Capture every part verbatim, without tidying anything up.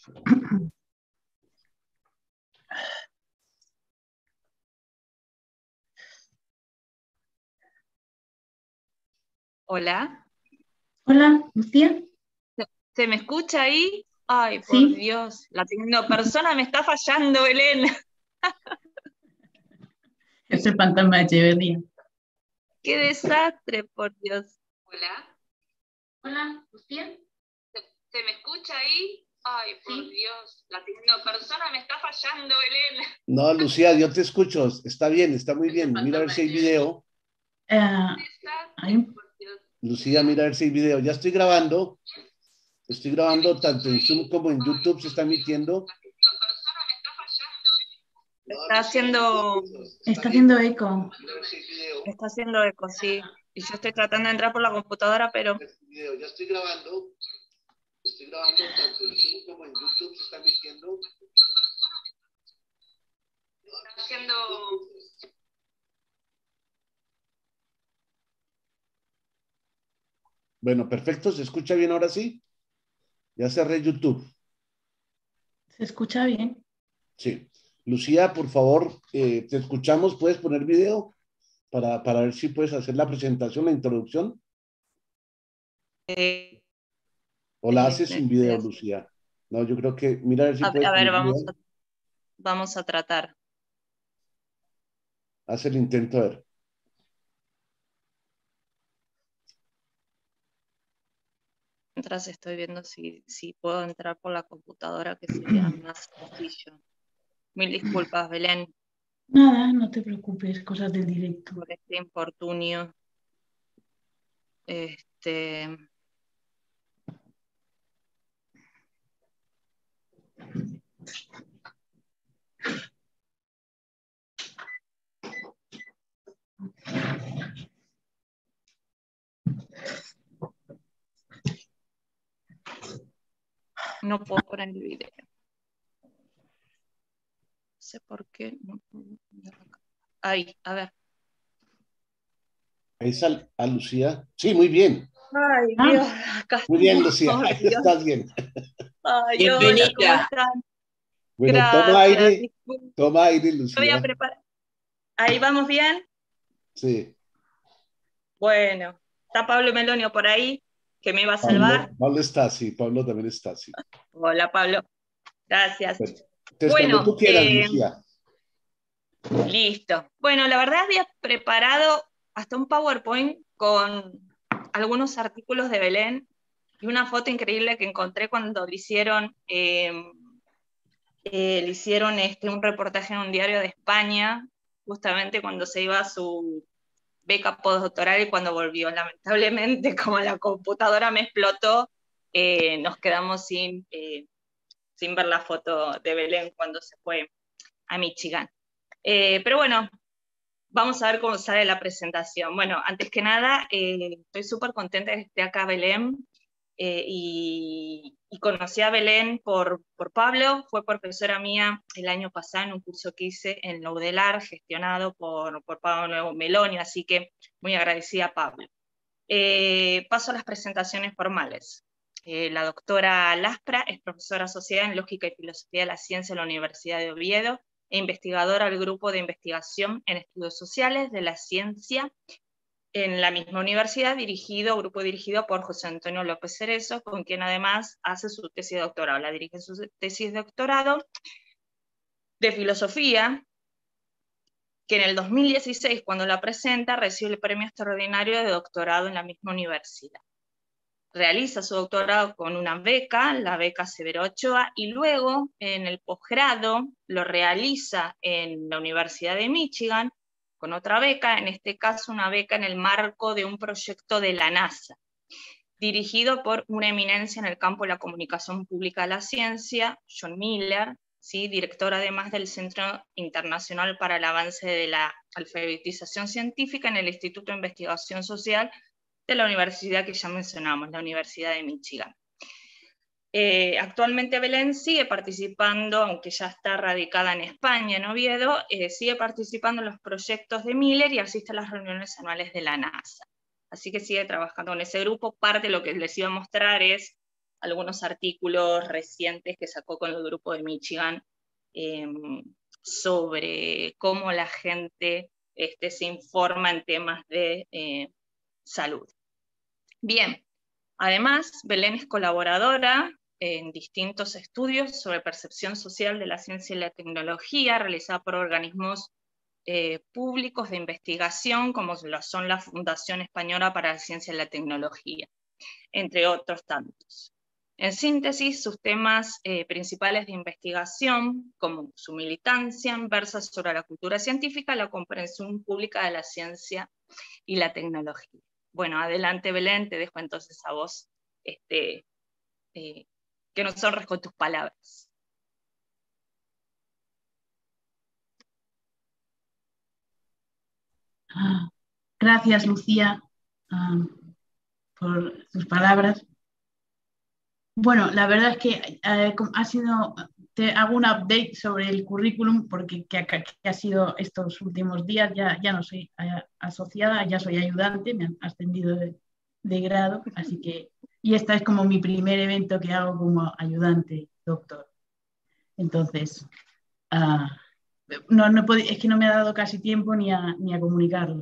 Hola. Hola, Lucía. ¿Se, se me escucha ahí? Ay, por Sí, Dios, la persona me está fallando, Belén. es el fantasma de Echeverría. Qué desastre, por Dios. Hola. Hola, Lucía. ¿Se, se me escucha ahí? Ay, por Sí. Dios, la persona me está fallando, Belén. No, Lucía, yo te escucho. Está bien, está muy bien. Mira a ver si hay video. Eh, Desastre, hay un- por Dios. Lucía, mira a ver si hay video. Ya estoy grabando. Estoy grabando tanto en Zoom como en YouTube. Se está emitiendo. La persona me está fallando. No, Está Lucía, haciendo, está bien. haciendo eco. Mira a ver si hay video. está haciendo eco, sí. Y yo estoy tratando de entrar por la computadora, pero Ya estoy grabando. Estoy grabando tanto en Zoom como en YouTube. Se está emitiendo. está haciendo... Bueno, perfecto. ¿Se escucha bien ahora sí? Ya cerré YouTube. ¿Se escucha bien? Sí. Lucía, por favor, eh, te escuchamos. ¿Puedes poner video para, para ver si puedes hacer la presentación, la introducción? Eh, ¿O la haces sin video, Lucía? No, yo creo que, mira a ver si a, puedes a ver, poner vamos video. a, vamos a tratar. Haz el intento, a ver. Mientras estoy viendo si, si puedo entrar por la computadora, que sería más sencillo. Mil disculpas, Belén, Nada, no te preocupes, cosas del directo. por este infortunio. Este, no puedo poner el video. No sé por qué. No puedo poner acá. Ahí, a ver. Ahí está a Lucía. Sí, muy bien. Ay, Dios, Ah, acá Muy bien, estamos, Lucía. por Ahí Dios. estás bien. Ay, hola, ¿cómo Bienvenida. están? Bueno, toma Gracias. aire. Toma aire, Voy a Lucía. preparar. ¿Ahí vamos bien? Sí. Bueno, está Pablo Melonio por ahí, que me iba a salvar. Pablo, Pablo está, sí. Pablo también está, sí. Hola, Pablo. Gracias. Bueno, entonces, cuando Bueno, tú quieras, eh, Lucía. listo. Bueno, la verdad había preparado hasta un PowerPoint con algunos artículos de Belén y una foto increíble que encontré cuando le hicieron, eh, eh, le hicieron este, un reportaje en un diario de España, justamente cuando se iba a su beca postdoctoral y cuando volvió. Lamentablemente, como la computadora me explotó, eh, nos quedamos sin, eh, sin ver la foto de Belén cuando se fue a Michigan. Eh, pero bueno, vamos a ver cómo sale la presentación. Bueno, antes que nada, eh, estoy súper contenta de que esté acá Belén, eh, y, y conocí a Belén por, por Pablo, fue profesora mía el año pasado en un curso que hice en la UDELAR, gestionado por, por Pablo Meloni, así que muy agradecida a Pablo. Eh, paso a las presentaciones formales. Eh, la doctora Laspra es profesora asociada en Lógica y Filosofía de la Ciencia en la Universidad de Oviedo e investigadora del Grupo de Investigación en Estudios Sociales de la Ciencia en la misma universidad, dirigido, grupo dirigido por José Antonio López Cerezo, con quien además hace su tesis de doctorado. La dirige su tesis de doctorado de filosofía, que en el dos mil dieciséis, cuando la presenta, recibe el premio extraordinario de doctorado en la misma universidad. Realiza su doctorado con una beca, la beca Severo Ochoa, y luego en el posgrado lo realiza en la Universidad de Michigan con otra beca, en este caso una beca en el marco de un proyecto de la NASA, dirigido por una eminencia en el campo de la comunicación pública de la ciencia, John Miller, ¿sí? Director además del Centro Internacional para el Avance de la Alfabetización Científica en el Instituto de Investigación Social de la universidad que ya mencionamos, la Universidad de Michigan. Eh, actualmente Belén sigue participando, aunque ya está radicada en España, en Oviedo, eh, sigue participando en los proyectos de Miller y asiste a las reuniones anuales de la NASA. Así que sigue trabajando con ese grupo. Parte de lo que les iba a mostrar es algunos artículos recientes que sacó con el grupo de Michigan eh, sobre cómo la gente este, se informa en temas de eh, salud. Bien, además, Belén es colaboradora en distintos estudios sobre percepción social de la ciencia y la tecnología, realizada por organismos eh, públicos de investigación, como lo son la Fundación Española para la Ciencia y la Tecnología, entre otros tantos. En síntesis, sus temas eh, principales de investigación, como su militancia, versa sobre la cultura científica, la comprensión pública de la ciencia y la tecnología. Bueno, adelante Belén, te dejo entonces a vos este, eh, que nos honres con tus palabras. Ah, gracias, Lucía, um, por tus palabras. Bueno, la verdad es que eh, ha sido, te hago un update sobre el currículum porque que, que ha sido estos últimos días, ya, ya no soy eh, asociada, ya soy ayudante, me han ascendido de, de grado, así que, y esta es como mi primer evento que hago como ayudante, doctor. Entonces, uh, no, no puedo, es que no me ha dado casi tiempo ni a, ni a comunicarlo.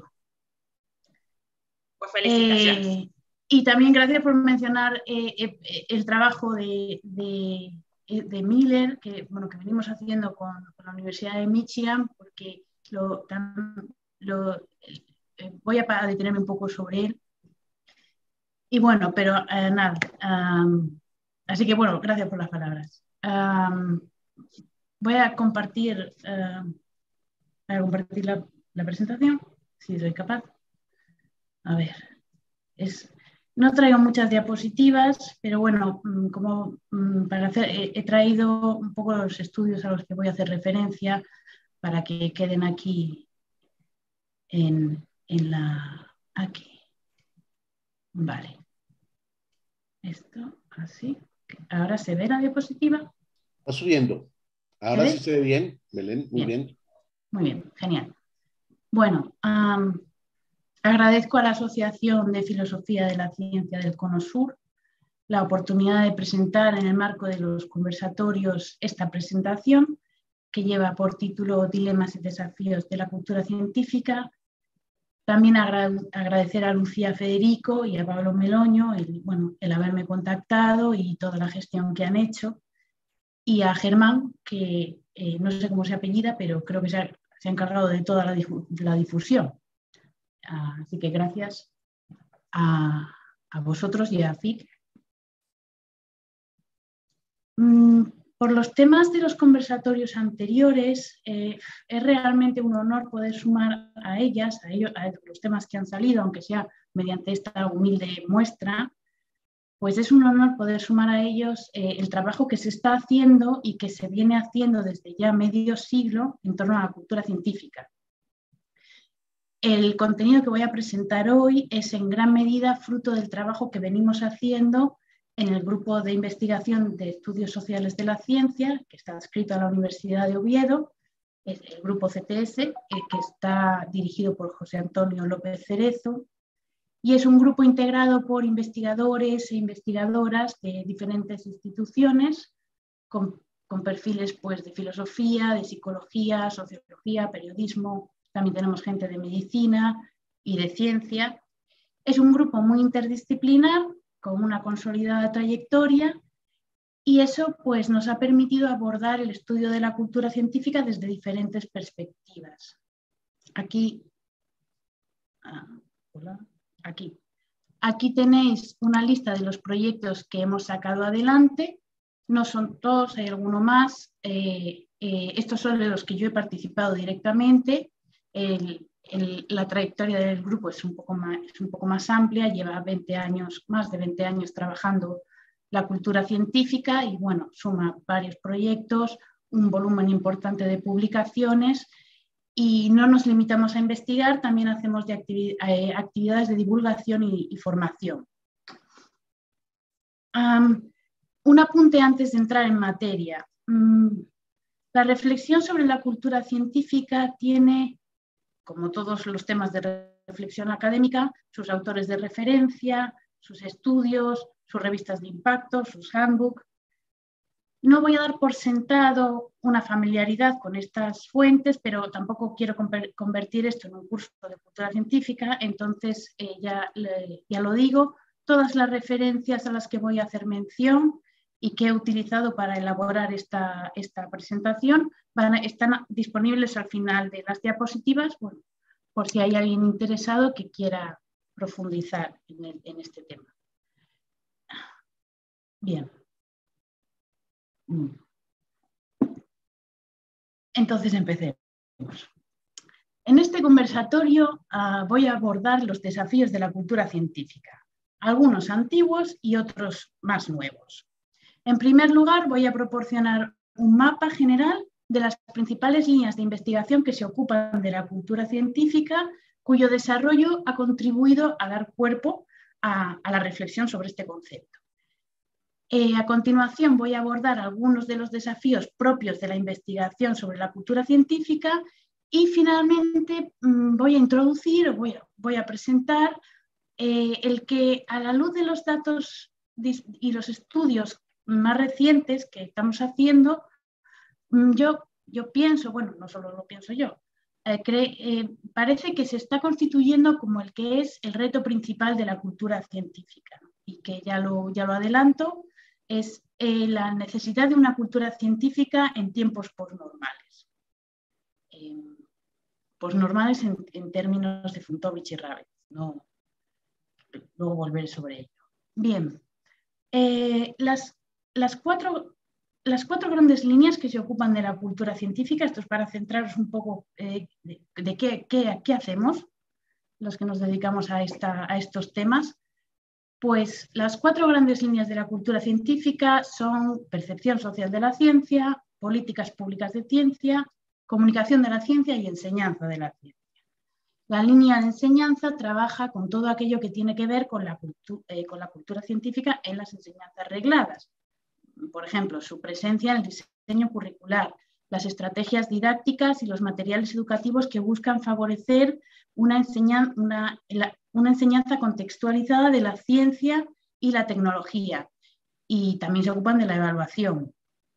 Pues felicitaciones. Eh, Y también gracias por mencionar eh, eh, el trabajo de, de, de Miller, que, bueno, que venimos haciendo con, con la Universidad de Michigan, porque lo, lo, eh, voy a detenerme un poco sobre él. Y bueno, pero eh, nada, um, así que bueno, gracias por las palabras. Um, voy a compartir, uh, voy a compartir la, la presentación, si soy capaz. A ver, es... No traigo muchas diapositivas, pero bueno, como para hacer, he traído un poco los estudios a los que voy a hacer referencia para que queden aquí en, en la... aquí. Vale. Esto, así. Ahora se ve la diapositiva. Está subiendo. Ahora sí se ve bien, Belén, muy bien. bien. Muy bien, genial. Bueno, um, agradezco a la Asociación de Filosofía de la Ciencia del Cono Sur la oportunidad de presentar en el marco de los conversatorios esta presentación que lleva por título Dilemas y desafíos de la cultura científica. También agradecer a Lucía Federico y a Pablo Meloño el, bueno, el haberme contactado y toda la gestión que han hecho, y a Germán, que eh, no sé cómo se apellida, pero creo que se ha, se ha encargado de toda la, difu la difusión. Así que gracias a, a vosotros y a F I C. Mm, por los temas de los conversatorios anteriores, eh, es realmente un honor poder sumar a ellas, a, ellos, a los temas que han salido, aunque sea mediante esta humilde muestra, pues es un honor poder sumar a ellos eh, el trabajo que se está haciendo y que se viene haciendo desde ya medio siglo en torno a la cultura científica. El contenido que voy a presentar hoy es en gran medida fruto del trabajo que venimos haciendo en el Grupo de Investigación de Estudios Sociales de la Ciencia, que está adscrito a la Universidad de Oviedo, es el Grupo C T S, eh, que está dirigido por José Antonio López Cerezo, y es un grupo integrado por investigadores e investigadoras de diferentes instituciones, con, con perfiles pues, de filosofía, de psicología, sociología, periodismo. También tenemos gente de medicina y de ciencia. Es un grupo muy interdisciplinar, con una consolidada trayectoria, y eso pues, nos ha permitido abordar el estudio de la cultura científica desde diferentes perspectivas. Aquí, ah, hola, aquí. Aquí tenéis una lista de los proyectos que hemos sacado adelante. No son todos, hay alguno más. Eh, eh, estos son de los que yo he participado directamente. El, el, la trayectoria del grupo es un, poco más, es un poco más amplia, lleva veinte años, más de veinte años trabajando la cultura científica y bueno, suma varios proyectos, un volumen importante de publicaciones, y no nos limitamos a investigar, también hacemos de activi eh, actividades de divulgación y, y formación. Um, un apunte antes de entrar en materia. Um, la reflexión sobre la cultura científica tiene, como todos los temas de reflexión académica, sus autores de referencia, sus estudios, sus revistas de impacto, sus handbook. No voy a dar por sentado una familiaridad con estas fuentes, pero tampoco quiero convertir esto en un curso de cultura científica, entonces eh, ya, ya lo digo, todas las referencias a las que voy a hacer mención y que he utilizado para elaborar esta, esta presentación van a, están disponibles al final de las diapositivas, bueno, por si hay alguien interesado que quiera profundizar en, el, en este tema. Bien. Entonces empecemos. En este conversatorio uh, voy a abordar los desafíos de la cultura científica, algunos antiguos y otros más nuevos. En primer lugar, voy a proporcionar un mapa general de las principales líneas de investigación que se ocupan de la cultura científica, cuyo desarrollo ha contribuido a dar cuerpo a, a la reflexión sobre este concepto. Eh, a continuación voy a abordar algunos de los desafíos propios de la investigación sobre la cultura científica y finalmente mmm, voy a introducir, voy a, voy a presentar eh, el que a la luz de los datos y los estudios más recientes que estamos haciendo, mmm, yo, yo pienso, bueno, no solo lo pienso yo, eh, cree, eh, parece que se está constituyendo como el que es el reto principal de la cultura científica y que ya lo, ya lo adelanto, es eh, la necesidad de una cultura científica en tiempos posnormales. Eh, posnormales en, en términos de Funtovich y Ravetz, no, luego volveré sobre ello. Bien, eh, las, las, cuatro, las cuatro grandes líneas que se ocupan de la cultura científica, esto es para centraros un poco eh, de, de qué, qué, qué hacemos los que nos dedicamos a, esta, a estos temas. Pues las cuatro grandes líneas de la cultura científica son percepción social de la ciencia, políticas públicas de ciencia, comunicación de la ciencia y enseñanza de la ciencia. La línea de enseñanza trabaja con todo aquello que tiene que ver con la, cultu eh, con la cultura científica en las enseñanzas regladas. Por ejemplo, su presencia en el diseño curricular, las estrategias didácticas y los materiales educativos que buscan favorecer una enseñanza, una, la, una enseñanza contextualizada de la ciencia y la tecnología. Y también se ocupan de la evaluación.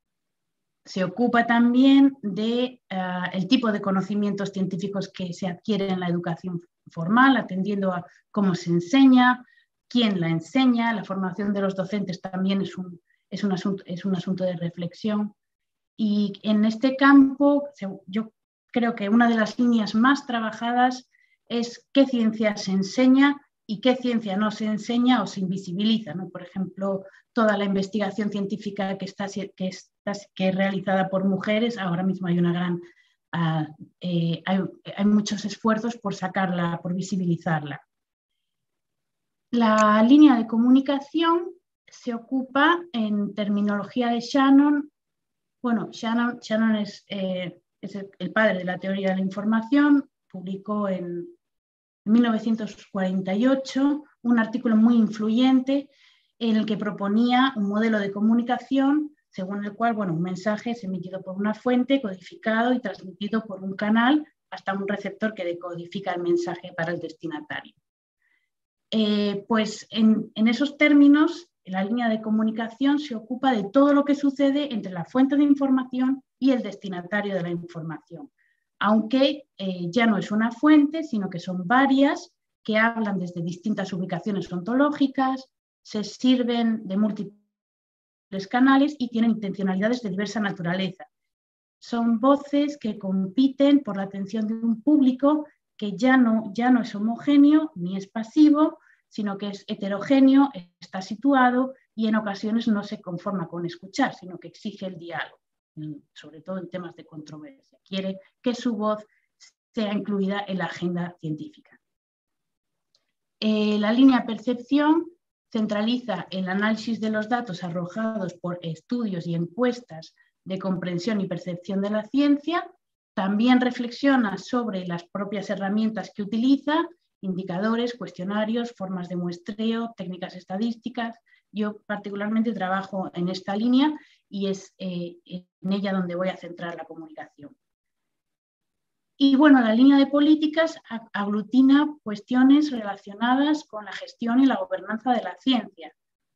Se ocupa también del de, tipo de conocimientos científicos que se adquieren en la educación formal, atendiendo a cómo se enseña, quién la enseña. La formación de los docentes también es un, es un, asunto, es un asunto de reflexión. Y en este campo, yo creo que una de las líneas más trabajadas es qué ciencia se enseña y qué ciencia no se enseña o se invisibiliza, ¿no? Por ejemplo, toda la investigación científica que está, que está que es realizada por mujeres, ahora mismo hay una gran, uh, eh, hay, hay muchos esfuerzos por sacarla, por visibilizarla. La línea de comunicación se ocupa en terminología de Shannon. Bueno, Shannon, Shannon es, eh, es el, el padre de la teoría de la información, publicó en mil novecientos cuarenta y ocho un artículo muy influyente en el que proponía un modelo de comunicación según el cual, bueno, un mensaje es emitido por una fuente, codificado y transmitido por un canal hasta un receptor que decodifica el mensaje para el destinatario. Eh, pues en, en esos términos, la línea de comunicación se ocupa de todo lo que sucede entre la fuente de información y el destinatario de la información, aunque eh, ya no es una fuente, sino que son varias que hablan desde distintas ubicaciones ontológicas, se sirven de múltiples canales y tienen intencionalidades de diversa naturaleza. Son voces que compiten por la atención de un público que ya no, ya no es homogéneo ni es pasivo, sino que es heterogéneo, está situado y en ocasiones no se conforma con escuchar, sino que exige el diálogo, sobre todo en temas de controversia. Quiere que su voz sea incluida en la agenda científica. Eh, la línea percepción centraliza el análisis de los datos arrojados por estudios y encuestas de comprensión y percepción de la ciencia. También reflexiona sobre las propias herramientas que utiliza, indicadores, cuestionarios, formas de muestreo, técnicas estadísticas. Yo particularmente trabajo en esta línea y es eh, en ella donde voy a centrar la comunicación. Y bueno, la línea de políticas aglutina cuestiones relacionadas con la gestión y la gobernanza de la ciencia,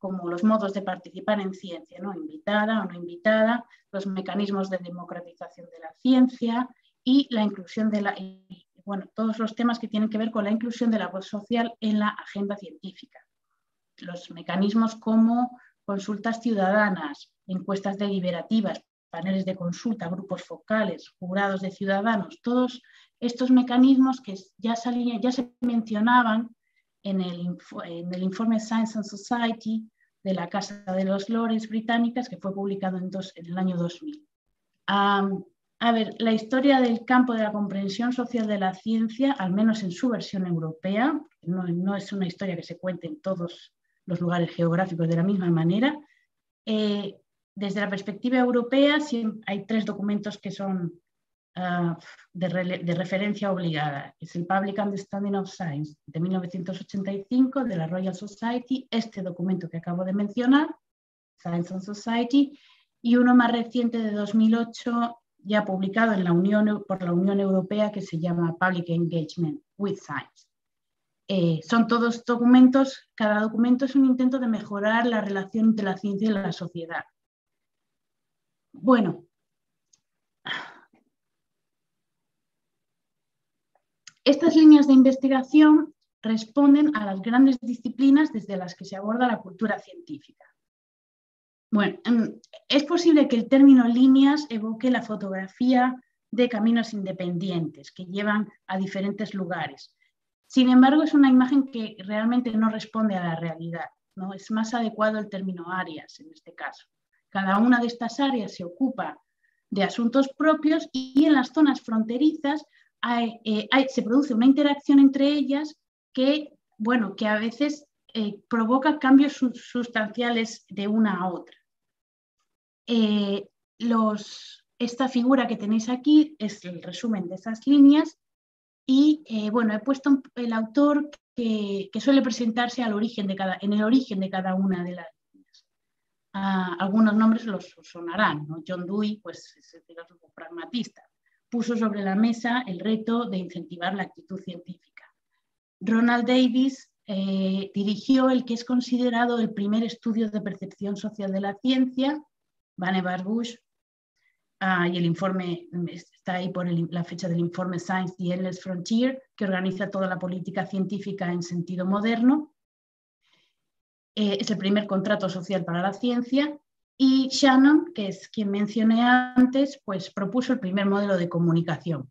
como los modos de participar en ciencia, ¿no? Invitada o no invitada, los mecanismos de democratización de la ciencia y la inclusión de la, y, bueno, todos los temas que tienen que ver con la inclusión de la voz social en la agenda científica. Los mecanismos como consultas ciudadanas, encuestas deliberativas, paneles de consulta, grupos focales, jurados de ciudadanos, todos estos mecanismos que ya, salían, ya se mencionaban en el, en el informe Science and Society de la Casa de los Lores británicas, que fue publicado en, dos, en el año dos mil. Um, a ver, la historia del campo de la comprensión social de la ciencia, al menos en su versión europea, no, no es una historia que se cuente en todos los lugares geográficos de la misma manera. Eh, desde la perspectiva europea hay tres documentos que son uh, de, re, de referencia obligada. Es el Public Understanding of Science de mil novecientos ochenta y cinco de la Royal Society, este documento que acabo de mencionar, Science and Society, y uno más reciente de dos mil ocho, ya publicado en la Unión, por la Unión Europea, que se llama Public Engagement with Science. Eh, son todos documentos, cada documento es un intento de mejorar la relación entre la ciencia y la sociedad. Bueno, estas líneas de investigación responden a las grandes disciplinas desde las que se aborda la cultura científica. Bueno, es posible que el término líneas evoque la fotografía de caminos independientes que llevan a diferentes lugares. Sin embargo, es una imagen que realmente no responde a la realidad, ¿no? Es más adecuado el término áreas en este caso. Cada una de estas áreas se ocupa de asuntos propios y en las zonas fronterizas hay, eh, hay, se produce una interacción entre ellas que, bueno, que a veces eh, provoca cambios sustanciales de una a otra. Eh, los, esta figura que tenéis aquí es el resumen de esas líneas y eh, bueno, he puesto el autor que, que suele presentarse al origen de cada, en el origen de cada una de las líneas. Ah, algunos nombres los sonarán, ¿no? John Dewey, pues es el filósofo pragmatista, puso sobre la mesa el reto de incentivar la actitud científica. Ronald Davis eh, dirigió el que es considerado el primer estudio de percepción social de la ciencia, Vannevar Bush, uh, y el informe está ahí por el, la fecha del informe Science, the Endless Frontier, que organiza toda la política científica en sentido moderno. Eh, es el primer contrato social para la ciencia. Y Shannon, que es quien mencioné antes, pues propuso el primer modelo de comunicación.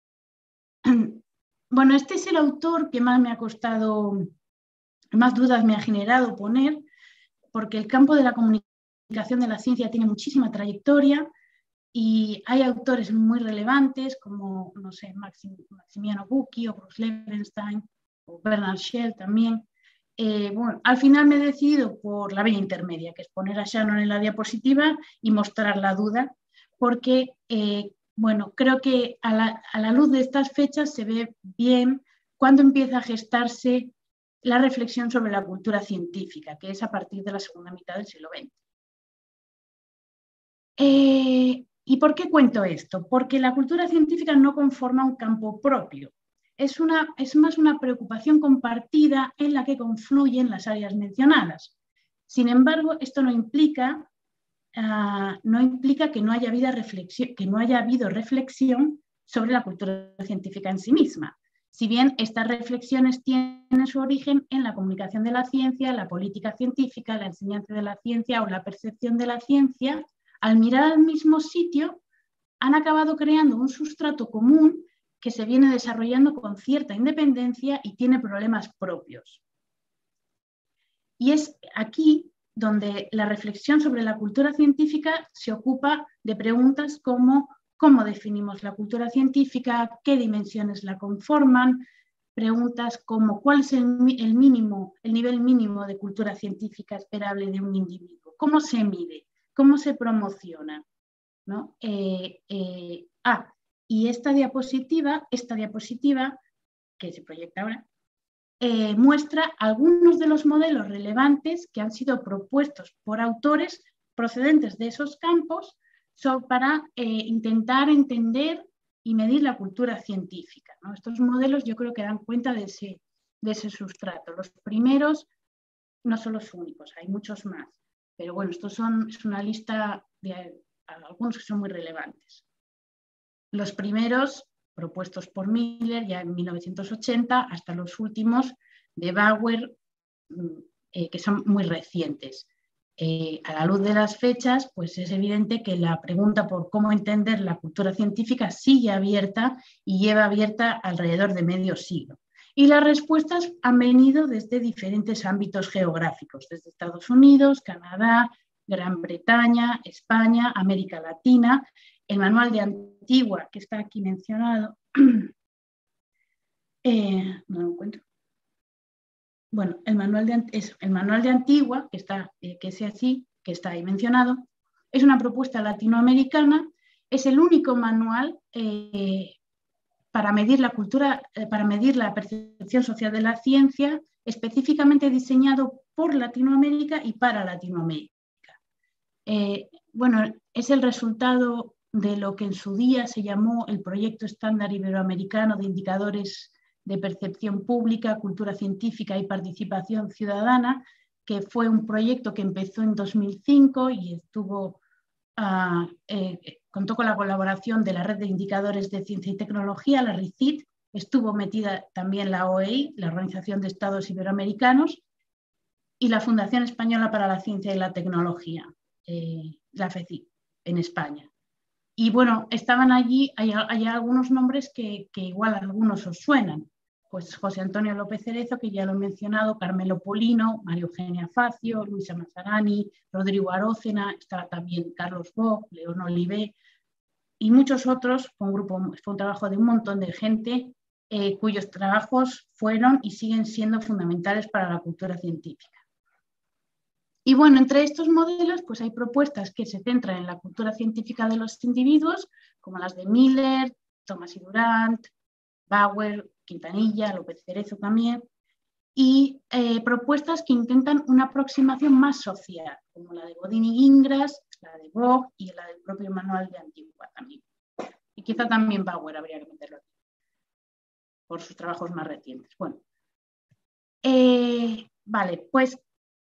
Bueno, este es el autor que más me ha costado, más dudas me ha generado poner, porque el campo de la comunicación de la ciencia tiene muchísima trayectoria y hay autores muy relevantes como, no sé, Maxim, Maximiano Bucchi o Bruce Levenstein o Bernard Shell también. Eh, bueno, al final me he decidido por la vía intermedia, que es poner a Shannon en la diapositiva y mostrar la duda, porque, eh, bueno, creo que a la, a la luz de estas fechas se ve bien cuándo empieza a gestarse la reflexión sobre la cultura científica, que es a partir de la segunda mitad del siglo veinte. Eh, ¿Y por qué cuento esto? Porque la cultura científica no conforma un campo propio. Es, una, es más una preocupación compartida en la que confluyen las áreas mencionadas. Sin embargo, esto no implica, uh, no implica que, no haya habido reflexión, que no haya habido reflexión sobre la cultura científica en sí misma. Si bien estas reflexiones tienen su origen en la comunicación de la ciencia, la política científica, la enseñanza de la ciencia o la percepción de la ciencia, al mirar al mismo sitio, han acabado creando un sustrato común que se viene desarrollando con cierta independencia y tiene problemas propios. Y es aquí donde la reflexión sobre la cultura científica se ocupa de preguntas como cómo definimos la cultura científica, qué dimensiones la conforman, preguntas como cuál es el, el, mínimo, el nivel mínimo de cultura científica esperable de un individuo, cómo se mide, cómo se promociona, ¿no? Eh, eh, ah, y esta diapositiva, esta diapositiva que se proyecta ahora, eh, muestra algunos de los modelos relevantes que han sido propuestos por autores procedentes de esos campos so, para eh, intentar entender y medir la cultura científica, ¿no? Estos modelos yo creo que dan cuenta de ese, de ese sustrato. Los primeros no son los únicos, hay muchos más. Pero bueno, estos son, es una lista de algunos que son muy relevantes. Los primeros, propuestos por Miller ya en mil novecientos ochenta, hasta los últimos de Bauer, eh, que son muy recientes. Eh, a la luz de las fechas, pues es evidente que la pregunta por cómo entender la cultura científica sigue abierta y lleva abierta alrededor de medio siglo. Y las respuestas han venido desde diferentes ámbitos geográficos, desde Estados Unidos, Canadá, Gran Bretaña, España, América Latina. El manual de Antigua, que está aquí mencionado, eh, no lo encuentro. Bueno, el manual de, es, el manual de Antigua, que, está, eh, que es así, que está ahí mencionado, es una propuesta latinoamericana, es el único manual eh, para medir la cultura, eh, para medir la percepción social de la ciencia, específicamente diseñado por Latinoamérica y para Latinoamérica. Eh, bueno, es el resultado de lo que en su día se llamó el Proyecto Estándar Iberoamericano de Indicadores de Percepción Pública, Cultura Científica y Participación Ciudadana, que fue un proyecto que empezó en dos mil cinco y estuvo, uh, eh, contó con la colaboración de la Red de Indicadores de Ciencia y Tecnología, la RICIT, estuvo metida también la O E I, la Organización de Estados Iberoamericanos, y la Fundación Española para la Ciencia y la Tecnología, eh, la FECIT, en España. Y bueno, estaban allí, hay, hay algunos nombres que, que igual a algunos os suenan. Pues José Antonio López Cerezo, que ya lo he mencionado, Carmelo Polino, María Eugenia Facio, Luisa Mazzarani, Rodrigo Arócena, estaba también Carlos Bock, León Olivé y muchos otros. Fue un grupo, fue un trabajo de un montón de gente eh, cuyos trabajos fueron y siguen siendo fundamentales para la cultura científica. Y bueno, entre estos modelos pues hay propuestas que se centran en la cultura científica de los individuos, como las de Miller, Thomas y Durant, Bauer, Quintanilla, López Cerezo también, y eh, propuestas que intentan una aproximación más social, como la de Bodin y Gingras, la de Bock y la del propio manual de Antigua también. Y quizá también Bauer habría que meterlo aquí, por sus trabajos más recientes. Bueno, eh, vale, pues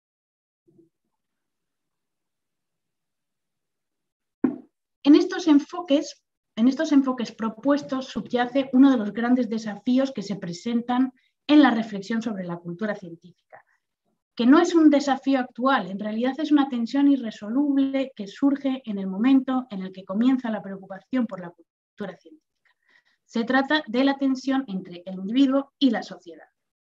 En estos enfoques, en estos enfoques propuestos subyace uno de los grandes desafíos que se presentan en la reflexión sobre la cultura científica, que no es un desafío actual, en realidad es una tensión irresoluble que surge en el momento en el que comienza la preocupación por la cultura científica. Se trata de la tensión entre el individuo y la sociedad.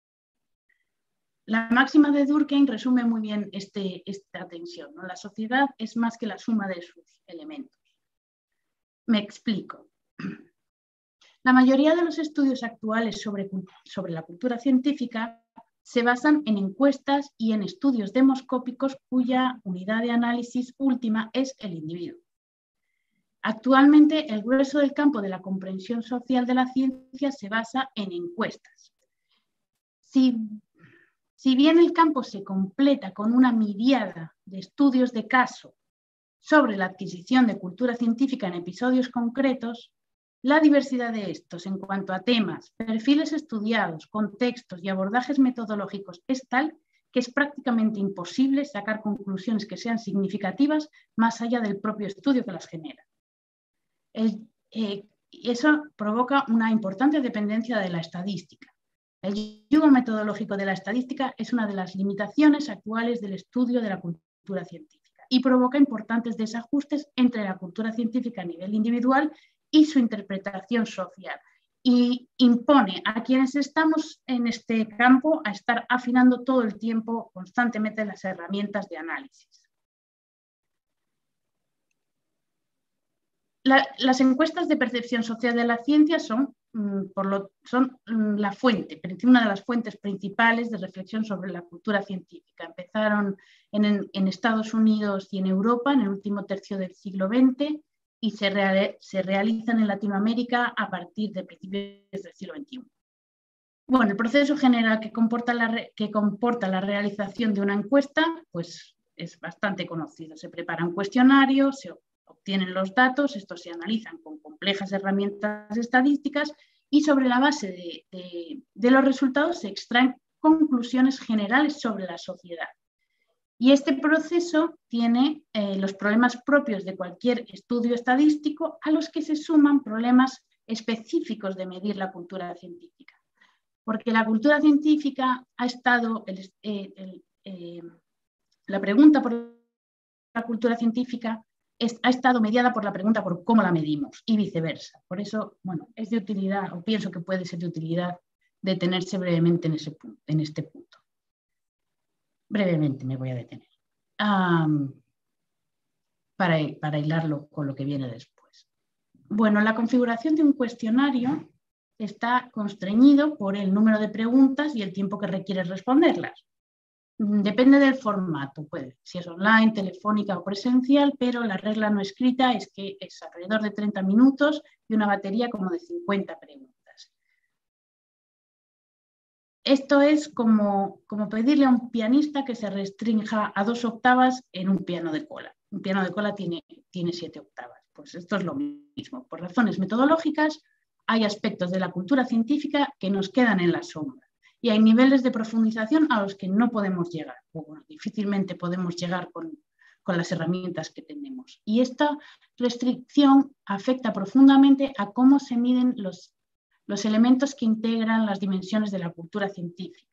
La máxima de Durkheim resume muy bien este, esta tensión, ¿no? La sociedad es más que la suma de sus elementos. Me explico. La mayoría de los estudios actuales sobre, sobre la cultura científica se basan en encuestas y en estudios demoscópicos cuya unidad de análisis última es el individuo. Actualmente, el grueso del campo de la comprensión social de la ciencia se basa en encuestas. Si, si bien el campo se completa con una miriada de estudios de caso sobre la adquisición de cultura científica en episodios concretos, la diversidad de estos en cuanto a temas, perfiles estudiados, contextos y abordajes metodológicos es tal que es prácticamente imposible sacar conclusiones que sean significativas más allá del propio estudio que las genera. El, eh, eso provoca una importante dependencia de la estadística. El yugo metodológico de la estadística es una de las limitaciones actuales del estudio de la cultura científica y provoca importantes desajustes entre la cultura científica a nivel individual y su interpretación social, y impone a quienes estamos en este campo a estar afinando todo el tiempo constantemente las herramientas de análisis. La, las encuestas de percepción social de la ciencia son, por lo, son la fuente, una de las fuentes principales de reflexión sobre la cultura científica. Empezaron en, en Estados Unidos y en Europa en el último tercio del siglo veinte y se, real, se realizan en Latinoamérica a partir de principios del siglo veintiuno. Bueno, el proceso general que comporta la, que comporta la realización de una encuesta pues, es bastante conocido. Se prepara un cuestionario, se obtienen los datos, estos se analizan con complejas herramientas estadísticas y sobre la base de, de, de los resultados se extraen conclusiones generales sobre la sociedad. Y este proceso tiene eh, los problemas propios de cualquier estudio estadístico, a los que se suman problemas específicos de medir la cultura científica. Porque la cultura científica ha estado, el, eh, el, eh, la pregunta por la cultura científica es, ha estado mediada por la pregunta por cómo la medimos y viceversa. Por eso, bueno, es de utilidad, o pienso que puede ser de utilidad, detenerse brevemente en, ese punto, en este punto. Brevemente me voy a detener. Um, para, para hilarlo con lo que viene después. Bueno, la configuración de un cuestionario está constreñido por el número de preguntas y el tiempo que requiere responderlas. Depende del formato, pues, si es online, telefónica o presencial, pero la regla no escrita es que es alrededor de treinta minutos y una batería como de cincuenta preguntas. Esto es como, como pedirle a un pianista que se restrinja a dos octavas en un piano de cola. Un piano de cola tiene, tiene siete octavas. Pues esto es lo mismo. Por razones metodológicas, hay aspectos de la cultura científica que nos quedan en la sombra. Y hay niveles de profundización a los que no podemos llegar, o bueno, difícilmente podemos llegar con, con las herramientas que tenemos. Y esta restricción afecta profundamente a cómo se miden los, los elementos que integran las dimensiones de la cultura científica.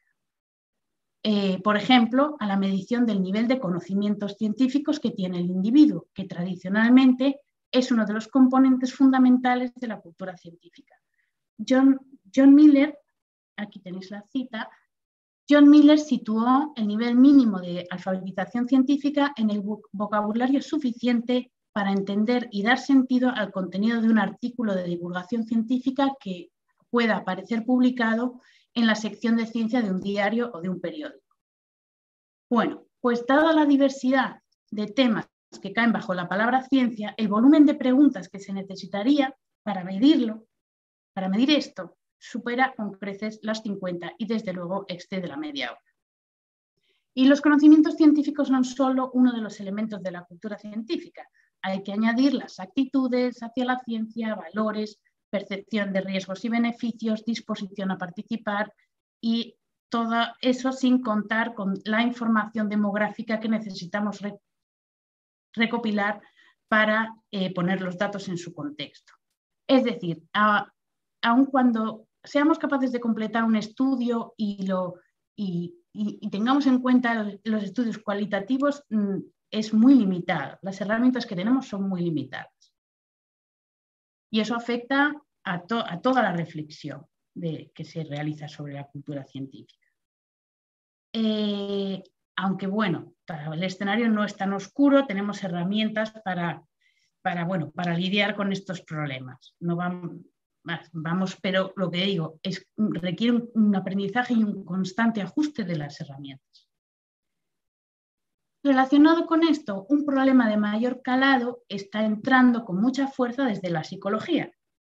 Eh, por ejemplo, a la medición del nivel de conocimientos científicos que tiene el individuo, que tradicionalmente es uno de los componentes fundamentales de la cultura científica. John, John Miller, aquí tenéis la cita, John Miller situó el nivel mínimo de alfabetización científica en el vocabulario suficiente para entender y dar sentido al contenido de un artículo de divulgación científica que pueda aparecer publicado en la sección de ciencia de un diario o de un periódico. Bueno, pues dada la diversidad de temas que caen bajo la palabra ciencia, el volumen de preguntas que se necesitaría para medirlo, para medir esto, supera con creces las cincuenta y desde luego excede la media hora. Y los conocimientos científicos son solo uno de los elementos de la cultura científica. Hay que añadir las actitudes hacia la ciencia, valores, percepción de riesgos y beneficios, disposición a participar y todo eso sin contar con la información demográfica que necesitamos re recopilar para eh, poner los datos en su contexto. Es decir, a, aun cuando seamos capaces de completar un estudio y, lo, y, y, y tengamos en cuenta los, los estudios cualitativos, mmm, es muy limitado. Las herramientas que tenemos son muy limitadas. Y eso afecta a, to a toda la reflexión de, que se realiza sobre la cultura científica. Eh, aunque bueno, el escenario no es tan oscuro, tenemos herramientas para, para, bueno, para lidiar con estos problemas. No vamos, vamos, pero lo que digo es requiere un, un aprendizaje y un constante ajuste de las herramientas. Relacionado con esto, un problema de mayor calado está entrando con mucha fuerza desde la psicología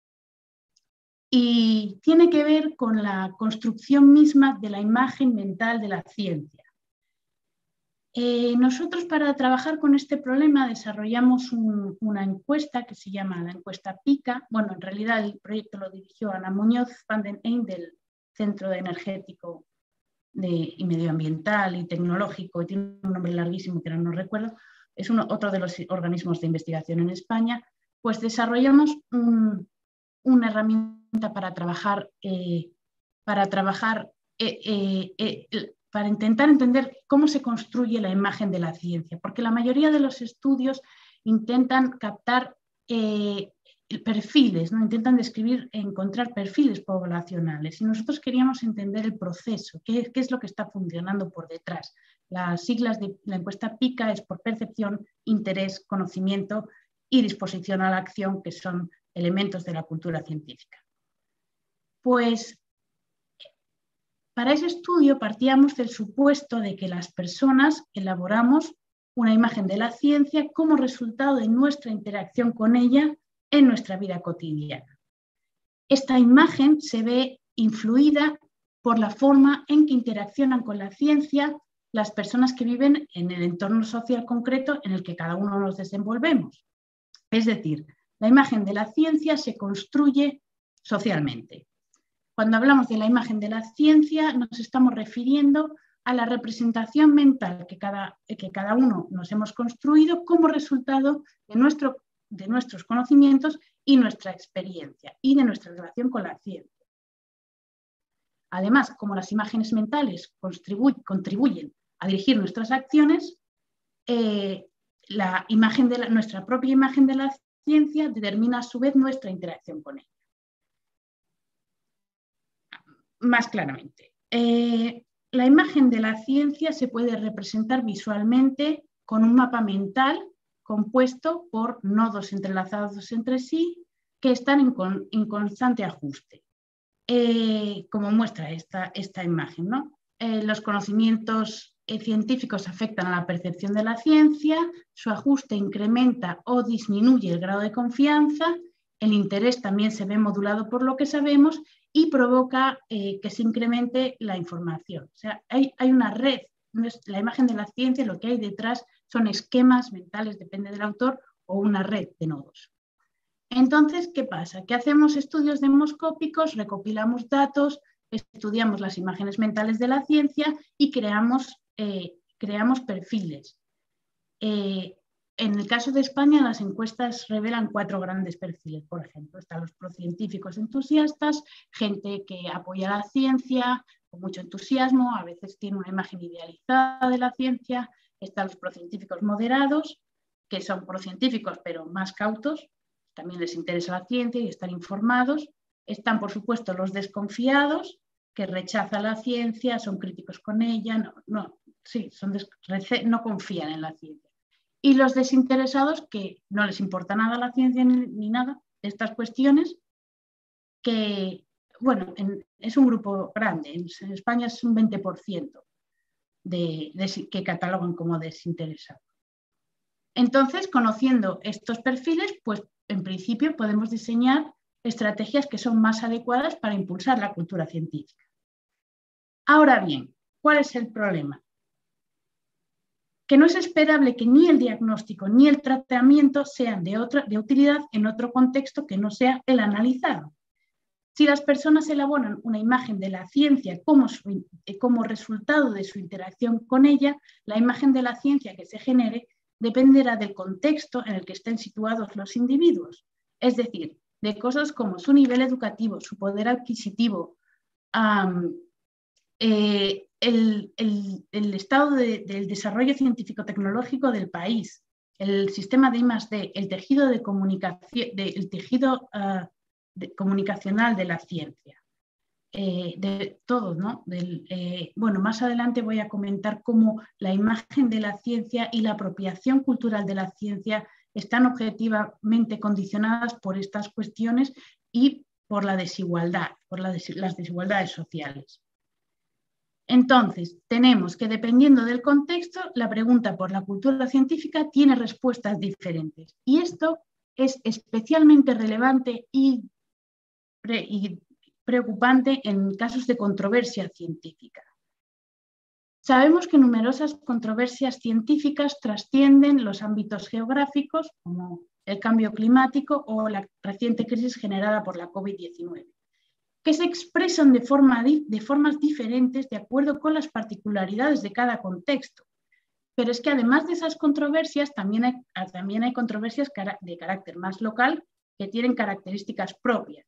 y tiene que ver con la construcción misma de la imagen mental de la ciencia. Eh, nosotros para trabajar con este problema desarrollamos un, una encuesta que se llama la encuesta PICA. Bueno, en realidad el proyecto lo dirigió Ana Muñoz van den Eyn del Centro Energético de, y Medioambiental y Tecnológico, y tiene un nombre larguísimo que no recuerdo, es uno, otro de los organismos de investigación en España. Pues desarrollamos un, una herramienta para trabajar, eh, para trabajar eh, eh, eh, para intentar entender cómo se construye la imagen de la ciencia, porque la mayoría de los estudios intentan captar eh, perfiles, ¿no? Intentan describir, encontrar perfiles poblacionales, y nosotros queríamos entender el proceso, qué, qué es lo que está funcionando por detrás. Las siglas de la encuesta PICA es por percepción, interés, conocimiento y disposición a la acción, que son elementos de la cultura científica. Pues para ese estudio partíamos del supuesto de que las personas elaboramos una imagen de la ciencia como resultado de nuestra interacción con ella en nuestra vida cotidiana. Esta imagen se ve influida por la forma en que interaccionan con la ciencia las personas que viven en el entorno social concreto en el que cada uno nos desenvolvemos. Es decir, la imagen de la ciencia se construye socialmente. Cuando hablamos de la imagen de la ciencia, nos estamos refiriendo a la representación mental que cada, que cada uno nos hemos construido como resultado de, nuestro, de nuestros conocimientos y nuestra experiencia y de nuestra relación con la ciencia. Además, como las imágenes mentales contribuyen, contribuyen a dirigir nuestras acciones, eh, la imagen de la, nuestra propia imagen de la ciencia determina a su vez nuestra interacción con ella. Más claramente, eh, la imagen de la ciencia se puede representar visualmente con un mapa mental compuesto por nodos entrelazados entre sí que están en, con, en constante ajuste, eh, como muestra esta, esta imagen, ¿no? Eh, los conocimientos eh, científicos afectan a la percepción de la ciencia, su ajuste incrementa o disminuye el grado de confianza, el interés también se ve modulado por lo que sabemos y provoca eh, que se incremente la información. O sea, hay, hay una red, no es la imagen de la ciencia, lo que hay detrás son esquemas mentales, depende del autor, o una red de nodos. Entonces, ¿qué pasa? Que hacemos estudios demoscópicos, recopilamos datos, estudiamos las imágenes mentales de la ciencia y creamos, eh, creamos perfiles. Eh, en el caso de España, las encuestas revelan cuatro grandes perfiles, por ejemplo. Están los procientíficos entusiastas, gente que apoya la ciencia con mucho entusiasmo, a veces tiene una imagen idealizada de la ciencia. Están los procientíficos moderados, que son procientíficos pero más cautos, también les interesa la ciencia y están informados. Están, por supuesto, los desconfiados, que rechazan la ciencia, son críticos con ella, no, no, sí, son des, no confían en la ciencia. Y los desinteresados, que no les importa nada la ciencia ni, ni nada de estas cuestiones, que, bueno, en, es un grupo grande, en, en España es un veinte por ciento de, de, que catalogan como desinteresados. Entonces, conociendo estos perfiles, pues en principio podemos diseñar estrategias que son más adecuadas para impulsar la cultura científica. Ahora bien, ¿cuál es el problema? Que no es esperable que ni el diagnóstico ni el tratamiento sean de, otra, de utilidad en otro contexto que no sea el analizado. Si las personas elaboran una imagen de la ciencia como, su, como resultado de su interacción con ella, la imagen de la ciencia que se genere dependerá del contexto en el que estén situados los individuos, es decir, de cosas como su nivel educativo, su poder adquisitivo, um, eh, el, el, el estado de, del desarrollo científico-tecnológico del país, el sistema de I más D, el tejido, de comunicación, de, el tejido uh, de, comunicacional de la ciencia. Eh, de todo, ¿no? Del, eh, bueno, más adelante voy a comentar cómo la imagen de la ciencia y la apropiación cultural de la ciencia están objetivamente condicionadas por estas cuestiones y por la desigualdad, por la des las desigualdades sociales. Entonces, tenemos que, dependiendo del contexto, la pregunta por la cultura científica tiene respuestas diferentes. Y esto es especialmente relevante y, y preocupante en casos de controversia científica. Sabemos que numerosas controversias científicas trascienden los ámbitos geográficos, como el cambio climático o la reciente crisis generada por la COVID diecinueve, que se expresan de, forma, de formas diferentes de acuerdo con las particularidades de cada contexto. Pero es que además de esas controversias, también hay, también hay controversias de carácter más local que tienen características propias.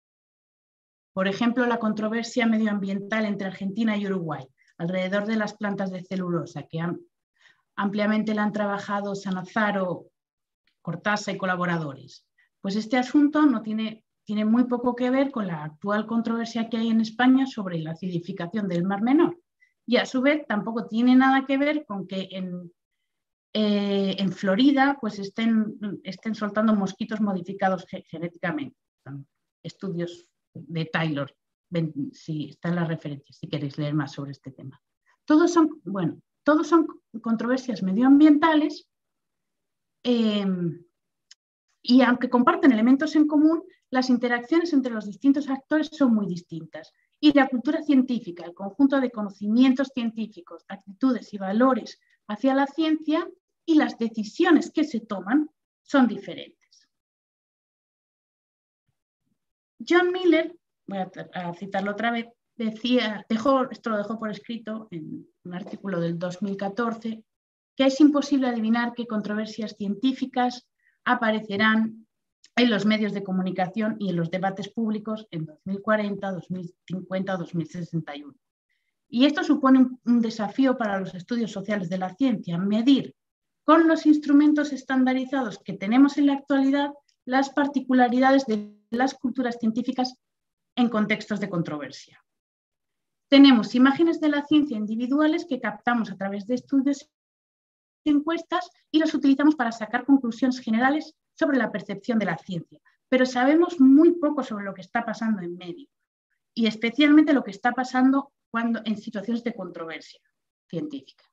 Por ejemplo, la controversia medioambiental entre Argentina y Uruguay, alrededor de las plantas de celulosa, que han, ampliamente la han trabajado Sanazaro, Cortasa y colaboradores. Pues este asunto no tiene, tiene muy poco que ver con la actual controversia que hay en España sobre la acidificación del Mar Menor. Y a su vez tampoco tiene nada que ver con que en, eh, en Florida pues estén, estén soltando mosquitos modificados genéticamente. Estudios de Taylor, ven, si están las referencias, si queréis leer más sobre este tema. Todos son, bueno, todos son controversias medioambientales eh, y aunque comparten elementos en común, las interacciones entre los distintos actores son muy distintas. Y la cultura científica, el conjunto de conocimientos científicos, actitudes y valores hacia la ciencia y las decisiones que se toman son diferentes. John Miller, voy a, a citarlo otra vez, decía, dejó, esto lo dejó por escrito en, un artículo del dos mil catorce, que es imposible adivinar qué controversias científicas aparecerán en los medios de comunicación y en los debates públicos en dos mil cuarenta, dos mil cincuenta o dos mil sesenta y uno. Y esto supone un, un desafío para los estudios sociales de la ciencia, medir con los instrumentos estandarizados que tenemos en la actualidad las particularidades de las culturas científicas en contextos de controversia. Tenemos imágenes de la ciencia individuales que captamos a través de estudios y encuestas y los utilizamos para sacar conclusiones generales sobre la percepción de la ciencia, pero sabemos muy poco sobre lo que está pasando en medio y especialmente lo que está pasando cuando, en situaciones de controversia científica.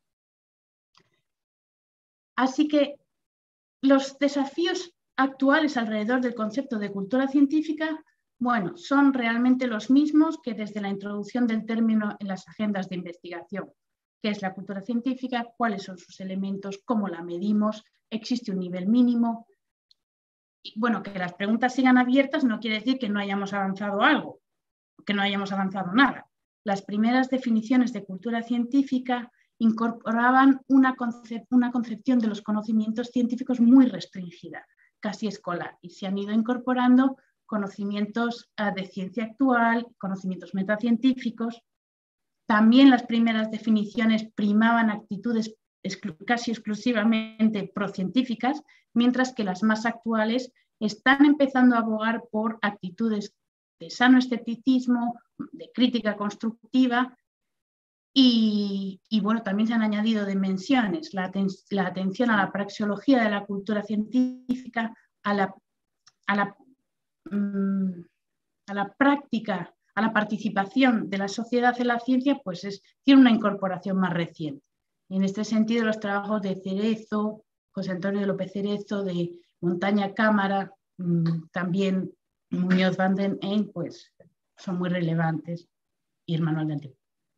Así que los desafíos actuales alrededor del concepto de cultura científica, bueno, son realmente los mismos que desde la introducción del término en las agendas de investigación. ¿Qué es la cultura científica? ¿Cuáles son sus elementos? ¿Cómo la medimos? ¿Existe un nivel mínimo? Y, bueno, que las preguntas sigan abiertas no quiere decir que no hayamos avanzado algo, que no hayamos avanzado nada. Las primeras definiciones de cultura científica incorporaban una, concep una concepción de los conocimientos científicos muy restringida, casi escolar, y se han ido incorporando conocimientos uh, de ciencia actual, conocimientos metacientíficos. También las primeras definiciones primaban actitudes exclu casi exclusivamente procientíficas, mientras que las más actuales están empezando a abogar por actitudes de sano escepticismo, de crítica constructiva y, y bueno, también se han añadido dimensiones, la, aten la atención a la praxeología de la cultura científica, a la, a la, mmm, a la práctica, a la participación de la sociedad en la ciencia, pues es, tiene una incorporación más reciente. Y en este sentido, los trabajos de Cerezo, José Antonio López Cerezo, de Montaña Cámara, mmm, también Muñoz van den Eyck, pues son muy relevantes, y el manual de Antiguo.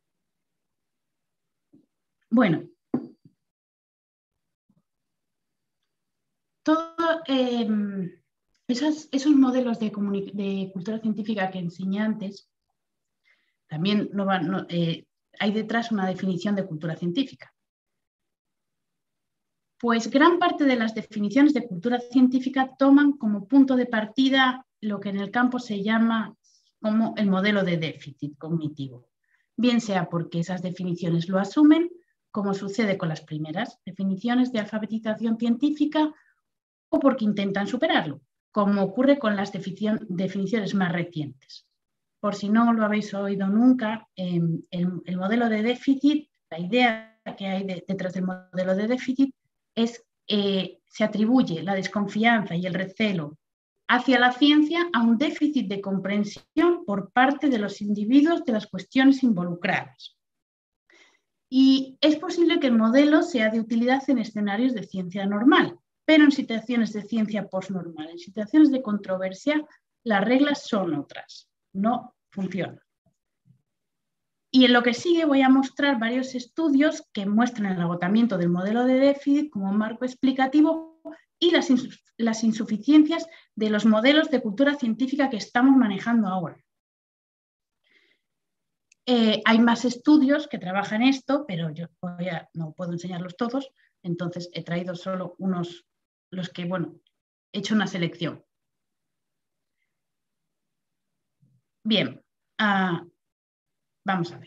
Bueno, todos eh, esos, esos modelos de, de cultura científica que enseñé antes, también no van, no, eh, hay detrás una definición de cultura científica. Pues gran parte de las definiciones de cultura científica toman como punto de partida lo que en el campo se llama como el modelo de déficit cognitivo, bien sea porque esas definiciones lo asumen, como sucede con las primeras definiciones de alfabetización científica, o porque intentan superarlo, como ocurre con las definiciones más recientes. Por si no lo habéis oído nunca, eh, el, el modelo de déficit, la idea que hay de, detrás del modelo de déficit es eh, se atribuye la desconfianza y el recelo hacia la ciencia a un déficit de comprensión por parte de los individuos de las cuestiones involucradas. Y es posible que el modelo sea de utilidad en escenarios de ciencia normal, pero en situaciones de ciencia postnormal, en situaciones de controversia, las reglas son otras, no funcionan. Y en lo que sigue voy a mostrar varios estudios que muestran el agotamiento del modelo de déficit como marco explicativo y las, ins las insuficiencias de los modelos de cultura científica que estamos manejando ahora. Eh, hay más estudios que trabajan esto, pero yo voy a, no puedo enseñarlos todos, entonces he traído solo unos, los que, bueno, he hecho una selección. Bien, uh, vamos a ver.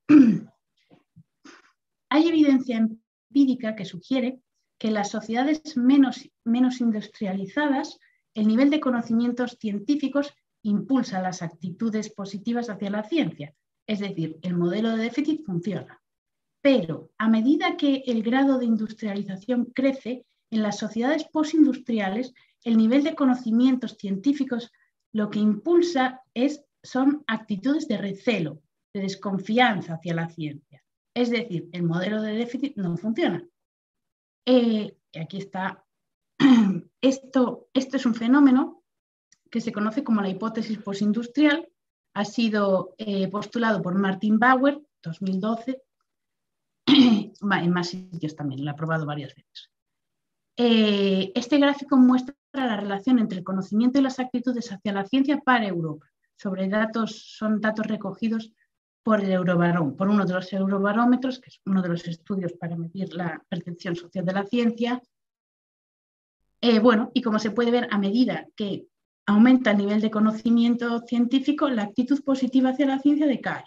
Hay evidencia empírica que sugiere que en las sociedades menos, menos industrializadas, el nivel de conocimientos científicos impulsa las actitudes positivas hacia la ciencia. Es decir, el modelo de déficit funciona. Pero a medida que el grado de industrialización crece, en las sociedades postindustriales, el nivel de conocimientos científicos lo que impulsa es, son actitudes de recelo, de desconfianza hacia la ciencia. Es decir, el modelo de déficit no funciona. Eh, aquí está. Esto, esto es un fenómeno que se conoce como la hipótesis postindustrial. Ha sido eh, postulado por Martin Bauer, dos mil doce, en más sitios también, lo ha probado varias veces. Eh, este gráfico muestra la relación entre el conocimiento y las actitudes hacia la ciencia para Europa. Sobre datos, son datos recogidos por el Eurobarón, por uno de los eurobarómetros, que es uno de los estudios para medir la percepción social de la ciencia. Eh, bueno, y como se puede ver, a medida que aumenta el nivel de conocimiento científico, la actitud positiva hacia la ciencia decae.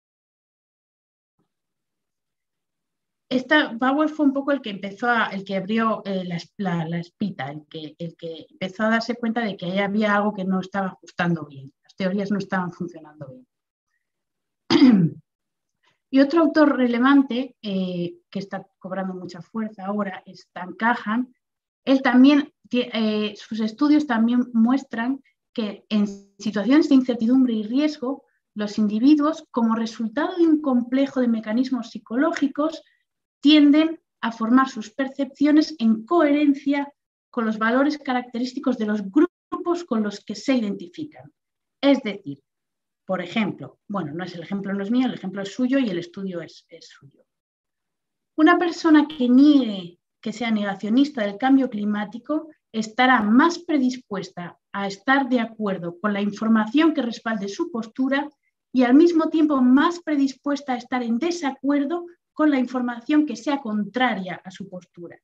Esta, Bauer fue un poco el que empezó, a, el que abrió eh, la, la, la espita, el que, el que empezó a darse cuenta de que ahí había algo que no estaba ajustando bien, las teorías no estaban funcionando bien. Y otro autor relevante eh, que está cobrando mucha fuerza ahora es Dan Kahan. Él también, eh, sus estudios también muestran que en situaciones de incertidumbre y riesgo, los individuos, como resultado de un complejo de mecanismos psicológicos, tienden a formar sus percepciones en coherencia con los valores característicos de los grupos con los que se identifican. Es decir, por ejemplo, bueno, no es el ejemplo no es mío, el ejemplo es suyo y el estudio es, es suyo. Una persona que niegue, que sea negacionista del cambio climático, estará más predispuesta a estar de acuerdo con la información que respalde su postura y al mismo tiempo más predispuesta a estar en desacuerdo con la información que sea contraria a su postura.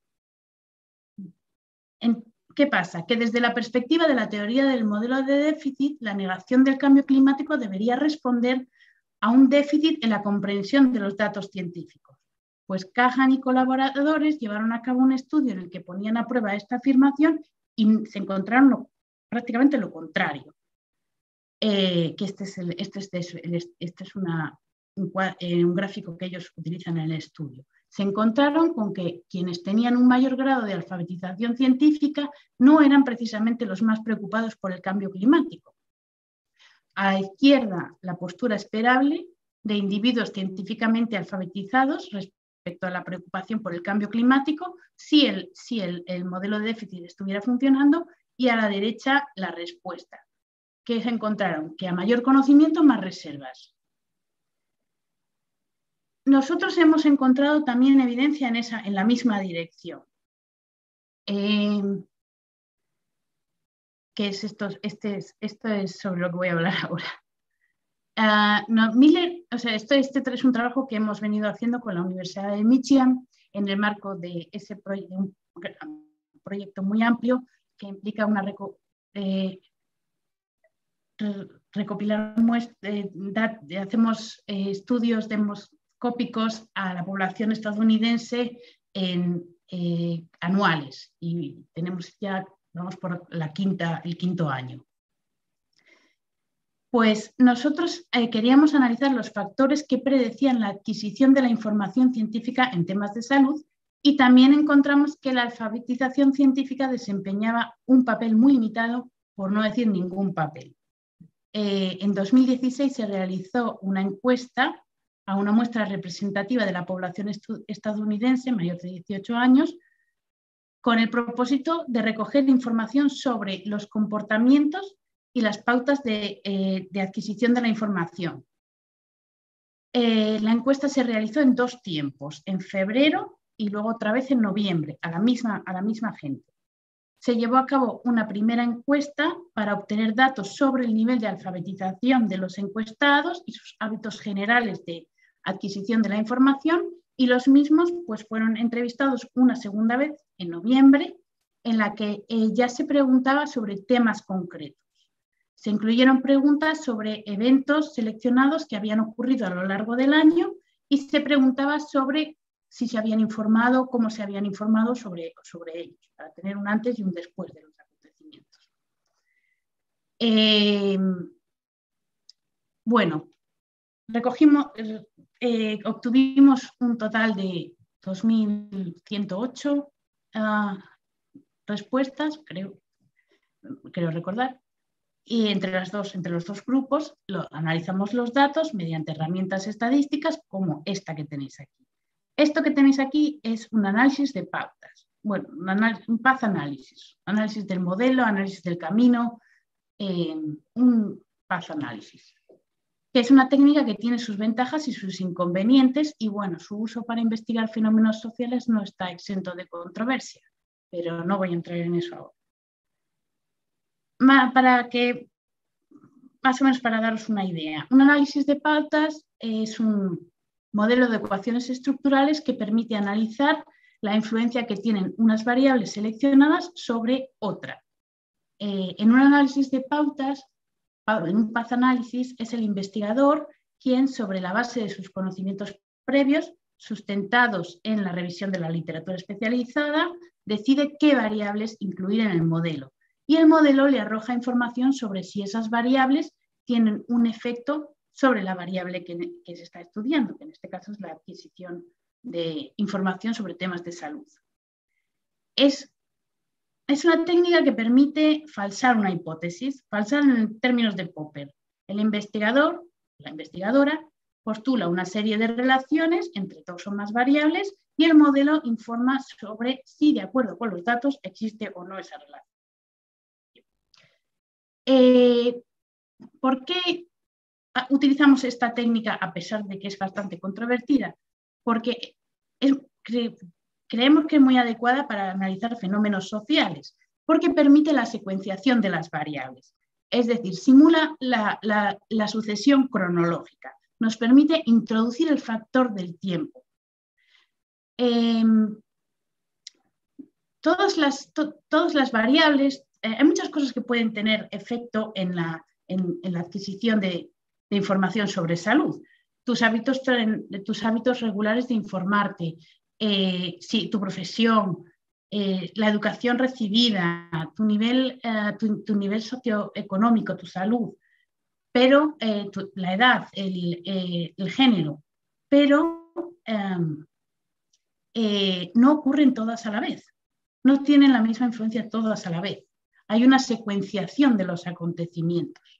En, ¿Qué pasa? Que desde la perspectiva de la teoría del modelo de déficit, la negación del cambio climático debería responder a un déficit en la comprensión de los datos científicos. Pues Kahan y colaboradores llevaron a cabo un estudio en el que ponían a prueba esta afirmación y se encontraron lo, prácticamente lo contrario. Eh, que este es, el, este es, el, este es una, un, eh, un gráfico que ellos utilizan en el estudio. Se encontraron con que quienes tenían un mayor grado de alfabetización científica no eran precisamente los más preocupados por el cambio climático. A la izquierda, la postura esperable de individuos científicamente alfabetizados respecto a la preocupación por el cambio climático, si el, si el, el modelo de déficit estuviera funcionando, y a la derecha, la respuesta, que se encontraron que a mayor conocimiento, más reservas. Nosotros hemos encontrado también evidencia en, esa, en la misma dirección. Eh, ¿Qué es esto? Este es, esto es sobre lo que voy a hablar ahora. Uh, no, Miller, o sea, esto, este es un trabajo que hemos venido haciendo con la Universidad de Michigan en el marco de ese proye de un proyecto muy amplio que implica una reco eh, recopilar muestras, eh, hacemos eh, estudios demoscópicos a la población estadounidense en, eh, anuales y tenemos ya, vamos por la quinta, el quinto año. Pues nosotros eh, queríamos analizar los factores que predecían la adquisición de la información científica en temas de salud y también encontramos que la alfabetización científica desempeñaba un papel muy limitado, por no decir ningún papel. Eh, en dos mil dieciséis se realizó una encuesta a una muestra representativa de la población estadounidense mayor de dieciocho años con el propósito de recoger información sobre los comportamientos y las pautas de, eh, de adquisición de la información. Eh, la encuesta se realizó en dos tiempos, en febrero y luego otra vez en noviembre, a la misma, a la misma gente. Se llevó a cabo una primera encuesta para obtener datos sobre el nivel de alfabetización de los encuestados y sus hábitos generales de adquisición de la información, y los mismos pues, fueron entrevistados una segunda vez en noviembre, en la que eh, ya se preguntaba sobre temas concretos. Se incluyeron preguntas sobre eventos seleccionados que habían ocurrido a lo largo del año y se preguntaba sobre si se habían informado, cómo se habían informado sobre, sobre ellos, para tener un antes y un después de los acontecimientos. Eh, bueno, recogimos, eh, obtuvimos un total de dos mil ciento ocho uh, respuestas, creo, creo recordar, y entre, las dos, entre los dos grupos lo, analizamos los datos mediante herramientas estadísticas como esta que tenéis aquí. Esto que tenéis aquí es un análisis de pautas, bueno, un, un path análisis, análisis del modelo, análisis del camino, eh, un path análisis, que es una técnica que tiene sus ventajas y sus inconvenientes y bueno, su uso para investigar fenómenos sociales no está exento de controversia, pero no voy a entrar en eso ahora. Para que, más o menos para daros una idea, un análisis de pautas es un modelo de ecuaciones estructurales que permite analizar la influencia que tienen unas variables seleccionadas sobre otra. Eh, en un análisis de pautas, en un path analysis, es el investigador quien, sobre la base de sus conocimientos previos, sustentados en la revisión de la literatura especializada, decide qué variables incluir en el modelo. Y el modelo le arroja información sobre si esas variables tienen un efecto sobre la variable que, que se está estudiando, que en este caso es la adquisición de información sobre temas de salud. Es, es una técnica que permite falsar una hipótesis, falsar en términos de Popper. El investigador, la investigadora, postula una serie de relaciones entre dos o más variables y el modelo informa sobre si, de acuerdo con los datos, existe o no esa relación. Eh, ¿Por qué utilizamos esta técnica a pesar de que es bastante controvertida? Porque es, cre, creemos que es muy adecuada para analizar fenómenos sociales, porque permite la secuenciación de las variables. Es decir, simula la, la, la sucesión cronológica. Nos permite introducir el factor del tiempo. Eh, todas, las, to, todas las variables, eh, hay muchas cosas que pueden tener efecto en la, en, en la adquisición de, de información sobre salud. Tus hábitos, tus hábitos regulares de informarte, eh, sí, tu profesión, eh, la educación recibida, tu nivel, eh, tu, tu nivel socioeconómico, tu salud, pero eh, tu, la edad, el, eh, el género, pero eh, eh, no ocurren todas a la vez, no tienen la misma influencia todas a la vez. Hay una secuenciación de los acontecimientos.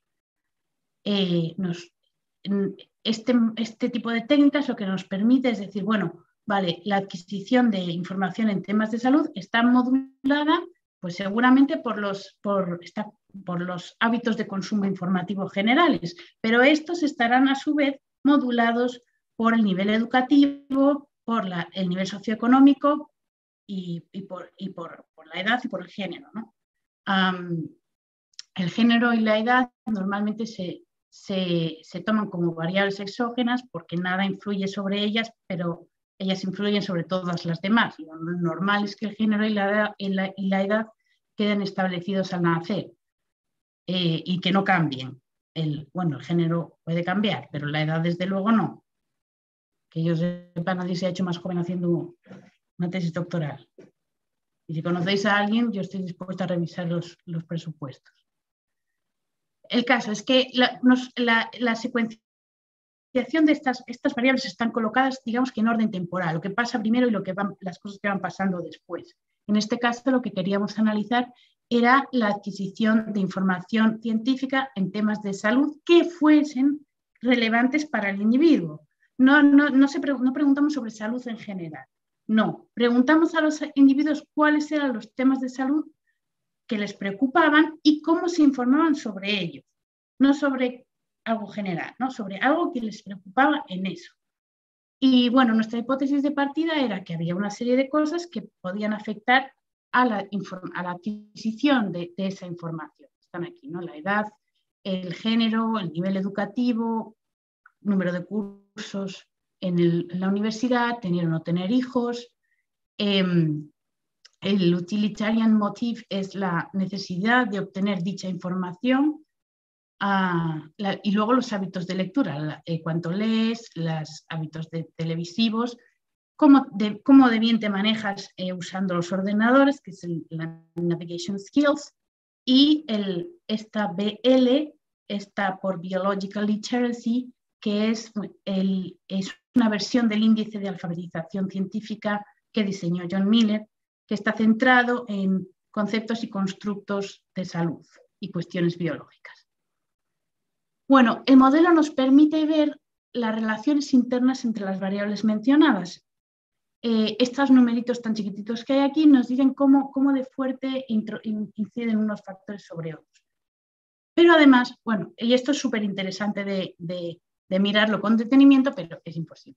Eh, nos, este, este tipo de técnicas lo que nos permite es decir, bueno, vale, la adquisición de información en temas de salud está modulada pues seguramente por los, por, está, por los hábitos de consumo informativo generales, pero estos estarán a su vez modulados por el nivel educativo, por la, el nivel socioeconómico y, y, por, y por, por la edad y por el género, ¿no? Um, el género y la edad normalmente se, se, se toman como variables exógenas porque nada influye sobre ellas, pero ellas influyen sobre todas las demás. Lo normal es que el género y la edad, y la, y la edad queden establecidos al nacer eh, y que no cambien. El, bueno, el género puede cambiar, pero la edad desde luego no. Que yo sepa, nadie se ha hecho más joven haciendo una tesis doctoral. Y si conocéis a alguien, yo estoy dispuesta a revisar los, los presupuestos. El caso es que la, nos, la, la secuenciación de estas, estas variables están colocadas, digamos que en orden temporal, lo que pasa primero y lo que van, las cosas que van pasando después. En este caso, lo que queríamos analizar era la adquisición de información científica en temas de salud que fuesen relevantes para el individuo. No, no, no, se, no preguntamos sobre salud en general, no. Preguntamos a los individuos cuáles eran los temas de salud que les preocupaban y cómo se informaban sobre ellos, no sobre algo general, ¿no? Sobre algo que les preocupaba en eso. Y bueno, nuestra hipótesis de partida era que había una serie de cosas que podían afectar a la, a la adquisición de, de esa información. Están aquí, ¿no? La edad, el género, el nivel educativo, número de cursos en, el, en la universidad, tener o no tener hijos. Eh, el utilitarian motive es la necesidad de obtener dicha información. Uh, la, y luego los hábitos de lectura, la, eh, cuánto lees, los hábitos de, televisivos, cómo de, cómo de bien te manejas eh, usando los ordenadores, que es el, la Navigation Skills, y el, esta B L está por Biological Literacy, que es, el, es una versión del índice de alfabetización científica que diseñó John Miller, que está centrado en conceptos y constructos de salud y cuestiones biológicas. Bueno, el modelo nos permite ver las relaciones internas entre las variables mencionadas. Eh, estos numeritos tan chiquititos que hay aquí nos dicen cómo, cómo de fuerte inciden unos factores sobre otros. Pero además, bueno, y esto es súper interesante de, de, de mirarlo con detenimiento, pero es imposible.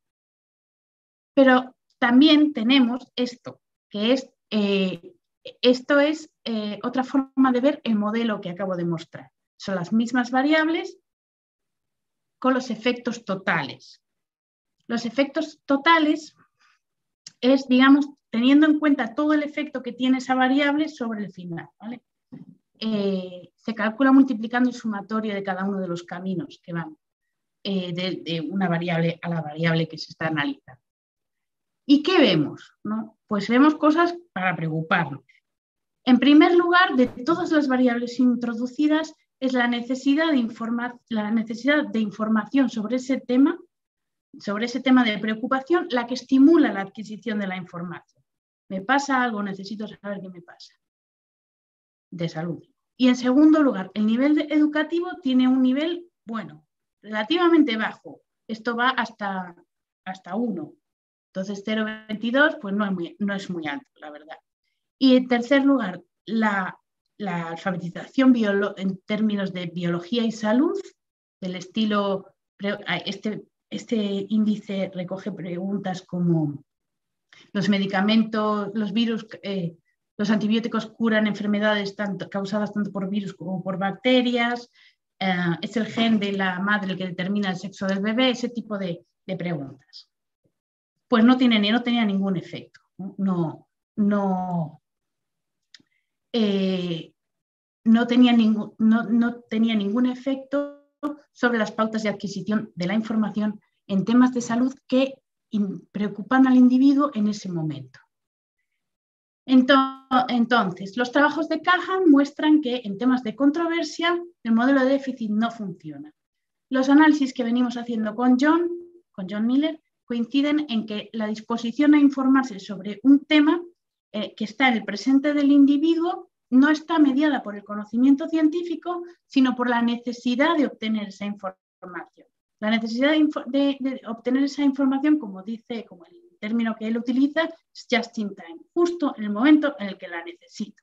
Pero también tenemos esto, que es, eh, esto es eh, otra forma de ver el modelo que acabo de mostrar. Son las mismas variables, con los efectos totales. Los efectos totales es, digamos, teniendo en cuenta todo el efecto que tiene esa variable sobre el final, ¿vale? Eh, se calcula multiplicando el sumatorio de cada uno de los caminos que van eh, de, de una variable a la variable que se está analizando. ¿Y qué vemos? ¿No? Pues vemos cosas para preocuparnos. En primer lugar, de todas las variables introducidas, es la necesidad de, informar, la necesidad de información sobre ese tema, sobre ese tema de preocupación, la que estimula la adquisición de la información. Me pasa algo, necesito saber qué me pasa. De salud. Y en segundo lugar, el nivel educativo tiene un nivel, bueno, relativamente bajo. Esto va hasta, hasta uno. Entonces cero coma veintidós pues no es, muy, no es muy alto, la verdad. Y en tercer lugar, la, la alfabetización en términos de biología y salud, del estilo, este, este índice recoge preguntas como los medicamentos, los virus, eh, los antibióticos curan enfermedades tanto, causadas tanto por virus como por bacterias, eh, es el gen de la madre el que determina el sexo del bebé, ese tipo de, de preguntas. Pues no, tiene, no tenía ningún efecto, no, no, eh, no, tenía ningún, no, no tenía ningún efecto sobre las pautas de adquisición de la información en temas de salud que in, preocupan al individuo en ese momento. Entonces, los trabajos de Kahan muestran que en temas de controversia el modelo de déficit no funciona. Los análisis que venimos haciendo con John, con John Miller, coinciden en que la disposición a informarse sobre un tema eh, que está en el presente del individuo no está mediada por el conocimiento científico, sino por la necesidad de obtener esa información. La necesidad de, de, de obtener esa información, como dice, como el término que él utiliza, es just in time, justo en el momento en el que la necesito.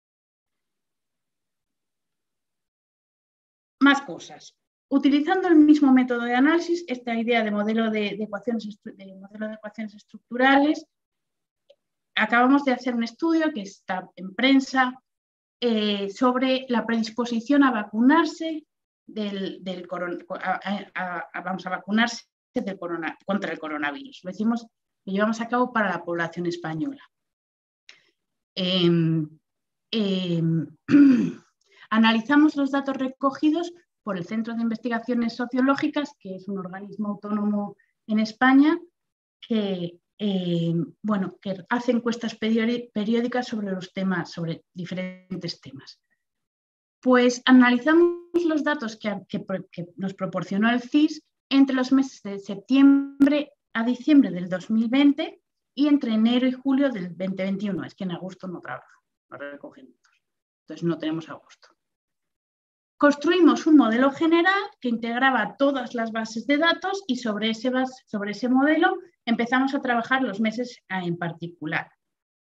Más cosas. Utilizando el mismo método de análisis, esta idea de modelo de, de, ecuaciones, de modelo de ecuaciones estructurales, acabamos de hacer un estudio que está en prensa eh, sobre la predisposición a vacunarse del, del corona, a, a, a, vamos a vacunarse del corona, contra el coronavirus. Lo hicimos, lo llevamos a cabo para la población española. Eh, eh, analizamos los datos recogidos por el Centro de Investigaciones Sociológicas, que es un organismo autónomo en España, que, eh, bueno, que hace encuestas periódicas sobre los temas, sobre diferentes temas. Pues analizamos los datos que, que, que nos proporcionó el C I S entre los meses de septiembre a diciembre del dos mil veinte y entre enero y julio del dos mil veintiuno. Es que en agosto no trabaja, no recogen datos. Entonces no tenemos agosto. Construimos un modelo general que integraba todas las bases de datos y sobre ese, base, sobre ese modelo empezamos a trabajar los meses en particular.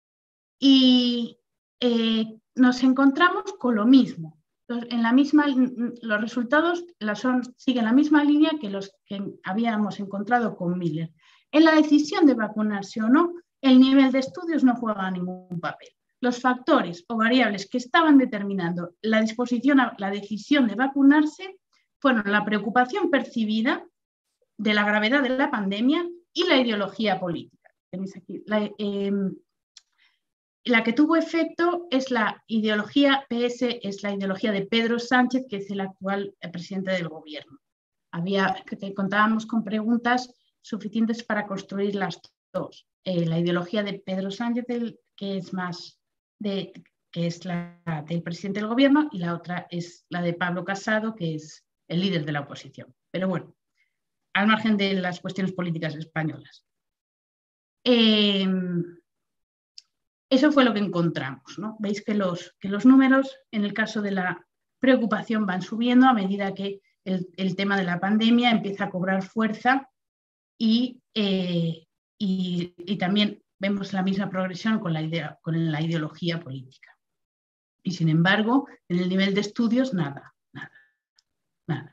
Y eh, nos encontramos con lo mismo. En la misma, los resultados la son, siguen la misma línea que los que habíamos encontrado con Miller. En la decisión de vacunarse o no, el nivel de estudios no juega ningún papel. Los factores o variables que estaban determinando la disposición a la decisión de vacunarse fueron la preocupación percibida de la gravedad de la pandemia y la ideología política. Tenéis aquí, la, eh, la que tuvo efecto es la ideología P S, es la ideología de Pedro Sánchez, que es el actual presidente del gobierno. Había, que contábamos con preguntas suficientes para construir las dos. Eh, la ideología de Pedro Sánchez, el, que es más de, que es la del presidente del gobierno, y la otra es la de Pablo Casado, que es el líder de la oposición. Pero bueno, al margen de las cuestiones políticas españolas. Eh, eso fue lo que encontramos, ¿no? Veis que los, que los números, en el caso de la preocupación, van subiendo a medida que el, el tema de la pandemia empieza a cobrar fuerza y, eh, y, y también vemos la misma progresión con la, idea, con la ideología política. Y sin embargo, en el nivel de estudios, nada, nada, nada.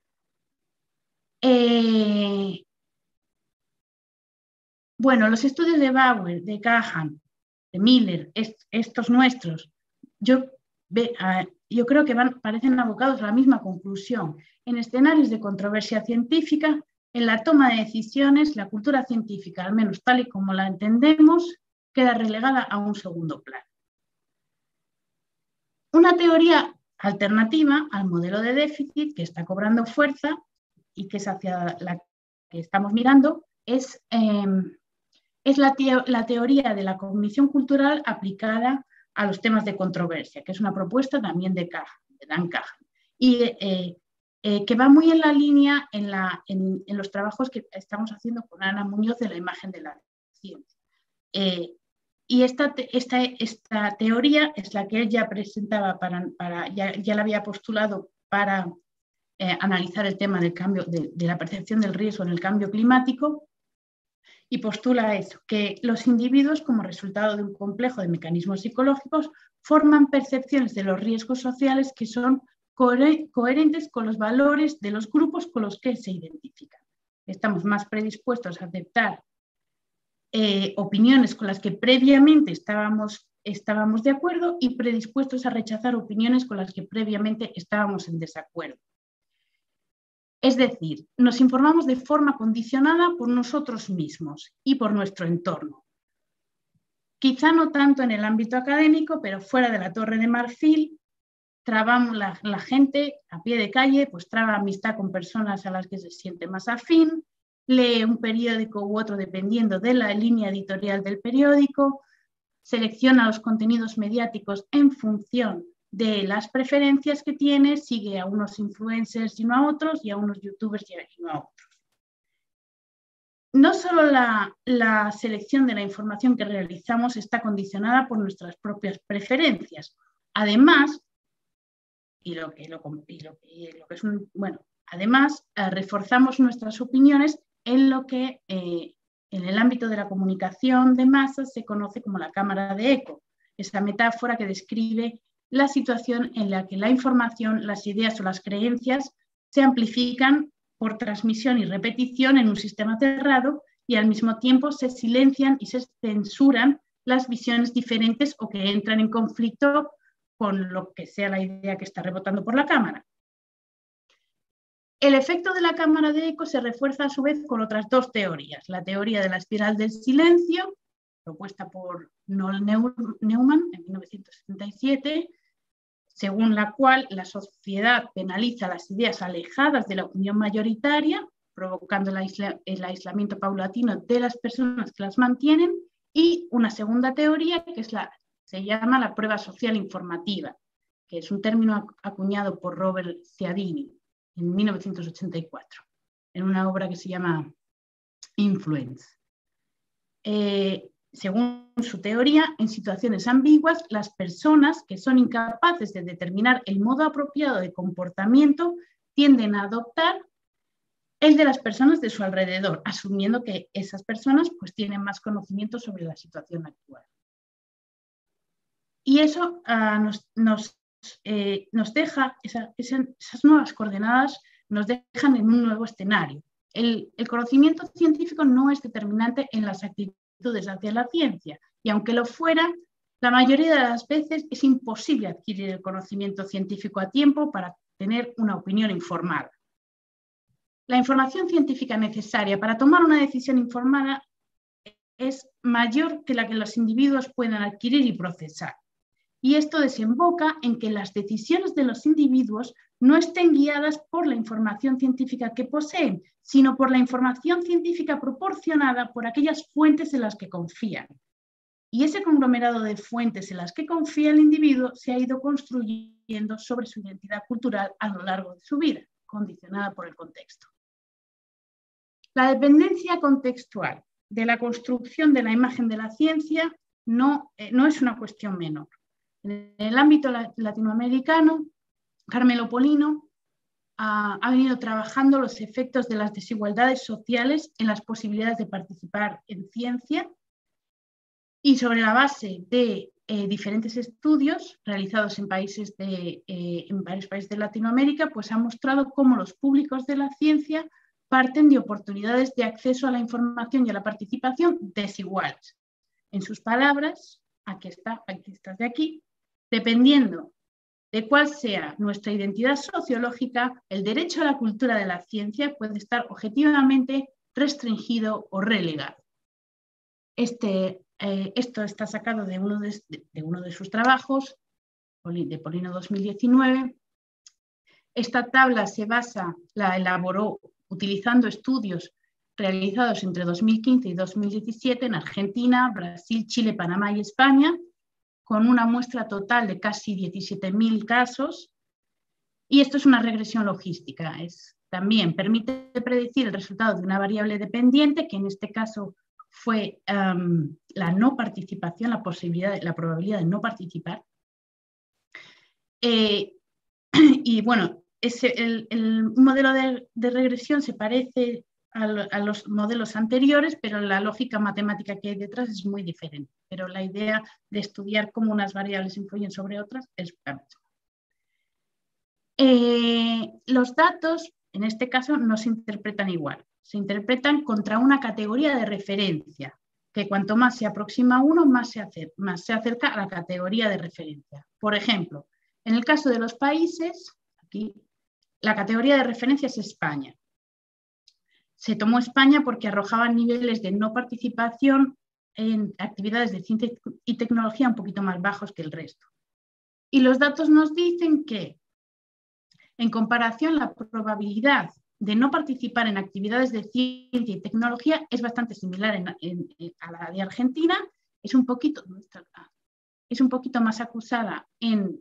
Eh, bueno, los estudios de Bauer, de Kahan, de Miller, est estos nuestros, yo ve, a, yo creo que van, parecen abocados a la misma conclusión. En escenarios de controversia científica, en la toma de decisiones, la cultura científica, al menos tal y como la entendemos, queda relegada a un segundo plano. Una teoría alternativa al modelo de déficit que está cobrando fuerza y que es hacia la que estamos mirando es, eh, es la, teo la teoría de la cognición cultural aplicada a los temas de controversia, que es una propuesta también de, Kahan, de Dan Kahan, y eh, eh, que va muy en la línea en, la, en, en los trabajos que estamos haciendo con Ana Muñoz de la imagen de la ciencia. Eh, y esta, esta, esta teoría es la que él ya presentaba, para, para, ya, ya la había postulado para eh, analizar el tema del cambio, de, de la percepción del riesgo en el cambio climático, y postula eso, que los individuos, como resultado de un complejo de mecanismos psicológicos, forman percepciones de los riesgos sociales que son coherentes con los valores de los grupos con los que se identifican. Estamos más predispuestos a aceptar eh, opiniones con las que previamente estábamos, estábamos de acuerdo y predispuestos a rechazar opiniones con las que previamente estábamos en desacuerdo. Es decir, nos informamos de forma condicionada por nosotros mismos y por nuestro entorno. Quizá no tanto en el ámbito académico, pero fuera de la Torre de Marfil, trabamos la, la gente a pie de calle, pues traba amistad con personas a las que se siente más afín, lee un periódico u otro dependiendo de la línea editorial del periódico, selecciona los contenidos mediáticos en función de las preferencias que tiene, sigue a unos influencers y no a otros, y a unos youtubers y no a otros. No solo la, la selección de la información que realizamos está condicionada por nuestras propias preferencias. Además, y lo que, lo, y lo, y lo que es un, bueno, además eh, reforzamos nuestras opiniones en lo que eh, en el ámbito de la comunicación de masas se conoce como la cámara de eco, esa metáfora que describe la situación en la que la información, las ideas o las creencias se amplifican por transmisión y repetición en un sistema cerrado y al mismo tiempo se silencian y se censuran las visiones diferentes o que entran en conflicto con lo que sea la idea que está rebotando por la cámara. El efecto de la cámara de eco se refuerza a su vez con otras dos teorías. La teoría de la espiral del silencio, propuesta por Noel Neumann en mil novecientos setenta y siete, según la cual la sociedad penaliza las ideas alejadas de la opinión mayoritaria, provocando el, aisla el aislamiento paulatino de las personas que las mantienen, y una segunda teoría que es la, se llama la prueba social informativa, que es un término acuñado por Robert Cialdini en mil novecientos ochenta y cuatro, en una obra que se llama Influence. Eh, según su teoría, en situaciones ambiguas, las personas que son incapaces de determinar el modo apropiado de comportamiento tienden a adoptar el de las personas de su alrededor, asumiendo que esas personas pues, tienen más conocimiento sobre la situación actual. Y eso uh, nos, nos, eh, nos deja, esa, esa, esas nuevas coordenadas nos dejan en un nuevo escenario. El, el conocimiento científico no es determinante en las actitudes hacia la ciencia, y aunque lo fuera, la mayoría de las veces es imposible adquirir el conocimiento científico a tiempo para tener una opinión informada. La información científica necesaria para tomar una decisión informada es mayor que la que los individuos puedan adquirir y procesar. Y esto desemboca en que las decisiones de los individuos no estén guiadas por la información científica que poseen, sino por la información científica proporcionada por aquellas fuentes en las que confían. Y ese conglomerado de fuentes en las que confía el individuo se ha ido construyendo sobre su identidad cultural a lo largo de su vida, condicionada por el contexto. La dependencia contextual de la construcción de la imagen de la ciencia no, eh, no es una cuestión menor. En el ámbito latinoamericano, Carmelo Polino ha, ha venido trabajando los efectos de las desigualdades sociales en las posibilidades de participar en ciencia, y sobre la base de eh, diferentes estudios realizados en, países de, eh, en varios países de Latinoamérica, pues ha mostrado cómo los públicos de la ciencia parten de oportunidades de acceso a la información y a la participación desiguales. En sus palabras, aquí está, aquí estás de aquí, dependiendo de cuál sea nuestra identidad sociológica, el derecho a la cultura de la ciencia puede estar objetivamente restringido o relegado. Este, eh, esto está sacado de uno de, de uno de sus trabajos, de Polino dos mil diecinueve. Esta tabla se basa, la elaboró utilizando estudios realizados entre dos mil quince y dos mil diecisiete en Argentina, Brasil, Chile, Panamá y España, con una muestra total de casi diecisiete mil casos. Y esto es una regresión logística. Es, también permite predecir el resultado de una variable dependiente, que en este caso fue um, la no participación, la posibilidad, la probabilidad de no participar. Eh, y bueno, ese, el, el modelo de, de regresión se parece a, lo, a los modelos anteriores, pero la lógica matemática que hay detrás es muy diferente. Pero la idea de estudiar cómo unas variables influyen sobre otras es la misma. Eh, los datos, en este caso, no se interpretan igual. Se interpretan contra una categoría de referencia, que cuanto más se aproxima a uno, más se, acer más se acerca a la categoría de referencia. Por ejemplo, en el caso de los países, aquí, la categoría de referencia es España. Se tomó España porque arrojaba niveles de no participación en actividades de ciencia y tecnología un poquito más bajos que el resto. Y los datos nos dicen que, en comparación, la probabilidad de no participar en actividades de ciencia y tecnología es bastante similar en, en, en, a la de Argentina, es un poquito, es un poquito más acusada en,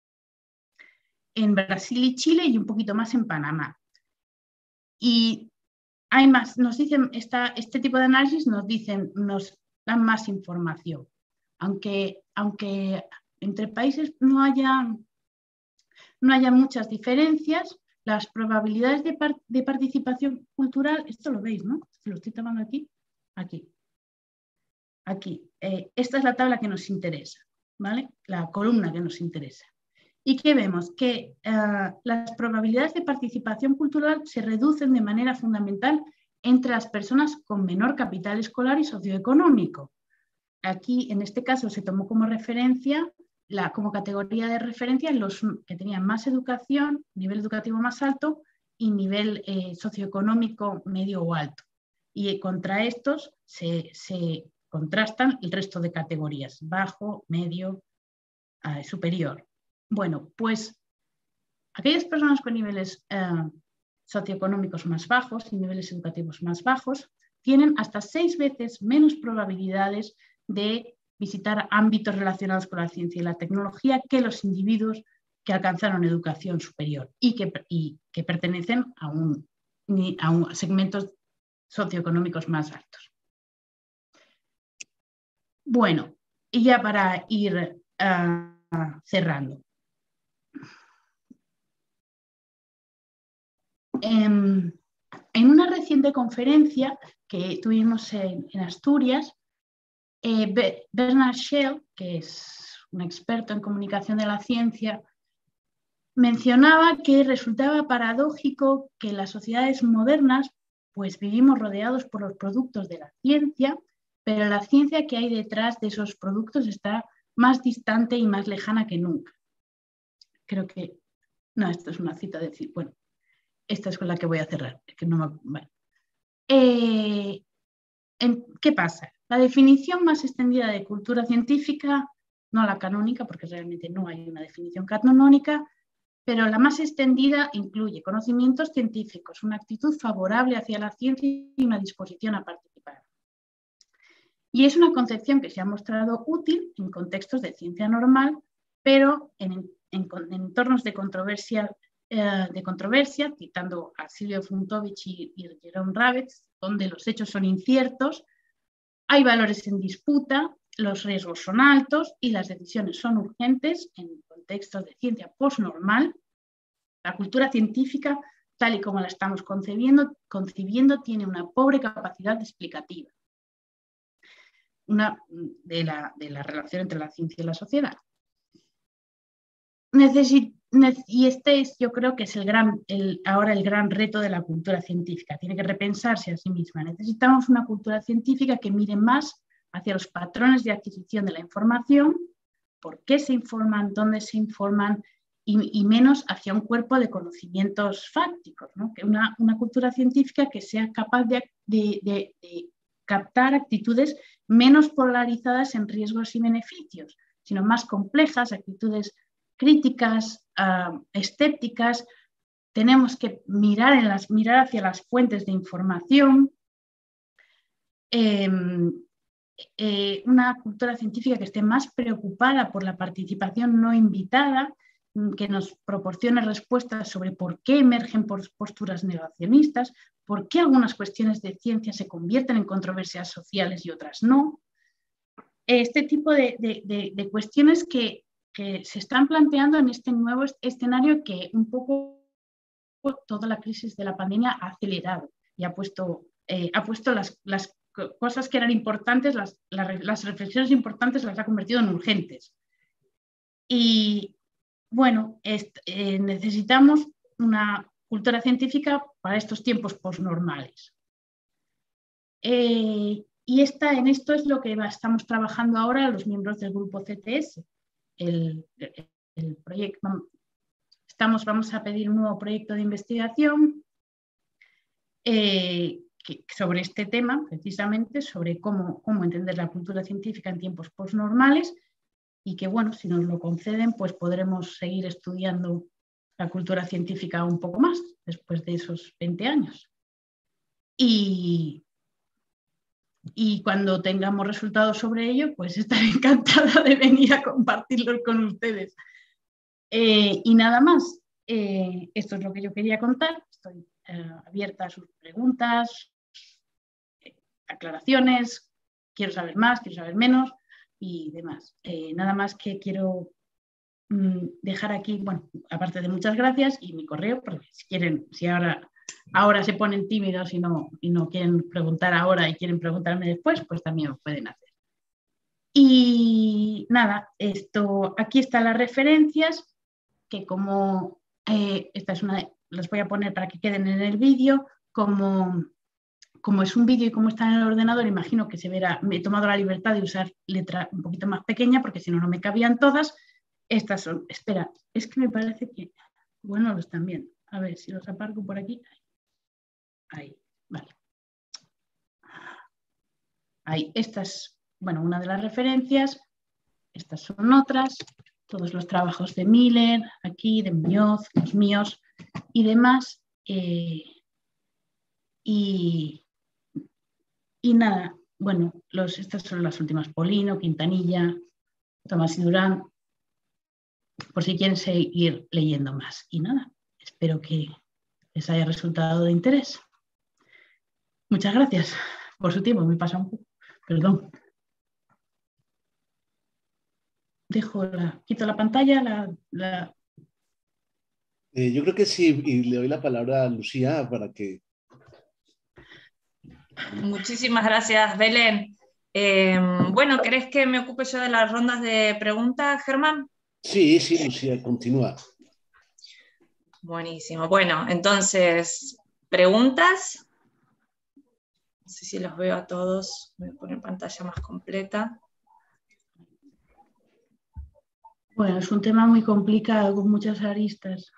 en Brasil y Chile y un poquito más en Panamá. Y hay más, nos dicen, esta, este tipo de análisis nos dicen, nos dan más información. Aunque, aunque entre países no haya, no haya muchas diferencias, las probabilidades de, par, de participación cultural, esto lo veis, ¿no? Lo estoy tomando aquí, aquí, aquí. Eh, esta es la tabla que nos interesa, ¿vale? La columna que nos interesa. ¿Y qué vemos? Que uh, las probabilidades de participación cultural se reducen de manera fundamental entre las personas con menor capital escolar y socioeconómico. Aquí, en este caso, se tomó como referencia, la, como categoría de referencia, los que tenían más educación, nivel educativo más alto y nivel eh, socioeconómico medio o alto. Y eh, contra estos se, se contrastan el resto de categorías, bajo, medio, eh, superior. Bueno, pues aquellas personas con niveles eh, socioeconómicos más bajos y niveles educativos más bajos tienen hasta seis veces menos probabilidades de visitar ámbitos relacionados con la ciencia y la tecnología que los individuos que alcanzaron educación superior y que, y que pertenecen a, un, a, un, a segmentos socioeconómicos más altos. Bueno, y ya para ir uh, cerrando. En, en una reciente conferencia que tuvimos en, en Asturias, eh, Bernard Schell, que es un experto en comunicación de la ciencia, mencionaba que resultaba paradójico que en las sociedades modernas pues vivimos rodeados por los productos de la ciencia, pero la ciencia que hay detrás de esos productos está más distante y más lejana que nunca. Creo que, no, esto es una cita de decir, bueno, esta es con la que voy a cerrar. Que no me, bueno. eh, en, ¿Qué pasa? La definición más extendida de cultura científica, no la canónica, porque realmente no hay una definición canónica, pero la más extendida incluye conocimientos científicos, una actitud favorable hacia la ciencia y una disposición a participar. Y es una concepción que se ha mostrado útil en contextos de ciencia normal, pero en, en, en entornos de controversia de controversia, citando a Silvio Funtovich y, y Jerome Ravetz, donde los hechos son inciertos, hay valores en disputa, los riesgos son altos y las decisiones son urgentes en contextos de ciencia postnormal. La cultura científica, tal y como la estamos concebiendo, concibiendo, tiene una pobre capacidad explicativa una, de, la, de la relación entre la ciencia y la sociedad. Necesitamos Y este es, yo creo que es el gran, el, ahora el gran reto de la cultura científica. Tiene que repensarse a sí misma. Necesitamos una cultura científica que mire más hacia los patrones de adquisición de la información, por qué se informan, dónde se informan y, y menos hacia un cuerpo de conocimientos fácticos, ¿no? Que una, una cultura científica que sea capaz de, de, de, de captar actitudes menos polarizadas en riesgos y beneficios, sino más complejas, actitudes críticas, uh, escépticas. Tenemos que mirar, en las, mirar hacia las fuentes de información. Eh, eh, una cultura científica que esté más preocupada por la participación no invitada, que nos proporcione respuestas sobre por qué emergen posturas negacionistas, por qué algunas cuestiones de ciencia se convierten en controversias sociales y otras no. Este tipo de, de, de, de cuestiones que, que se están planteando en este nuevo escenario que un poco toda la crisis de la pandemia ha acelerado y ha puesto, eh, ha puesto las, las cosas que eran importantes, las, las, las reflexiones importantes las ha convertido en urgentes. Y bueno, es, eh, necesitamos una cultura científica para estos tiempos posnormales. Eh, y esta, en esto es lo que estamos trabajando ahora los miembros del grupo C T S. El, el, el proyecto, estamos, vamos a pedir un nuevo proyecto de investigación eh, que, sobre este tema, precisamente, sobre cómo, cómo entender la cultura científica en tiempos posnormales, y que, bueno, si nos lo conceden, pues podremos seguir estudiando la cultura científica un poco más después de esos veinte años. Y, y cuando tengamos resultados sobre ello, pues estaré encantada de venir a compartirlos con ustedes. Eh, y nada más, eh, esto es lo que yo quería contar. Estoy eh, abierta a sus preguntas, eh, aclaraciones, quiero saber más, quiero saber menos y demás. Eh, nada más que quiero mmm, dejar aquí, bueno, aparte de muchas gracias, y mi correo, porque si quieren, si ahora, ahora se ponen tímidos y no, y no quieren preguntar ahora y quieren preguntarme después, pues también lo pueden hacer. Y nada, esto, aquí están las referencias, que como, eh, esta es una, las voy a poner para que queden en el vídeo, como... Como es un vídeo y como está en el ordenador, imagino que se verá, me he tomado la libertad de usar letra un poquito más pequeña porque si no, no me cabían todas. Estas son, espera, es que me parece que, bueno, los están viendo. A ver si los aparco por aquí. Ahí, vale. Ahí, esta es, bueno, una de las referencias. Estas son otras. Todos los trabajos de Miller, aquí, de Muñoz, los míos y demás. Eh, y... Y nada, bueno, los, estas son las últimas, Polino, Quintanilla, Tomás y Durán, por si quieren seguir leyendo más. Y nada, espero que les haya resultado de interés. Muchas gracias por su tiempo, me pasa un poco, perdón. Dejo la, quito la pantalla, la... la... Eh, yo creo que sí, y le doy la palabra a Lucía para que... Muchísimas gracias, Belén. Eh, bueno, ¿querés que me ocupe yo de las rondas de preguntas, Germán? Sí, sí, Lucía, continúa. Buenísimo. Bueno, entonces, preguntas. No sé si los veo a todos. Voy a poner pantalla más completa. Bueno, es un tema muy complicado, con muchas aristas.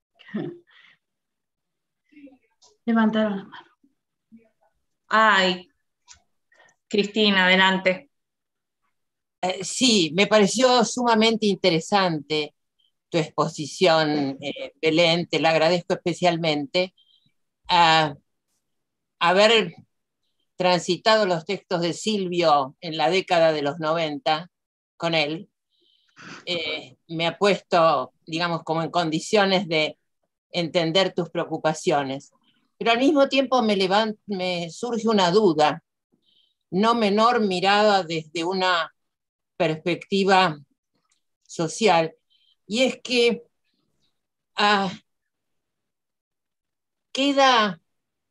Levantaron la mano. Ay, Cristina, adelante. Eh, sí, me pareció sumamente interesante tu exposición, eh, Belén, te la agradezco especialmente. Uh, haber transitado los textos de Silvio en la década de los noventa con él, eh, me ha puesto, digamos, como en condiciones de entender tus preocupaciones. Pero al mismo tiempo me, levant, me surge una duda, no menor, mirada desde una perspectiva social, y es que uh, queda,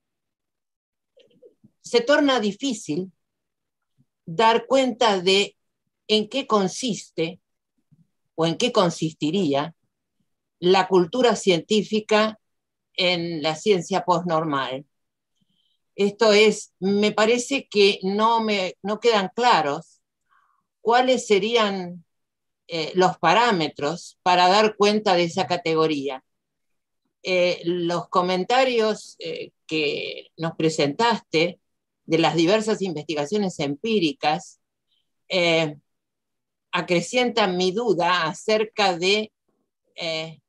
se torna difícil dar cuenta de en qué consiste o en qué consistiría la cultura científica en la ciencia postnormal. Esto es, me parece que no, me, no quedan claros cuáles serían eh, los parámetros para dar cuenta de esa categoría. Eh, los comentarios eh, que nos presentaste de las diversas investigaciones empíricas eh, acrecientan mi duda acerca de eh,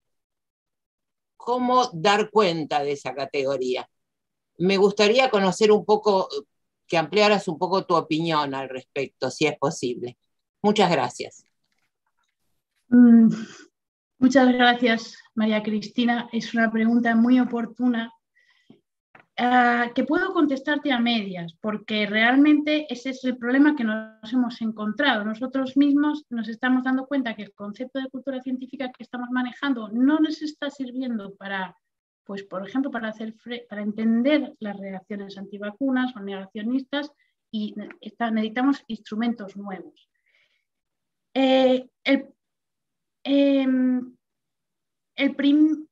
cómo dar cuenta de esa categoría. Me gustaría conocer un poco, que ampliaras un poco tu opinión al respecto, si es posible. Muchas gracias. Mm, muchas gracias, María Cristina. Es una pregunta muy oportuna uh, que puedo contestarte a medias, porque realmente ese es el problema que nos hemos encontrado. Nosotros mismos nos estamos dando cuenta que el concepto de cultura científica que estamos manejando no nos está sirviendo para, pues, por ejemplo, para, hacer para entender las reacciones antivacunas o negacionistas, y está, necesitamos instrumentos nuevos. Eh, el, eh, el prim,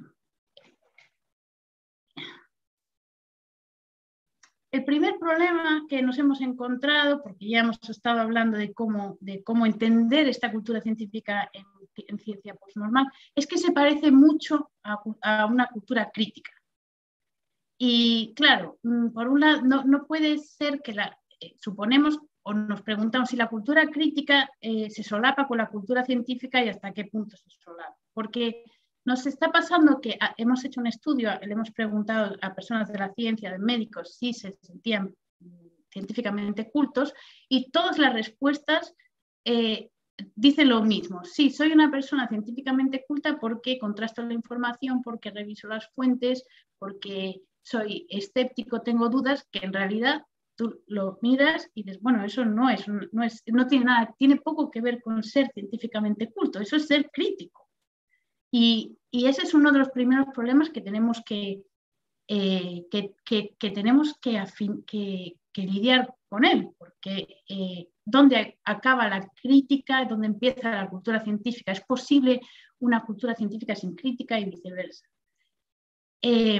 El primer problema que nos hemos encontrado, porque ya hemos estado hablando de cómo, de cómo entender esta cultura científica en, en ciencia postnormal, es que se parece mucho a, a una cultura crítica. Y claro, por un lado, no, no puede ser que la, eh, suponemos o nos preguntamos si la cultura crítica eh, se solapa con la cultura científica y hasta qué punto se solapa. Porque nos está pasando que a, hemos hecho un estudio, le hemos preguntado a personas de la ciencia, de médicos, si se sentían científicamente cultos, y todas las respuestas eh, dicen lo mismo. Sí, soy una persona científicamente culta porque contrasto la información, porque reviso las fuentes, porque soy escéptico, tengo dudas, que en realidad tú lo miras y dices, bueno, eso no es, no es, no tiene nada, tiene poco que ver con ser científicamente culto, eso es ser crítico. Y, y ese es uno de los primeros problemas que tenemos que, eh, que, que, que, tenemos que, afin, que, que lidiar con él, porque eh, ¿dónde acaba la crítica? ¿Dónde empieza la cultura científica? ¿Es posible una cultura científica sin crítica y viceversa? Eh,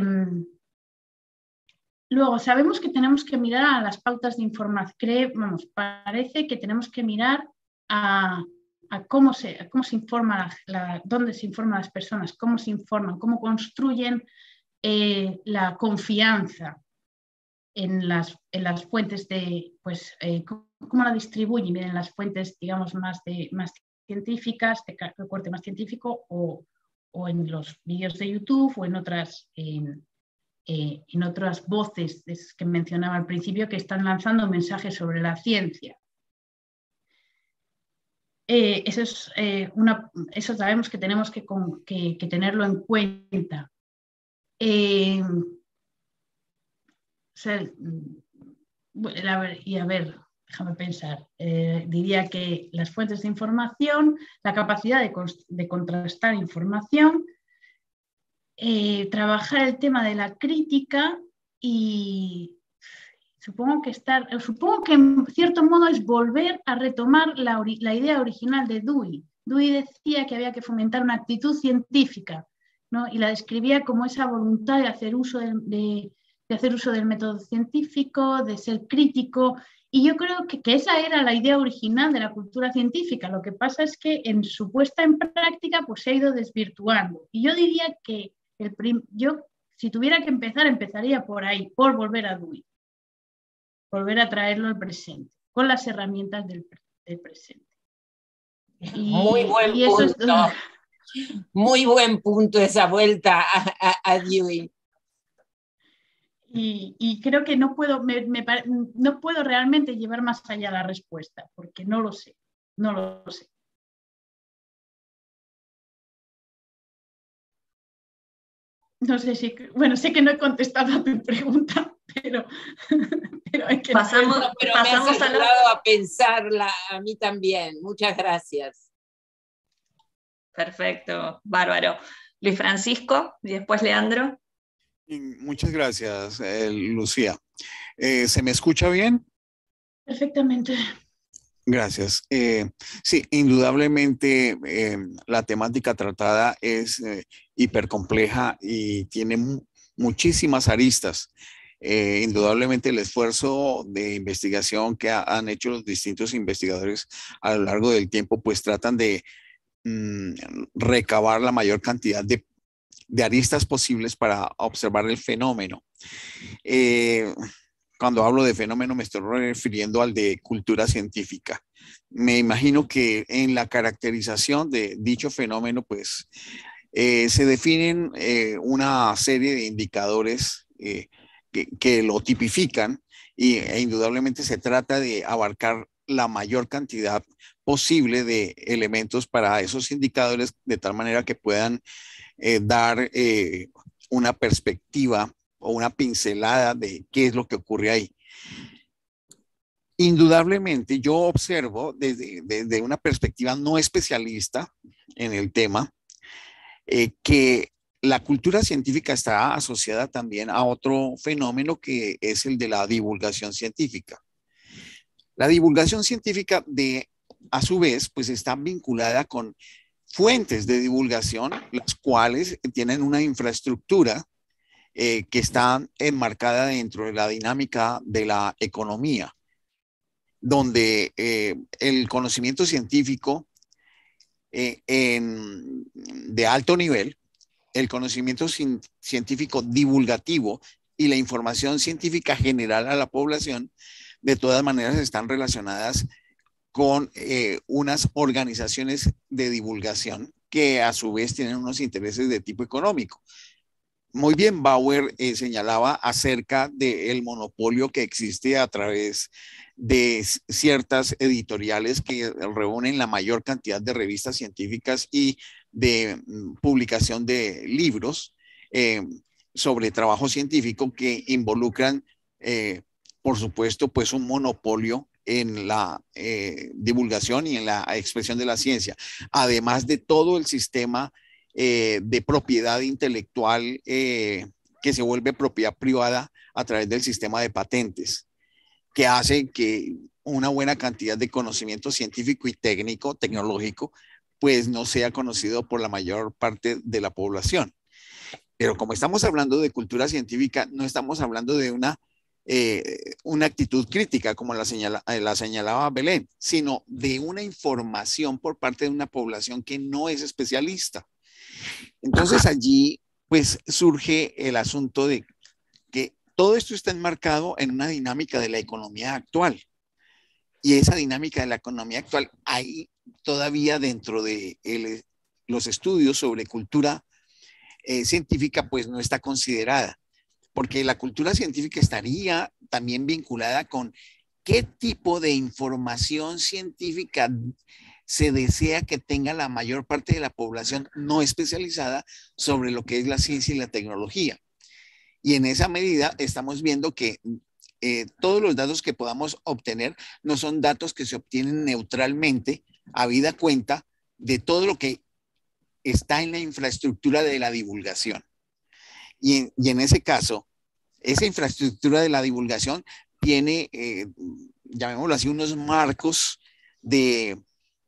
Luego, sabemos que tenemos que mirar a las pautas de información. Vamos, parece que tenemos que mirar a, a, cómo, se, a cómo se informa, la, la, dónde se informan las personas, cómo se informan, cómo construyen eh, la confianza en las, en las fuentes de, pues, eh, cómo la distribuyen en las fuentes, digamos, más, de, más científicas, de corte más científico, o, o en los vídeos de YouTube o en otras... En, Eh, en otras voces que mencionaba al principio que están lanzando mensajes sobre la ciencia. Eh, eso, es, eh, una, eso sabemos que tenemos que, que, que tenerlo en cuenta. Eh, o sea, a ver, y a ver, déjame pensar, eh, diría que las fuentes de información, la capacidad de, de contrastar información, Eh, trabajar el tema de la crítica y supongo que estar, supongo que en cierto modo es volver a retomar la, la idea original de Dewey. Dewey decía que había que fomentar una actitud científica, ¿no? Y la describía como esa voluntad de hacer uso de, de, de hacer uso del método científico, de ser crítico, y yo creo que, que esa era la idea original de la cultura científica. Lo que pasa es que en su puesta en práctica pues, se ha ido desvirtuando. Y yo diría que El prim yo, si tuviera que empezar, empezaría por ahí, por volver a Dewey, volver a traerlo al presente, con las herramientas del, del presente. Y, Muy buen y eso punto. Es... Muy buen punto esa vuelta a, a, a Dewey. Y, y creo que no puedo, me, me, no puedo realmente llevar más allá la respuesta, porque no lo sé, no lo sé. No sé si, bueno, sé que no he contestado a tu pregunta, pero, pero hay que... Pasamos, no, pero pasamos me has ayudado a, la... a pensarla, a mí también. Muchas gracias. Perfecto, bárbaro. Luis Francisco y después Leandro. Muchas gracias, eh, Lucía. Eh, ¿Se me escucha bien? Perfectamente. Gracias. Eh, sí, indudablemente eh, la temática tratada es eh, hipercompleja y tiene mu muchísimas aristas. Eh, indudablemente el esfuerzo de investigación que ha, han hecho los distintos investigadores a lo largo del tiempo, pues tratan de mmm, recabar la mayor cantidad de, de aristas posibles para observar el fenómeno. Eh, cuando hablo de fenómeno me estoy refiriendo al de cultura científica. Me imagino que en la caracterización de dicho fenómeno, pues eh, se definen eh, una serie de indicadores eh, que, que, lo tipifican y, e indudablemente se trata de abarcar la mayor cantidad posible de elementos para esos indicadores de tal manera que puedan eh, dar eh, una perspectiva o una pincelada de qué es lo que ocurre ahí. Indudablemente yo observo desde, desde una perspectiva no especialista en el tema eh, que la cultura científica está asociada también a otro fenómeno que es el de la divulgación científica. La divulgación científica de, a su vez, pues está vinculada con fuentes de divulgación, las cuales tienen una infraestructura eh, que está enmarcada dentro de la dinámica de la economía, donde eh, el conocimiento científico eh, en, de alto nivel, el conocimiento científico divulgativo y la información científica general a la población, de todas maneras están relacionadas con eh, unas organizaciones de divulgación que a su vez tienen unos intereses de tipo económico. Muy bien, Bauer eh, señalaba acerca del monopolio que existe a través de ciertas editoriales que reúnen la mayor cantidad de revistas científicas y de mm, publicación de libros eh, sobre trabajo científico que involucran, eh, por supuesto, pues un monopolio en la eh, divulgación y en la expresión de la ciencia, además de todo el sistema eh, de propiedad intelectual eh, que se vuelve propiedad privada a través del sistema de patentes, que hace que una buena cantidad de conocimiento científico y técnico, tecnológico, pues no sea conocido por la mayor parte de la población. Pero como estamos hablando de cultura científica, no estamos hablando de una Eh, una actitud crítica, como la, señala, la señalaba Belén, sino de una información por parte de una población que no es especialista. Entonces allí pues surge el asunto de que todo esto está enmarcado en una dinámica de la economía actual. Y esa dinámica de la economía actual, hay todavía dentro de el, los estudios sobre cultura eh, científica, pues no está considerada. Porque la cultura científica estaría también vinculada con qué tipo de información científica se desea que tenga la mayor parte de la población no especializada sobre lo que es la ciencia y la tecnología. Y en esa medida estamos viendo que eh, todos los datos que podamos obtener no son datos que se obtienen neutralmente, habida cuenta de todo lo que está en la infraestructura de la divulgación. Y en, y en ese caso, esa infraestructura de la divulgación tiene, eh, llamémoslo así, unos marcos de,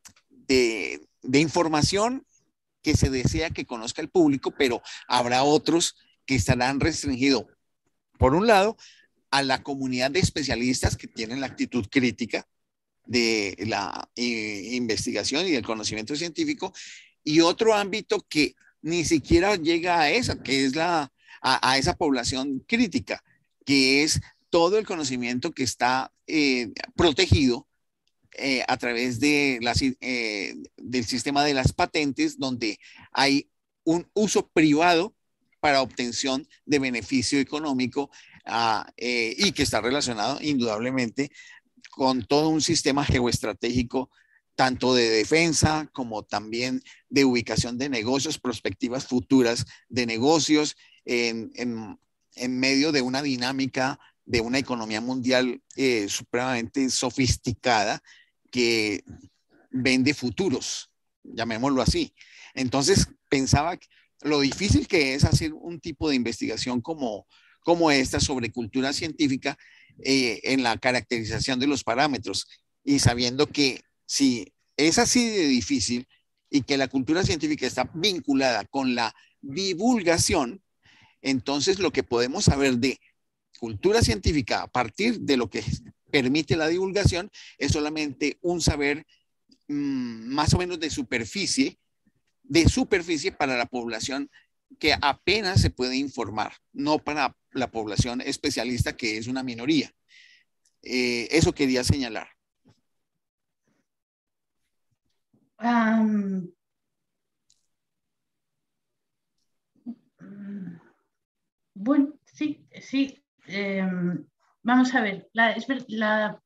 de, de información que se desea que conozca el público, pero habrá otros que estarán restringidos, por un lado, a la comunidad de especialistas que tienen la actitud crítica de la eh, investigación y del conocimiento científico, y otro ámbito que ni siquiera llega a esa, que es la, a, a esa población crítica, que es todo el conocimiento que está eh, protegido eh, a través de las, eh, del sistema de las patentes, donde hay un uso privado para obtención de beneficio económico uh, eh, y que está relacionado indudablemente con todo un sistema geoestratégico, tanto de defensa como también de ubicación de negocios, perspectivas futuras de negocios en, en, en medio de una dinámica de una economía mundial eh, supremamente sofisticada que vende futuros, llamémoslo así. Entonces pensaba que lo difícil que es hacer un tipo de investigación como, como esta sobre cultura científica eh, en la caracterización de los parámetros, y sabiendo que si es así de difícil y que la cultura científica está vinculada con la divulgación, entonces lo que podemos saber de cultura científica a partir de lo que permite la divulgación es solamente un saber mmm, más o menos de superficie, de superficie para la población que apenas se puede informar, no para la población especialista que es una minoría. Eh, eso quería señalar. Um, bueno, sí, sí. Eh, vamos a ver, la, es ver, la,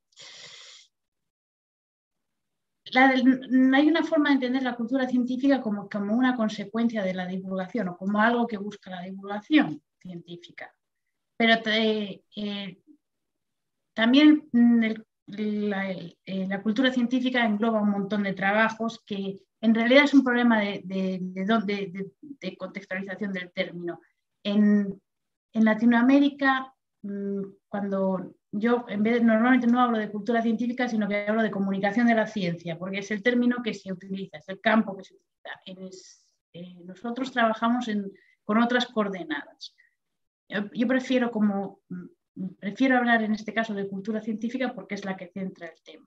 la, hay una forma de entender la cultura científica como, como una consecuencia de la divulgación o como algo que busca la divulgación científica. Pero te, eh, también el, la, el, la cultura científica engloba un montón de trabajos que en realidad es un problema de, de, de, de, de, de contextualización del término. En, en Latinoamérica, cuando yo en vez de, normalmente no hablo de cultura científica, sino que hablo de comunicación de la ciencia, porque es el término que se utiliza, es el campo que se utiliza. En es, eh, nosotros trabajamos en, con otras coordenadas. Yo, yo prefiero como... Prefiero hablar en este caso de cultura científica porque es la que centra el tema.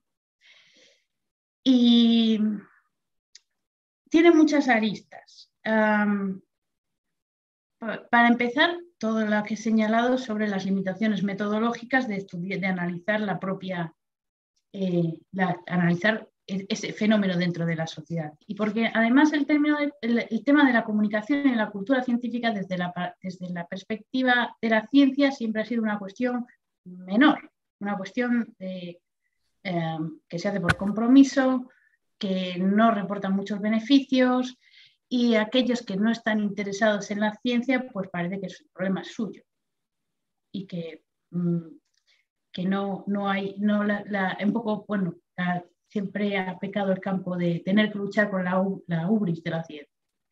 Y tiene muchas aristas. Um, para empezar, todo lo que he señalado sobre las limitaciones metodológicas de, estudiar, de analizar la propia, eh, la, analizar ese fenómeno dentro de la sociedad. Y porque además el, término de, el, el tema de la comunicación en la cultura científica desde la, desde la perspectiva de la ciencia siempre ha sido una cuestión menor, una cuestión de, eh, que se hace por compromiso, que no reporta muchos beneficios y aquellos que no están interesados en la ciencia pues parece que el problema es suyo y que, mm, que no, no hay, no la, la, un poco, bueno, la, siempre ha pecado el campo de tener que luchar con la, la ubris de la ciencia.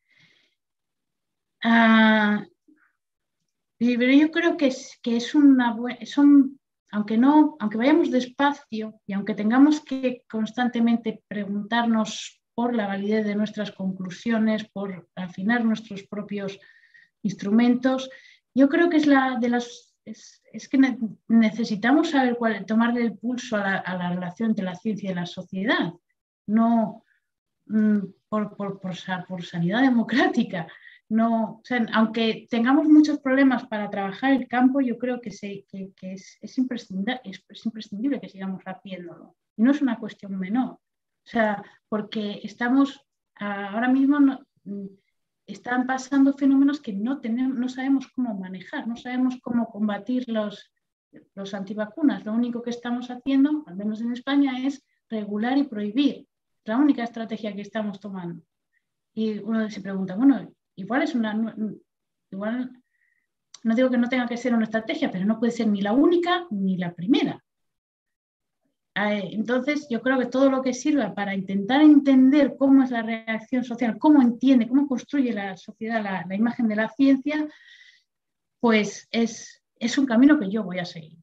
Uh, pero yo creo que es, que es una buena, son, aunque, no, aunque vayamos despacio y aunque tengamos que constantemente preguntarnos por la validez de nuestras conclusiones, por afinar nuestros propios instrumentos, yo creo que es la de las... Es, es que necesitamos saber cuál, tomarle el pulso a la, a la relación entre la ciencia y la sociedad, no mm, por, por, por, por sanidad democrática. No, o sea, aunque tengamos muchos problemas para trabajar el campo, yo creo que, se, que, que es, es, imprescindible, es, es imprescindible que sigamos haciéndolo. Y no es una cuestión menor. O sea, porque estamos ahora mismo... No, están pasando fenómenos que no, tenemos, no sabemos cómo manejar, no sabemos cómo combatir los, los antivacunas. Lo único que estamos haciendo, al menos en España, es regular y prohibir. Es la única estrategia que estamos tomando. Y uno se pregunta, bueno, igual es una... Igual, no digo que no tenga que ser una estrategia, pero no puede ser ni la única ni la primera. Entonces, yo creo que todo lo que sirva para intentar entender cómo es la reacción social, cómo entiende, cómo construye la sociedad la, la imagen de la ciencia, pues es, es un camino que yo voy a seguir.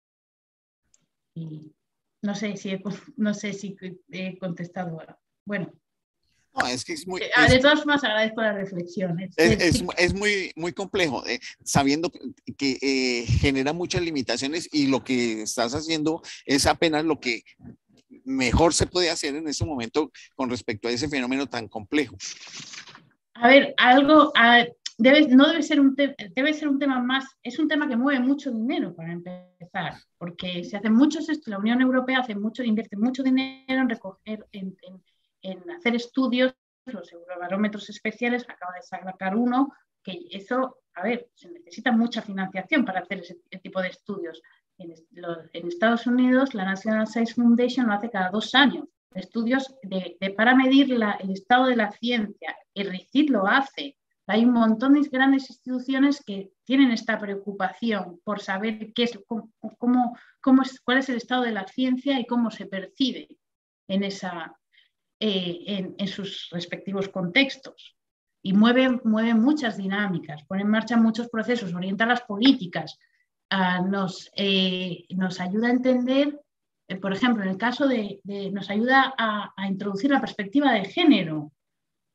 Y no sé si he, no sé si he contestado ahora. Bueno. No, es que es muy, de es, todas formas, agradezco la reflexión. Es, es, es, es muy, muy complejo, eh, sabiendo que eh, genera muchas limitaciones y lo que estás haciendo es apenas lo que mejor se puede hacer en ese momento con respecto a ese fenómeno tan complejo. A ver, algo, a, debe, no debe ser, un te, debe ser un tema más, es un tema que mueve mucho dinero para empezar, porque se hacen muchos estudios, la Unión Europea hace mucho, invierte mucho dinero en recoger, en, en en hacer estudios, los eurobarómetros especiales, acaba de sacar uno, que eso, a ver, se necesita mucha financiación para hacer ese tipo de estudios. En, los, en Estados Unidos, la National Science Foundation lo hace cada dos años, estudios de, de, para medir la, el estado de la ciencia. El R I C I T lo hace. Hay un montón de grandes instituciones que tienen esta preocupación por saber qué es, cómo, cómo, cómo es, cuál es el estado de la ciencia y cómo se percibe en esa... Eh, en, en sus respectivos contextos y mueve, mueve muchas dinámicas, pone en marcha muchos procesos, orienta las políticas, uh, nos, eh, nos ayuda a entender, eh, por ejemplo, en el caso de, de nos ayuda a, a introducir la perspectiva de género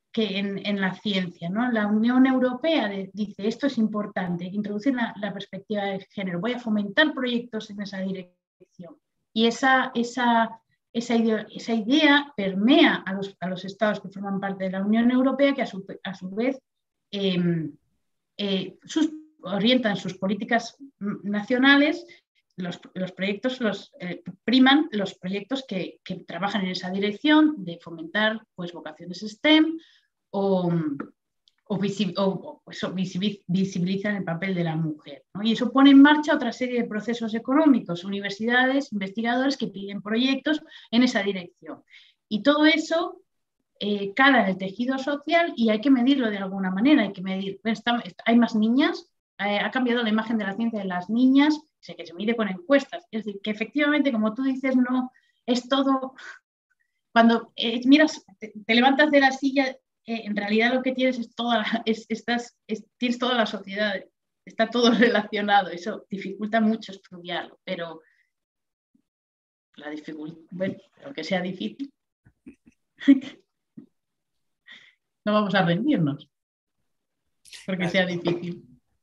que en, en la ciencia, ¿no? La Unión Europea de, dice, esto es importante, introducir la, la perspectiva de género, voy a fomentar proyectos en esa dirección. Y esa, esa, esa, idea, esa idea permea a los, a los estados que forman parte de la Unión Europea, que a su, a su vez eh, eh, sus, orientan sus políticas nacionales. Los, los proyectos los eh, priman los proyectos que, que trabajan en esa dirección de fomentar pues, vocaciones STEM o, o, visi, o eso, visibilizan el papel de la mujer, ¿no? Y eso pone en marcha otra serie de procesos económicos, universidades, investigadores que piden proyectos en esa dirección. Y todo eso eh, cala en el tejido social y hay que medirlo de alguna manera. Hay que medir, está, hay más niñas, eh, ha cambiado la imagen de la ciencia de las niñas, que se mide con encuestas. Es decir, que efectivamente, como tú dices, no es todo... Cuando eh, miras, te, te levantas de la silla, eh, en realidad lo que tienes es toda la, es, estás, es, tienes toda la sociedad, está todo relacionado. Eso dificulta mucho estudiarlo, pero la dificultad, bueno, aunque sea difícil, no vamos a rendirnos porque sea difícil.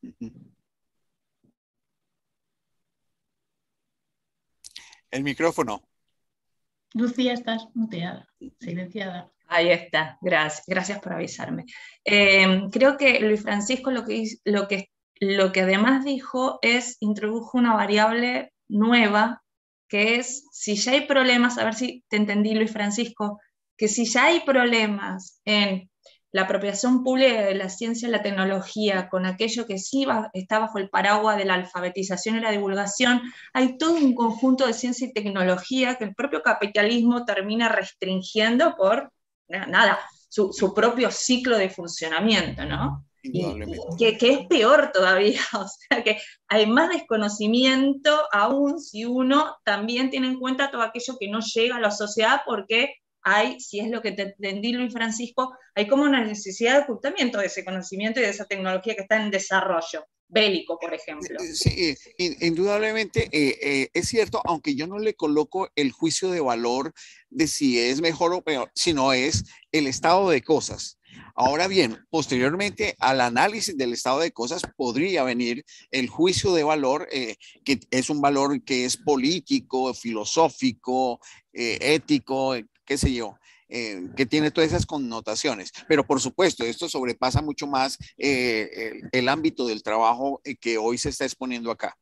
El micrófono. Lucía, estás muteada, silenciada. Ahí está, gracias, gracias por avisarme. Eh, creo que Luis Francisco lo que, lo, que, lo que además dijo es, introdujo una variable nueva, que es, si ya hay problemas, a ver si te entendí Luis Francisco, que si ya hay problemas en la apropiación pública de la ciencia y la tecnología con aquello que sí va, está bajo el paraguas de la alfabetización y la divulgación, hay todo un conjunto de ciencia y tecnología que el propio capitalismo termina restringiendo por, nada, su, su propio ciclo de funcionamiento, ¿no? Indudablemente. Y que, que es peor todavía, o sea que hay más desconocimiento aún si uno también tiene en cuenta todo aquello que no llega a la sociedad porque hay, si es lo que te entendí Luis Francisco, hay como una necesidad de ocultamiento de ese conocimiento y de esa tecnología que está en desarrollo, bélico, por ejemplo. Sí, indudablemente eh, eh, es cierto, aunque yo no le coloco el juicio de valor de si es mejor o peor, sino es el estado de cosas. Ahora bien, posteriormente al análisis del estado de cosas podría venir el juicio de valor, eh, que es un valor que es político, filosófico, eh, ético, qué sé yo, eh, que tiene todas esas connotaciones. Pero por supuesto, esto sobrepasa mucho más eh, el, el ámbito del trabajo que hoy se está exponiendo acá.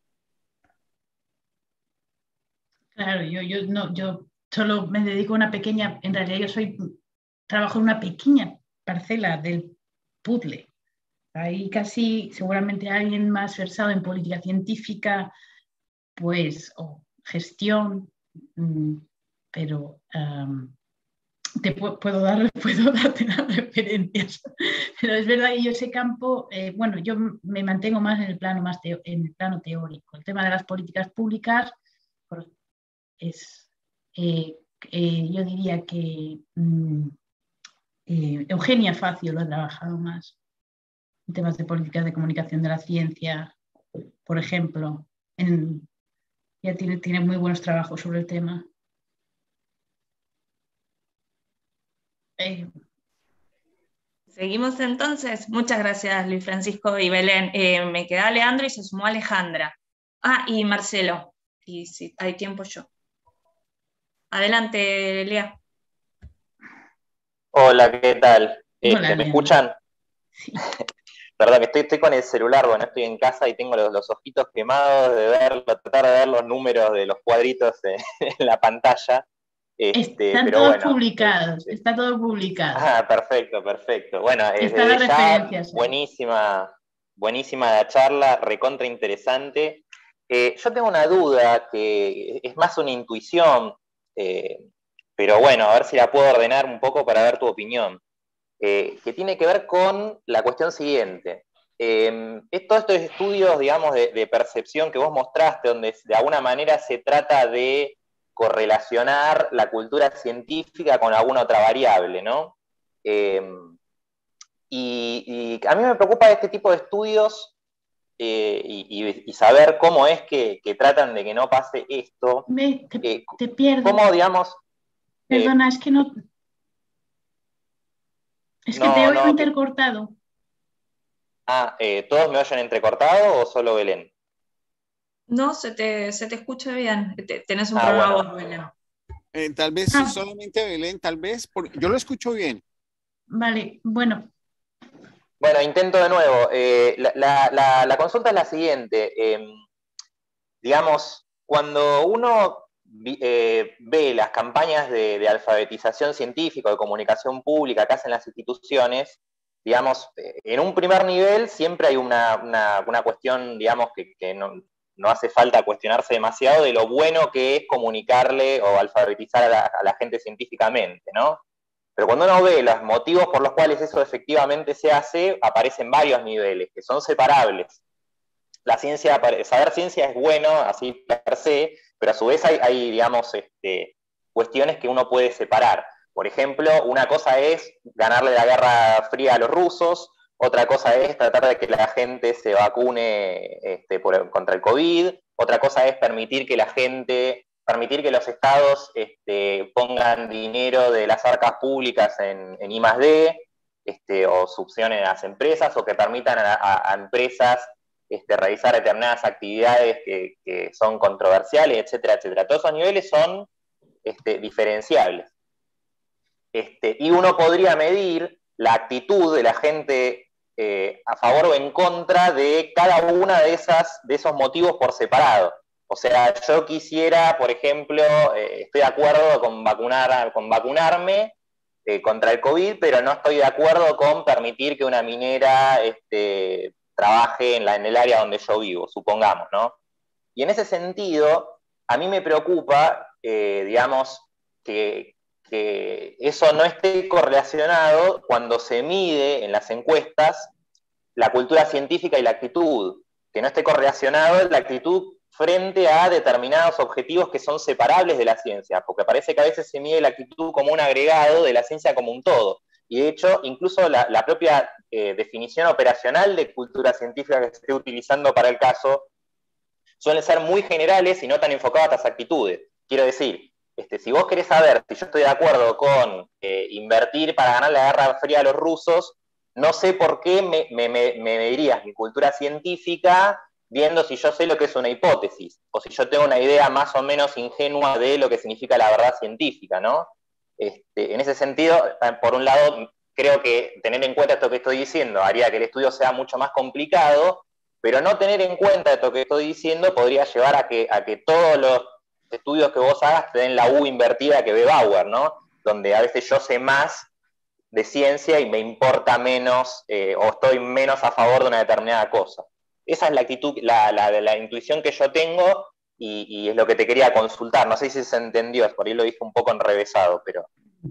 Claro, yo, yo, no, yo solo me dedico a una pequeña, en realidad yo soy, trabajo en una pequeña parcela del puzzle. Ahí casi seguramente alguien más versado en política científica, pues, o gestión, pero um, te pu puedo, dar, puedo darte las referencias. Pero es verdad que yo ese campo, eh, bueno, yo me mantengo más en el plano, más en el plano teórico. El tema de las políticas públicas es, eh, eh, yo diría que mmm, eh, Eugenia Facio lo ha trabajado más en temas de políticas de comunicación de la ciencia, por ejemplo. En, ya tiene, tiene muy buenos trabajos sobre el tema. Eh, Seguimos entonces. Muchas gracias, Luis Francisco y Belén. Eh, me queda Leandro y se sumó Alejandra. Ah, y Marcelo. Y si hay tiempo, yo. Adelante, Lea. Hola, ¿qué tal? Eh, Hola, ¿Me escuchan? Sí. Perdón, que estoy, estoy con el celular, bueno, estoy en casa y tengo los, los ojitos quemados de verlo, tratar de ver los números de los cuadritos en, en la pantalla. Este, Están pero todos bueno, publicados, eh, está todo publicado. Ah, perfecto, perfecto. Bueno, eh, Están las desde ya, referencias. buenísima, buenísima la charla, recontra interesante. Eh, yo tengo una duda que es más una intuición, eh, pero bueno, a ver si la puedo ordenar un poco para ver tu opinión, eh, que tiene que ver con la cuestión siguiente. Eh, todos estos estudios, digamos, de, de percepción que vos mostraste, donde de alguna manera se trata de correlacionar la cultura científica con alguna otra variable, ¿no? Eh, y, y a mí me preocupa este tipo de estudios eh, y, y, y saber cómo es que, que tratan de que no pase esto. Me, te, eh, te pierdo. ¿Cómo, digamos? Perdona, eh, es que no... Es que No, te oigo no, que- intercortado. Ah, eh, ¿todos me oyen entrecortado o solo Belén? No, se te, se te escucha bien. Te- tenés un Ah, problema bueno. vos, Belén. Eh, tal vez Ah, solamente Belén, tal vez, por- yo lo escucho bien. vale, bueno, Bueno, intento de nuevo. Eh, la, la- la- la consulta es la siguiente. Eh, digamos, cuando uno vi- eh, ve las campañas de, de alfabetización científica o de comunicación pública que hacen las instituciones, digamos, eh, en un primer nivel siempre hay una, una- una cuestión, digamos, que, que no, no hace falta cuestionarse demasiado de lo bueno que es comunicarle o alfabetizar a la, a la gente científicamente, ¿no? Pero cuando uno ve los motivos por los cuales eso efectivamente se hace, aparecen varios niveles, que son separables. La ciencia, saber ciencia es bueno, así per se, pero a su vez hay, hay digamos, este, cuestiones que uno puede separar. Por ejemplo, una cosa es ganarle la guerra fría a los rusos, otra cosa es tratar de que la gente se vacune este, por, contra el COVID, otra cosa es permitir que la gente, permitir que los estados este, pongan dinero de las arcas públicas en, en I más D, este, o subvencionen a las empresas, o que permitan a, a, a empresas este, realizar determinadas actividades que, que, son controversiales, etcétera, etcétera. Todos esos niveles son este, diferenciables. Este, y uno podría medir la actitud de la gente eh, a favor o en contra de cada una de, esas, de esos motivos por separado. O sea, yo quisiera, por ejemplo, eh, estoy de acuerdo con, vacunar, con vacunarme eh, contra el COVID, pero no estoy de acuerdo con permitir que una minera este, trabaje en, la, en el área donde yo vivo, supongamos, ¿no? Y en ese sentido, a mí me preocupa, eh, digamos, que, que eso no esté correlacionado cuando se mide en las encuestas la cultura científica y la actitud, que no esté correlacionado la actitud frente a determinados objetivos que son separables de la ciencia, porque parece que a veces se mide la actitud como un agregado de la ciencia como un todo. Y de hecho, incluso la, la propia eh, definición operacional de cultura científica que se esté utilizando para el caso suelen ser muy generales y no tan enfocadas a estas actitudes. Quiero decir, este, si vos querés saber si yo estoy de acuerdo con eh, invertir para ganar la guerra fría a los rusos, no sé por qué me, me, me, me dirías mi cultura científica viendo si yo sé lo que es una hipótesis, o si yo tengo una idea más o menos ingenua de lo que significa la verdad científica, ¿no? Este, en ese sentido, por un lado, creo que tener en cuenta esto que estoy diciendo haría que el estudio sea mucho más complicado, pero no tener en cuenta esto que estoy diciendo podría llevar a que, a que todos los estudios que vos hagas te den la U invertida que ve Bauer, ¿no? Donde a veces yo sé más de ciencia y me importa menos, eh, o estoy menos a favor de una determinada cosa. Esa es la actitud, la, la, la intuición que yo tengo y, y es lo que te quería consultar. No sé si se entendió, por ahí lo dije un poco enrevesado, pero...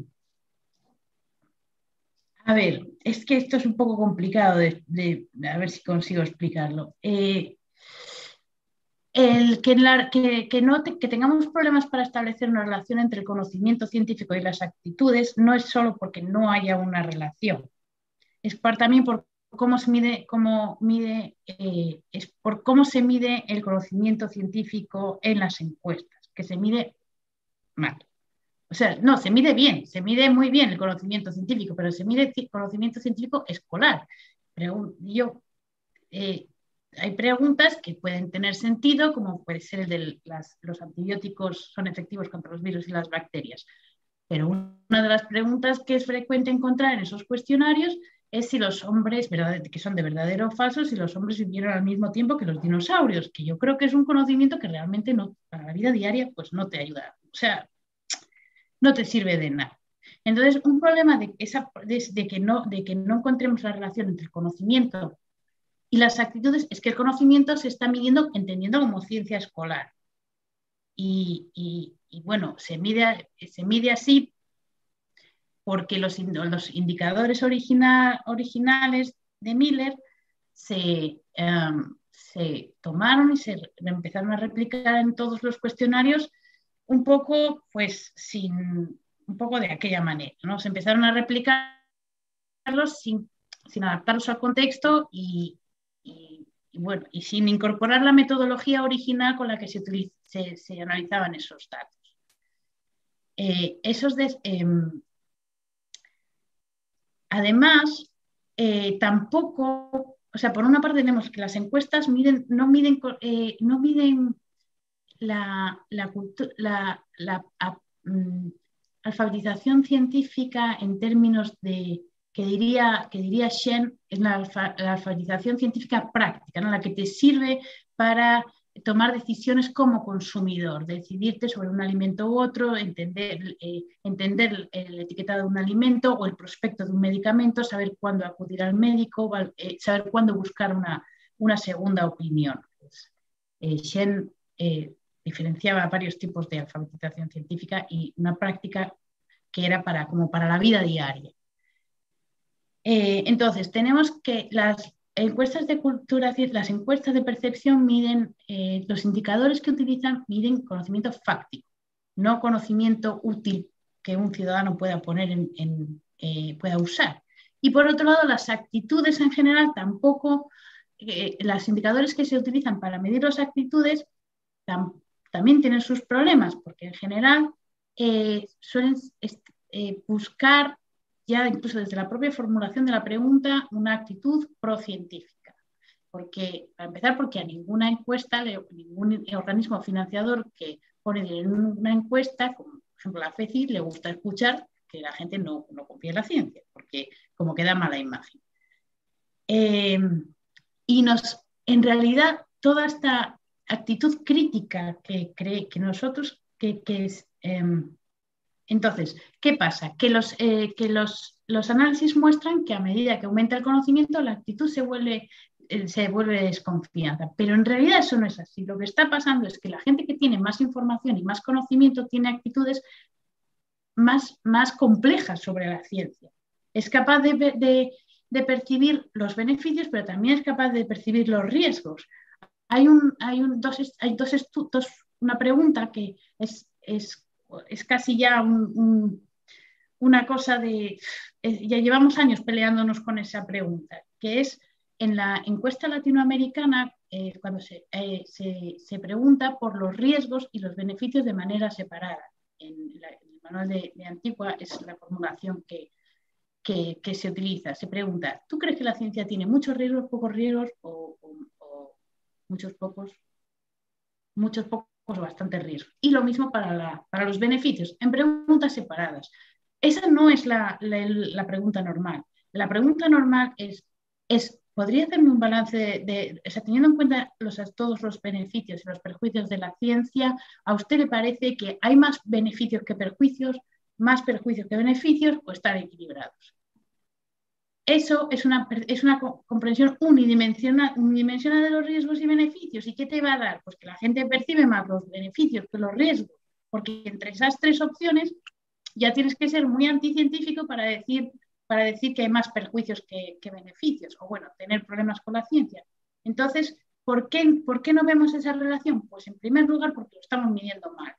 a ver, es que esto es un poco complicado de, de a ver si consigo explicarlo. Eh, el que, la, que, que, no te, que tengamos problemas para establecer una relación entre el conocimiento científico y las actitudes no es solo porque no haya una relación, es por, también por cómo se mide, cómo mide eh, es por cómo se mide el conocimiento científico en las encuestas, que se mide mal. O sea, no, se mide bien, se mide muy bien el conocimiento científico, pero se mide el conocimiento científico escolar. Pero yo, eh, hay preguntas que pueden tener sentido, como puede ser el de las, los antibióticos son efectivos contra los virus y las bacterias. Pero una de las preguntas que es frecuente encontrar en esos cuestionarios es si los hombres, que son de verdadero o falso, si los hombres vivieron al mismo tiempo que los dinosaurios, que yo creo que es un conocimiento que realmente no, para la vida diaria pues no te ayuda. O sea, no te sirve de nada. Entonces, un problema de, esa, de, de, que no, de que no encontremos la relación entre el conocimiento y las actitudes es que el conocimiento se está midiendo, entendiendo como ciencia escolar. Y, y, y bueno, se mide, se mide así porque los, los indicadores original, originales de Miller se, um, se tomaron y se empezaron a replicar en todos los cuestionarios un poco, pues, sin, un poco de aquella manera, ¿no? Se empezaron a replicarlos sin, sin adaptarlos al contexto y, y, y, bueno, y sin incorporar la metodología original con la que se, utiliz, se, se analizaban esos datos. Eh, esos de, eh, además, eh, tampoco, o sea, por una parte tenemos que las encuestas miden, no miden, eh, no miden la, la, la, la a, um, alfabetización científica en términos de, que diría, que diría Shen, es la, alfa, la alfabetización científica práctica, ¿no? La que te sirve para tomar decisiones como consumidor, decidirte sobre un alimento u otro, entender, eh, entender el etiquetado de un alimento o el prospecto de un medicamento, saber cuándo acudir al médico, eh, saber cuándo buscar una, una segunda opinión. Pues, eh, Shen eh, diferenciaba varios tipos de alfabetización científica y una práctica que era para, como para la vida diaria. Eh, entonces, tenemos que las encuestas de cultura, las encuestas de percepción miden, eh, los indicadores que utilizan miden conocimiento fáctico, no conocimiento útil que un ciudadano pueda poner en, en eh, pueda usar. Y por otro lado, las actitudes en general tampoco, eh, los indicadores que se utilizan para medir las actitudes tam, también tienen sus problemas, porque en general eh, suelen eh, buscar ya incluso desde la propia formulación de la pregunta, una actitud procientífica. Porque, para empezar, porque a ninguna encuesta, ningún organismo financiador que pone dinero en una encuesta, como por ejemplo la FECI, le gusta escuchar que la gente no, no confía en la ciencia, porque como queda mala imagen. Eh, y nos, en realidad, toda esta actitud crítica que cree que nosotros, que, que es... Eh, Entonces, ¿qué pasa? Que, los, eh, que los, los análisis muestran que a medida que aumenta el conocimiento, la actitud se vuelve, eh, se vuelve desconfianza. Pero en realidad eso no es así. Lo que está pasando es que la gente que tiene más información y más conocimiento tiene actitudes más, más complejas sobre la ciencia. Es capaz de, de, de percibir los beneficios, pero también es capaz de percibir los riesgos. Hay, un, hay, un, dos, hay dos estudios, una pregunta que es... es es casi ya un, un, una cosa de... Ya llevamos años peleándonos con esa pregunta, que es en la encuesta latinoamericana, eh, cuando se, eh, se, se pregunta por los riesgos y los beneficios de manera separada. En, la, en el manual de, de Antigua es la formulación que, que, que se utiliza. Se pregunta, ¿tú crees que la ciencia tiene muchos riesgos, pocos riesgos o, o, o muchos pocos? Muchos pocos bastante riesgo. Y lo mismo para, la, para los beneficios, en preguntas separadas. Esa no es la, la, la pregunta normal. La pregunta normal es, es ¿podría hacerme un balance de, de o sea, teniendo en cuenta los, todos los beneficios y los perjuicios de la ciencia, ¿a usted le parece que hay más beneficios que perjuicios, más perjuicios que beneficios o están equilibrados? Eso es una, es una comprensión unidimensional, unidimensional de los riesgos y beneficios. ¿Y qué te va a dar? Pues que la gente percibe más los beneficios que los riesgos, porque entre esas tres opciones ya tienes que ser muy anticientífico para decir, para decir que hay más perjuicios que, que beneficios, o bueno, tener problemas con la ciencia. Entonces, ¿por qué, ¿por qué no vemos esa relación? Pues en primer lugar porque lo estamos midiendo mal.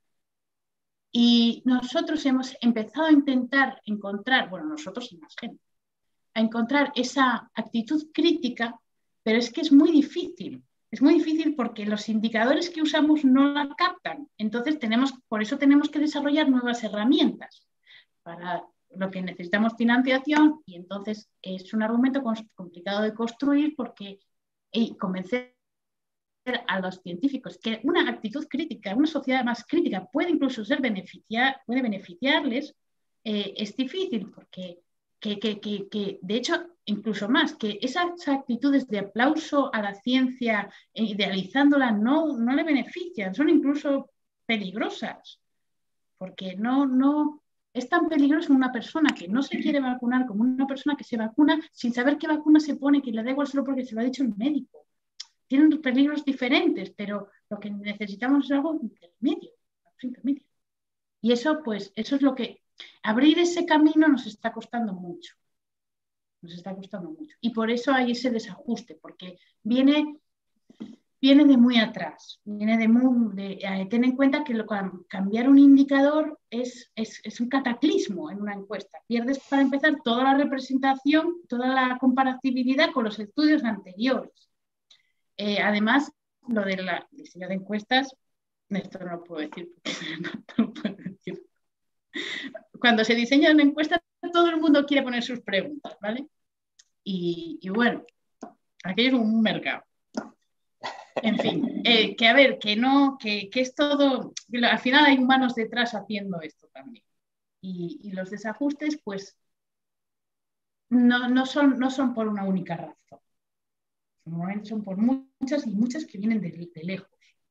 Y nosotros hemos empezado a intentar encontrar, bueno, nosotros y más gente, a encontrar esa actitud crítica, pero es que es muy difícil. Es muy difícil porque los indicadores que usamos no la captan. Entonces, tenemos, por eso tenemos que desarrollar nuevas herramientas. Para lo que necesitamos financiación y entonces es un argumento complicado de construir porque y convencer a los científicos que una actitud crítica, una sociedad más crítica puede incluso ser beneficiar, puede beneficiarles, eh, es difícil porque Que, que, que, que, de hecho, incluso más, que esas actitudes de aplauso a la ciencia, idealizándola, no, no le benefician, son incluso peligrosas, porque no, no es tan peligroso una persona que no se quiere vacunar como una persona que se vacuna sin saber qué vacuna se pone, que le da igual solo porque se lo ha dicho el médico. Tienen peligros diferentes, pero lo que necesitamos es algo intermedio, intermedio. Y eso, pues, eso es lo que abrir ese camino nos está costando mucho, nos está costando mucho. Y por eso hay ese desajuste, porque viene, viene de muy atrás, viene de muy... De, eh, ten en cuenta que lo, cambiar un indicador es, es, es un cataclismo en una encuesta. Pierdes, para empezar, toda la representación, toda la comparatibilidad con los estudios anteriores. Eh, además, lo del diseño de encuestas, esto no lo puedo decir, porque no, no lo puedo decir. Cuando se diseña una encuesta todo el mundo quiere poner sus preguntas, ¿vale? Y, y bueno, aquello es un mercado. En fin, eh, que a ver, que no, que, que es todo, que al final hay humanos detrás haciendo esto también. Y, y los desajustes, pues, no, no, son, no son por una única razón. Normalmente son por muchas y muchas que vienen de, de lejos.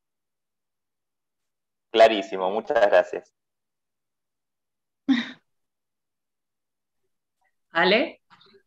Clarísimo, muchas gracias. ¿Ale?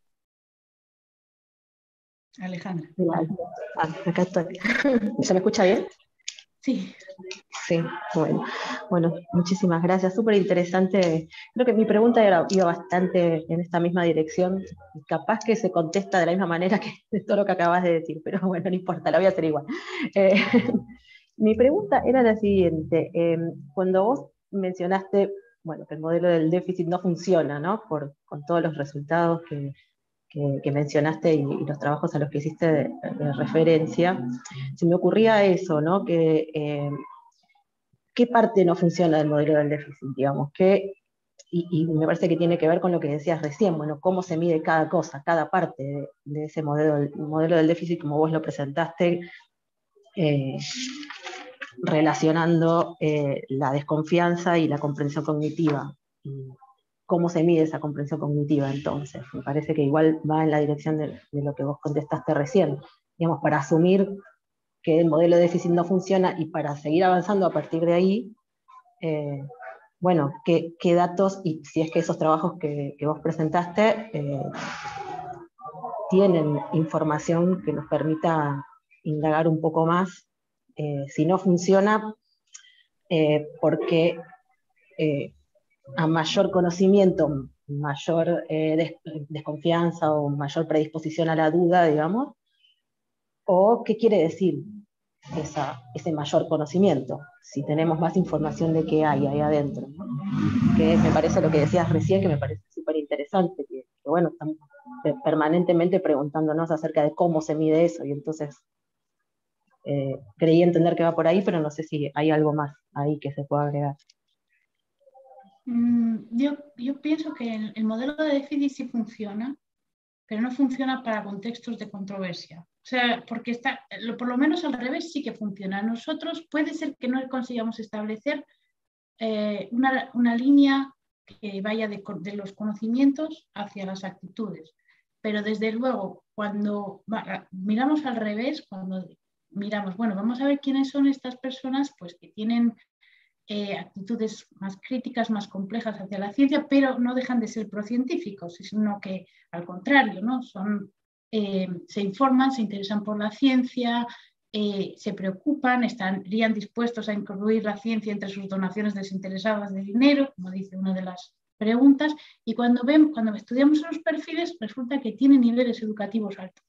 Alejandra. Ah, acá estoy. ¿Se me escucha bien? Sí. Sí, bueno, bueno, muchísimas gracias, súper interesante. Creo que mi pregunta era, iba bastante en esta misma dirección, capaz que se contesta de la misma manera que de todo lo que acabas de decir, pero bueno, no importa, la voy a hacer igual. Eh, mi pregunta era la siguiente, eh, cuando vos mencionaste, bueno, que el modelo del déficit no funciona, ¿no? Por, con todos los resultados que, que, que mencionaste y, y los trabajos a los que hiciste de, de referencia, se me ocurría eso, ¿no? Que... Eh, ¿qué parte no funciona del modelo del déficit? Digamos, que, y, y me parece que tiene que ver con lo que decías recién, bueno, cómo se mide cada cosa, cada parte de, de ese modelo, el modelo del déficit, como vos lo presentaste, eh, relacionando eh, la desconfianza y la comprensión cognitiva. ¿Cómo se mide esa comprensión cognitiva entonces? Me parece que igual va en la dirección de, de lo que vos contestaste recién. Digamos, para asumir que el modelo de déficit no funciona y para seguir avanzando a partir de ahí, eh, bueno, ¿qué, qué datos, y si es que esos trabajos que, que vos presentaste eh, tienen información que nos permita indagar un poco más? Eh, si no funciona, eh, porque eh, a mayor conocimiento, mayor eh, des desconfianza o mayor predisposición a la duda, digamos, o qué quiere decir esa, ese mayor conocimiento, si tenemos más información de qué hay ahí adentro, ¿no? Que me parece lo que decías recién, que me parece súper interesante, que, que bueno, estamos permanentemente preguntándonos acerca de cómo se mide eso, y entonces eh, creí entender que va por ahí, pero no sé si hay algo más ahí que se pueda agregar. Mm, yo, yo pienso que el, el modelo de déficit sí funciona, pero no funciona para contextos de controversia. O sea, porque está, por lo menos al revés sí que funciona. Nosotros puede ser que no consigamos establecer eh, una, una línea que vaya de, de los conocimientos hacia las actitudes. Pero desde luego, cuando va, miramos al revés, cuando miramos, bueno, vamos a ver quiénes son estas personas pues, que tienen eh, actitudes más críticas, más complejas hacia la ciencia, pero no dejan de ser procientíficos, sino que al contrario, ¿no? Son, eh, se informan, se interesan por la ciencia, eh, se preocupan, estarían dispuestos a incluir la ciencia entre sus donaciones desinteresadas de dinero, como dice una de las preguntas, y cuando, ven, cuando estudiamos los perfiles resulta que tienen niveles educativos altos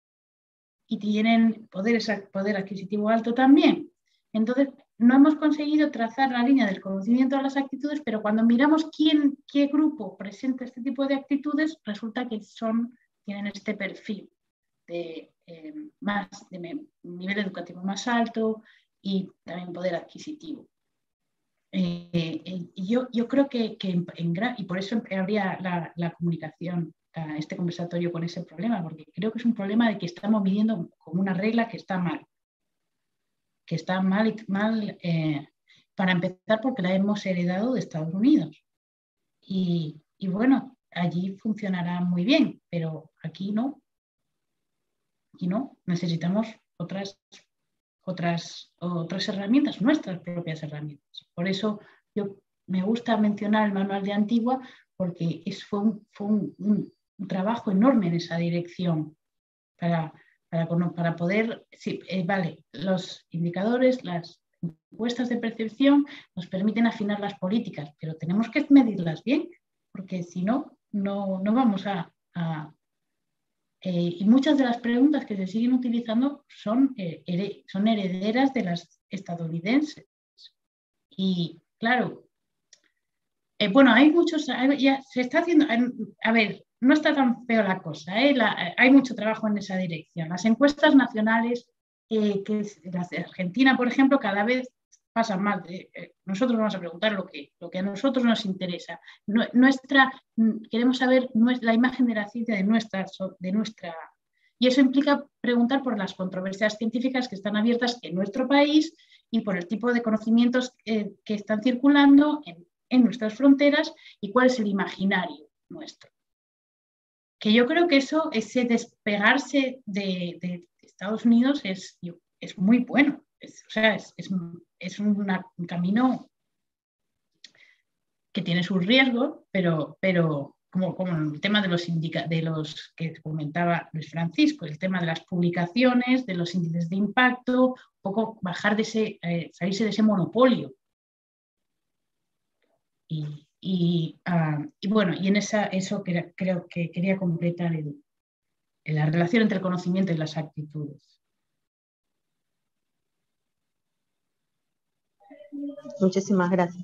y tienen poder, poder adquisitivo alto también. Entonces, no hemos conseguido trazar la línea del conocimiento a las actitudes, pero cuando miramos quién, qué grupo presenta este tipo de actitudes, resulta que son, tienen este perfil de, eh, más, de nivel educativo más alto y también poder adquisitivo. Eh, eh, yo, yo creo que, que en, en gran, y por eso habría la, la comunicación, la, este conversatorio con ese problema, porque creo que es un problema de que estamos midiendo como una regla que está mal. que está mal, mal eh, para empezar porque la hemos heredado de Estados Unidos. Y, y bueno, allí funcionará muy bien, pero aquí no. Aquí no. Necesitamos otras, otras, otras herramientas, nuestras propias herramientas. Por eso yo me gusta mencionar el manual de Antigua porque es, fue, un, fue un, un, un trabajo enorme en esa dirección para... Para, para poder, sí, eh, vale, los indicadores, las encuestas de percepción nos permiten afinar las políticas, pero tenemos que medirlas bien, porque si no, no, no vamos a... a eh, y muchas de las preguntas que se siguen utilizando son, eh, her son herederas de las estadounidenses. Y claro, eh, bueno, hay muchos, hay, ya se está haciendo, a ver, no está tan feo la cosa, ¿eh? la, hay mucho trabajo en esa dirección. Las encuestas nacionales, eh, que es, las de Argentina, por ejemplo, cada vez pasan mal. De, eh, nosotros vamos a preguntar lo que, lo que a nosotros nos interesa. Nuestra, queremos saber la imagen de la ciencia de nuestra, de nuestra... Y eso implica preguntar por las controversias científicas que están abiertas en nuestro país y por el tipo de conocimientos eh, que están circulando en, en nuestras fronteras y cuál es el imaginario nuestro. Que yo creo que eso, ese despegarse de, de Estados Unidos es, es muy bueno. Es, o sea, es, es, es una, un camino que tiene sus riesgos, pero, pero como, como el tema de los, indica, de los que comentaba Luis Francisco, el tema de las publicaciones, de los índices de impacto, un poco bajar de ese, eh, salirse de ese monopolio. Y, y, uh, y bueno, y en esa, eso que, creo que quería completar el, la relación entre el conocimiento y las actitudes. Muchísimas gracias.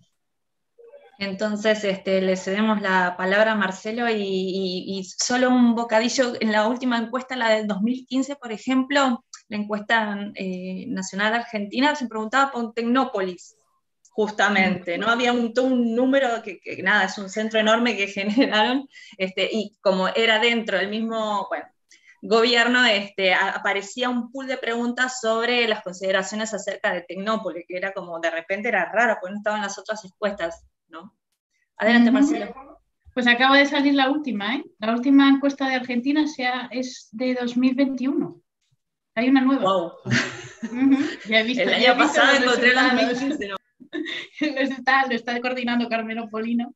Entonces, este, le cedemos la palabra a Marcelo y, y, y solo un bocadillo. En la última encuesta, la del dos mil quince, por ejemplo, la encuesta eh, nacional argentina, se preguntaba por Tecnópolis, justamente, ¿no? Había un, un número que, que, nada, es un centro enorme que generaron, este, y como era dentro del mismo, bueno, gobierno, este, aparecía un pool de preguntas sobre las consideraciones acerca de Tecnópolis, que era como, de repente era raro, porque no estaban las otras encuestas, ¿no? Adelante, Marcelo. Pues acaba de salir la última, ¿eh? La última encuesta de Argentina sea, es de dos mil veintiuno. Hay una nueva. Wow. Uh-huh. Ya he visto, el ya año he visto pasado encontré la dos mil quince, ¿no? lo, está, lo está coordinando Carmelo Polino.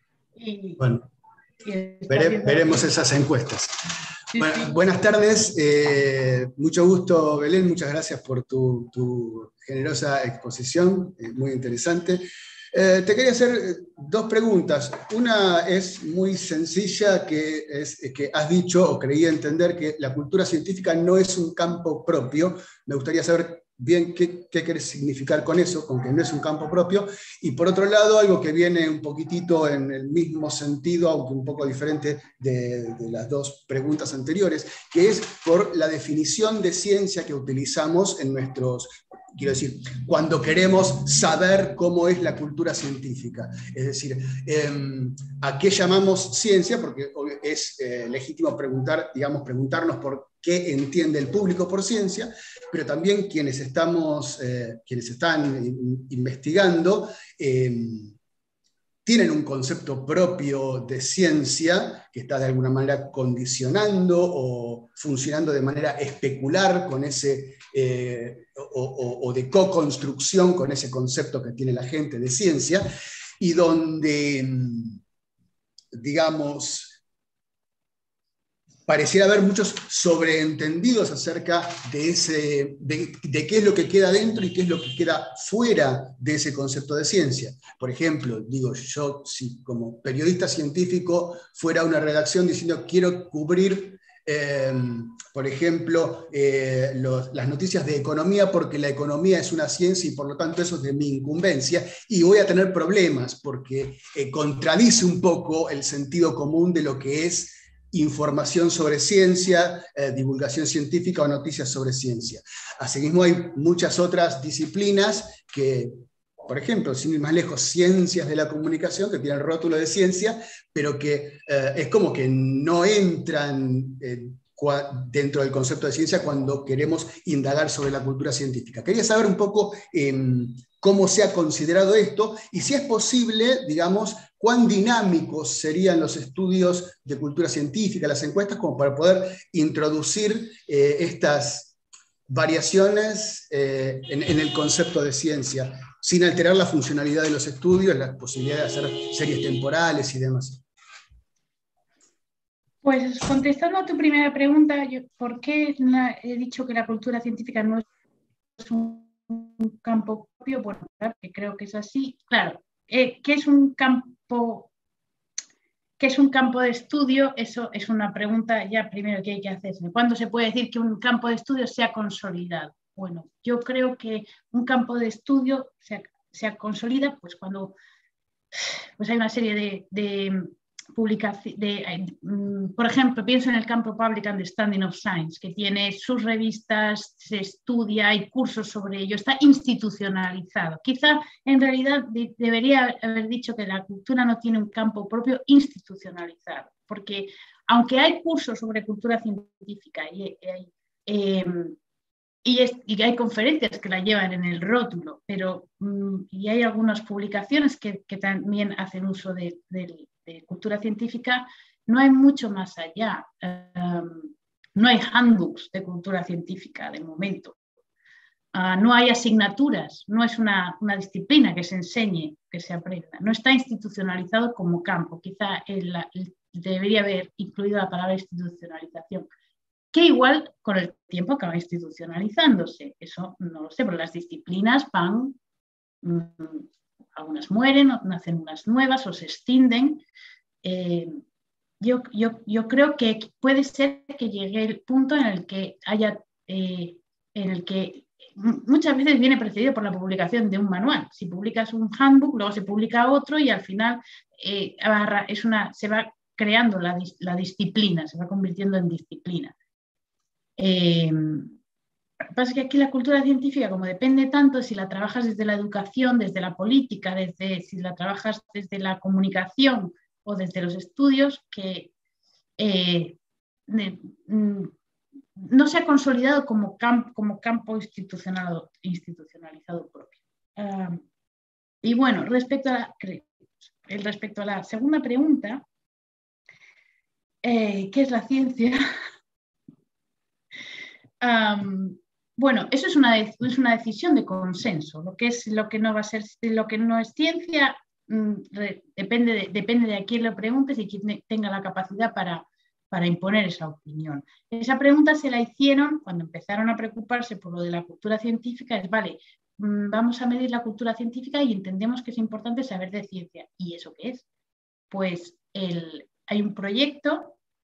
Y, bueno, y vere, veremos esas encuestas. Sí, bueno, sí. Buenas tardes, eh, mucho gusto, Belén, muchas gracias por tu, tu generosa exposición, eh, muy interesante. Eh, te quería hacer dos preguntas. Una es muy sencilla, que es que has dicho o creí entender que la cultura científica no es un campo propio. Me gustaría saber bien qué, qué querés significar con eso, con que no es un campo propio. Y por otro lado, algo que viene un poquitito en el mismo sentido, aunque un poco diferente de, de las dos preguntas anteriores, que es por la definición de ciencia que utilizamos en nuestros... Quiero decir, cuando queremos saber cómo es la cultura científica. Es decir, eh, ¿a qué llamamos ciencia? Porque es eh, legítimo preguntar, digamos, preguntarnos por qué entiende el público por ciencia, pero también quienes, estamos, eh, quienes están in, investigando eh, tienen un concepto propio de ciencia que está de alguna manera condicionando o funcionando de manera especular con ese, eh, o, o, o de co-construcción con ese concepto que tiene la gente de ciencia, y donde, digamos, pareciera haber muchos sobreentendidos acerca de, ese, de, de qué es lo que queda dentro y qué es lo que queda fuera de ese concepto de ciencia. Por ejemplo, digo, yo si como periodista científico fuera a una redacción diciendo quiero cubrir, eh, por ejemplo, eh, los, las noticias de economía porque la economía es una ciencia y por lo tanto eso es de mi incumbencia, y voy a tener problemas porque eh, contradice un poco el sentido común de lo que es información sobre ciencia, eh, divulgación científica o noticias sobre ciencia. Asimismo, hay muchas otras disciplinas que, por ejemplo, sin ir más lejos, ciencias de la comunicación, que tienen el rótulo de ciencia, pero que eh, es como que no entran eh, dentro del concepto de ciencia cuando queremos indagar sobre la cultura científica. Quería saber un poco eh, cómo se ha considerado esto y si es posible, digamos, cuán dinámicos serían los estudios de cultura científica, las encuestas, como para poder introducir eh, estas variaciones eh, en, en el concepto de ciencia, sin alterar la funcionalidad de los estudios, la posibilidad de hacer series temporales y demás. Pues contestando a tu primera pregunta, yo, ¿por qué la, he dicho que la cultura científica no es un campo propio? Bueno, que creo que es así. Claro, eh, ¿qué es un campo, qué es un campo de estudio? Eso es una pregunta ya primero que hay que hacerse. ¿Cuándo se puede decir que un campo de estudio se ha consolidado? Bueno, yo creo que un campo de estudio se, se consolida pues cuando pues hay una serie de, de publicaciones, por ejemplo, pienso en el campo Public Understanding of Science, que tiene sus revistas, se estudia, hay cursos sobre ello, está institucionalizado. Quizá en realidad de, debería haber dicho que la cultura no tiene un campo propio institucionalizado, porque aunque hay cursos sobre cultura científica y, y, eh, y, es, y hay conferencias que la llevan en el rótulo, pero um, y hay algunas publicaciones que, que también hacen uso de, de, de cultura científica, no hay mucho más allá. Um, no hay handbooks de cultura científica de momento. Uh, no hay asignaturas, no es una, una disciplina que se enseñe, que se aprenda. No está institucionalizado como campo. Quizá el, el, debería haber incluido la palabra institucionalización, que igual con el tiempo acaba institucionalizándose. Eso no lo sé, pero las disciplinas van, mmm, algunas mueren, nacen unas nuevas o se extienden. Eh, yo, yo, yo creo que puede ser que llegue el punto en el que haya, eh, en el que muchas veces viene precedido por la publicación de un manual. Si publicas un handbook, luego se publica otro y al final eh, es una, se va creando la, la disciplina, se va convirtiendo en disciplina. Eh, lo que pasa es que aquí la cultura científica, como depende tanto si la trabajas desde la educación, desde la política, desde, si la trabajas desde la comunicación o desde los estudios, que eh, de, no se ha consolidado como, camp, como campo institucional, institucionalizado propio. Uh, y bueno, respecto a, la, respecto a la segunda pregunta, eh, ¿qué es la ciencia? Um, bueno, eso es una, es una decisión de consenso. Lo que es lo que no va a ser, lo que no es ciencia, mmm, re, depende, de, depende de a quién lo preguntes y quién tenga la capacidad para, para imponer esa opinión. Esa pregunta se la hicieron cuando empezaron a preocuparse por lo de la cultura científica. Es, vale, mmm, vamos a medir la cultura científica y entendemos que es importante saber de ciencia. ¿Y eso qué es? Pues el, hay un proyecto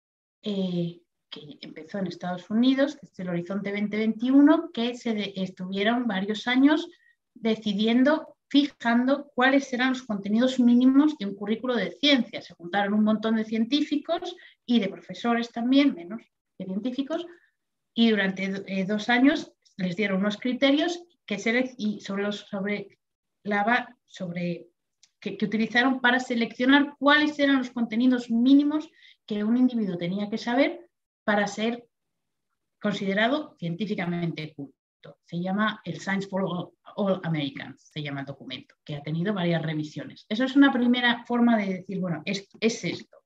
eh, que empezó en Estados Unidos, que es el Horizonte veinte veintiuno, que se de, estuvieron varios años decidiendo, fijando cuáles eran los contenidos mínimos de un currículo de ciencia. Se juntaron un montón de científicos y de profesores también, menos de científicos, y durante eh, dos años les dieron unos criterios que, se, y sobre, los, sobre, la, sobre que, que utilizaron para seleccionar cuáles eran los contenidos mínimos que un individuo tenía que saber para ser considerado científicamente culto. Se llama el Science for All, All Americans, se llama el documento, que ha tenido varias revisiones. Eso es una primera forma de decir, bueno, es, es esto.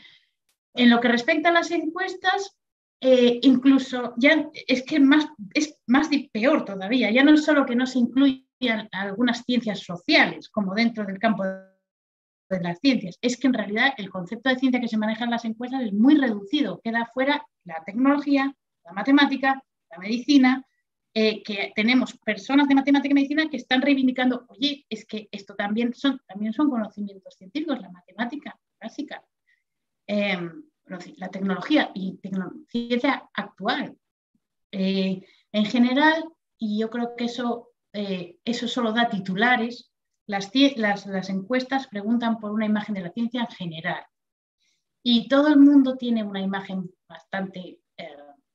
En lo que respecta a las encuestas, eh, incluso ya es que más, es más peor todavía, ya no es solo que no se incluyan algunas ciencias sociales, como dentro del campo de las ciencias, es que en realidad el concepto de ciencia que se maneja en las encuestas es muy reducido, queda fuera la tecnología, la matemática, la medicina, eh, que tenemos personas de matemática y medicina que están reivindicando, oye, es que esto también son, también son conocimientos científicos, la matemática básica, eh, la tecnología y tecno ciencia actual. Eh, en general, y yo creo que eso, eh, eso solo da titulares. Las, las, las encuestas preguntan por una imagen de la ciencia en general y todo el mundo tiene una imagen bastante eh,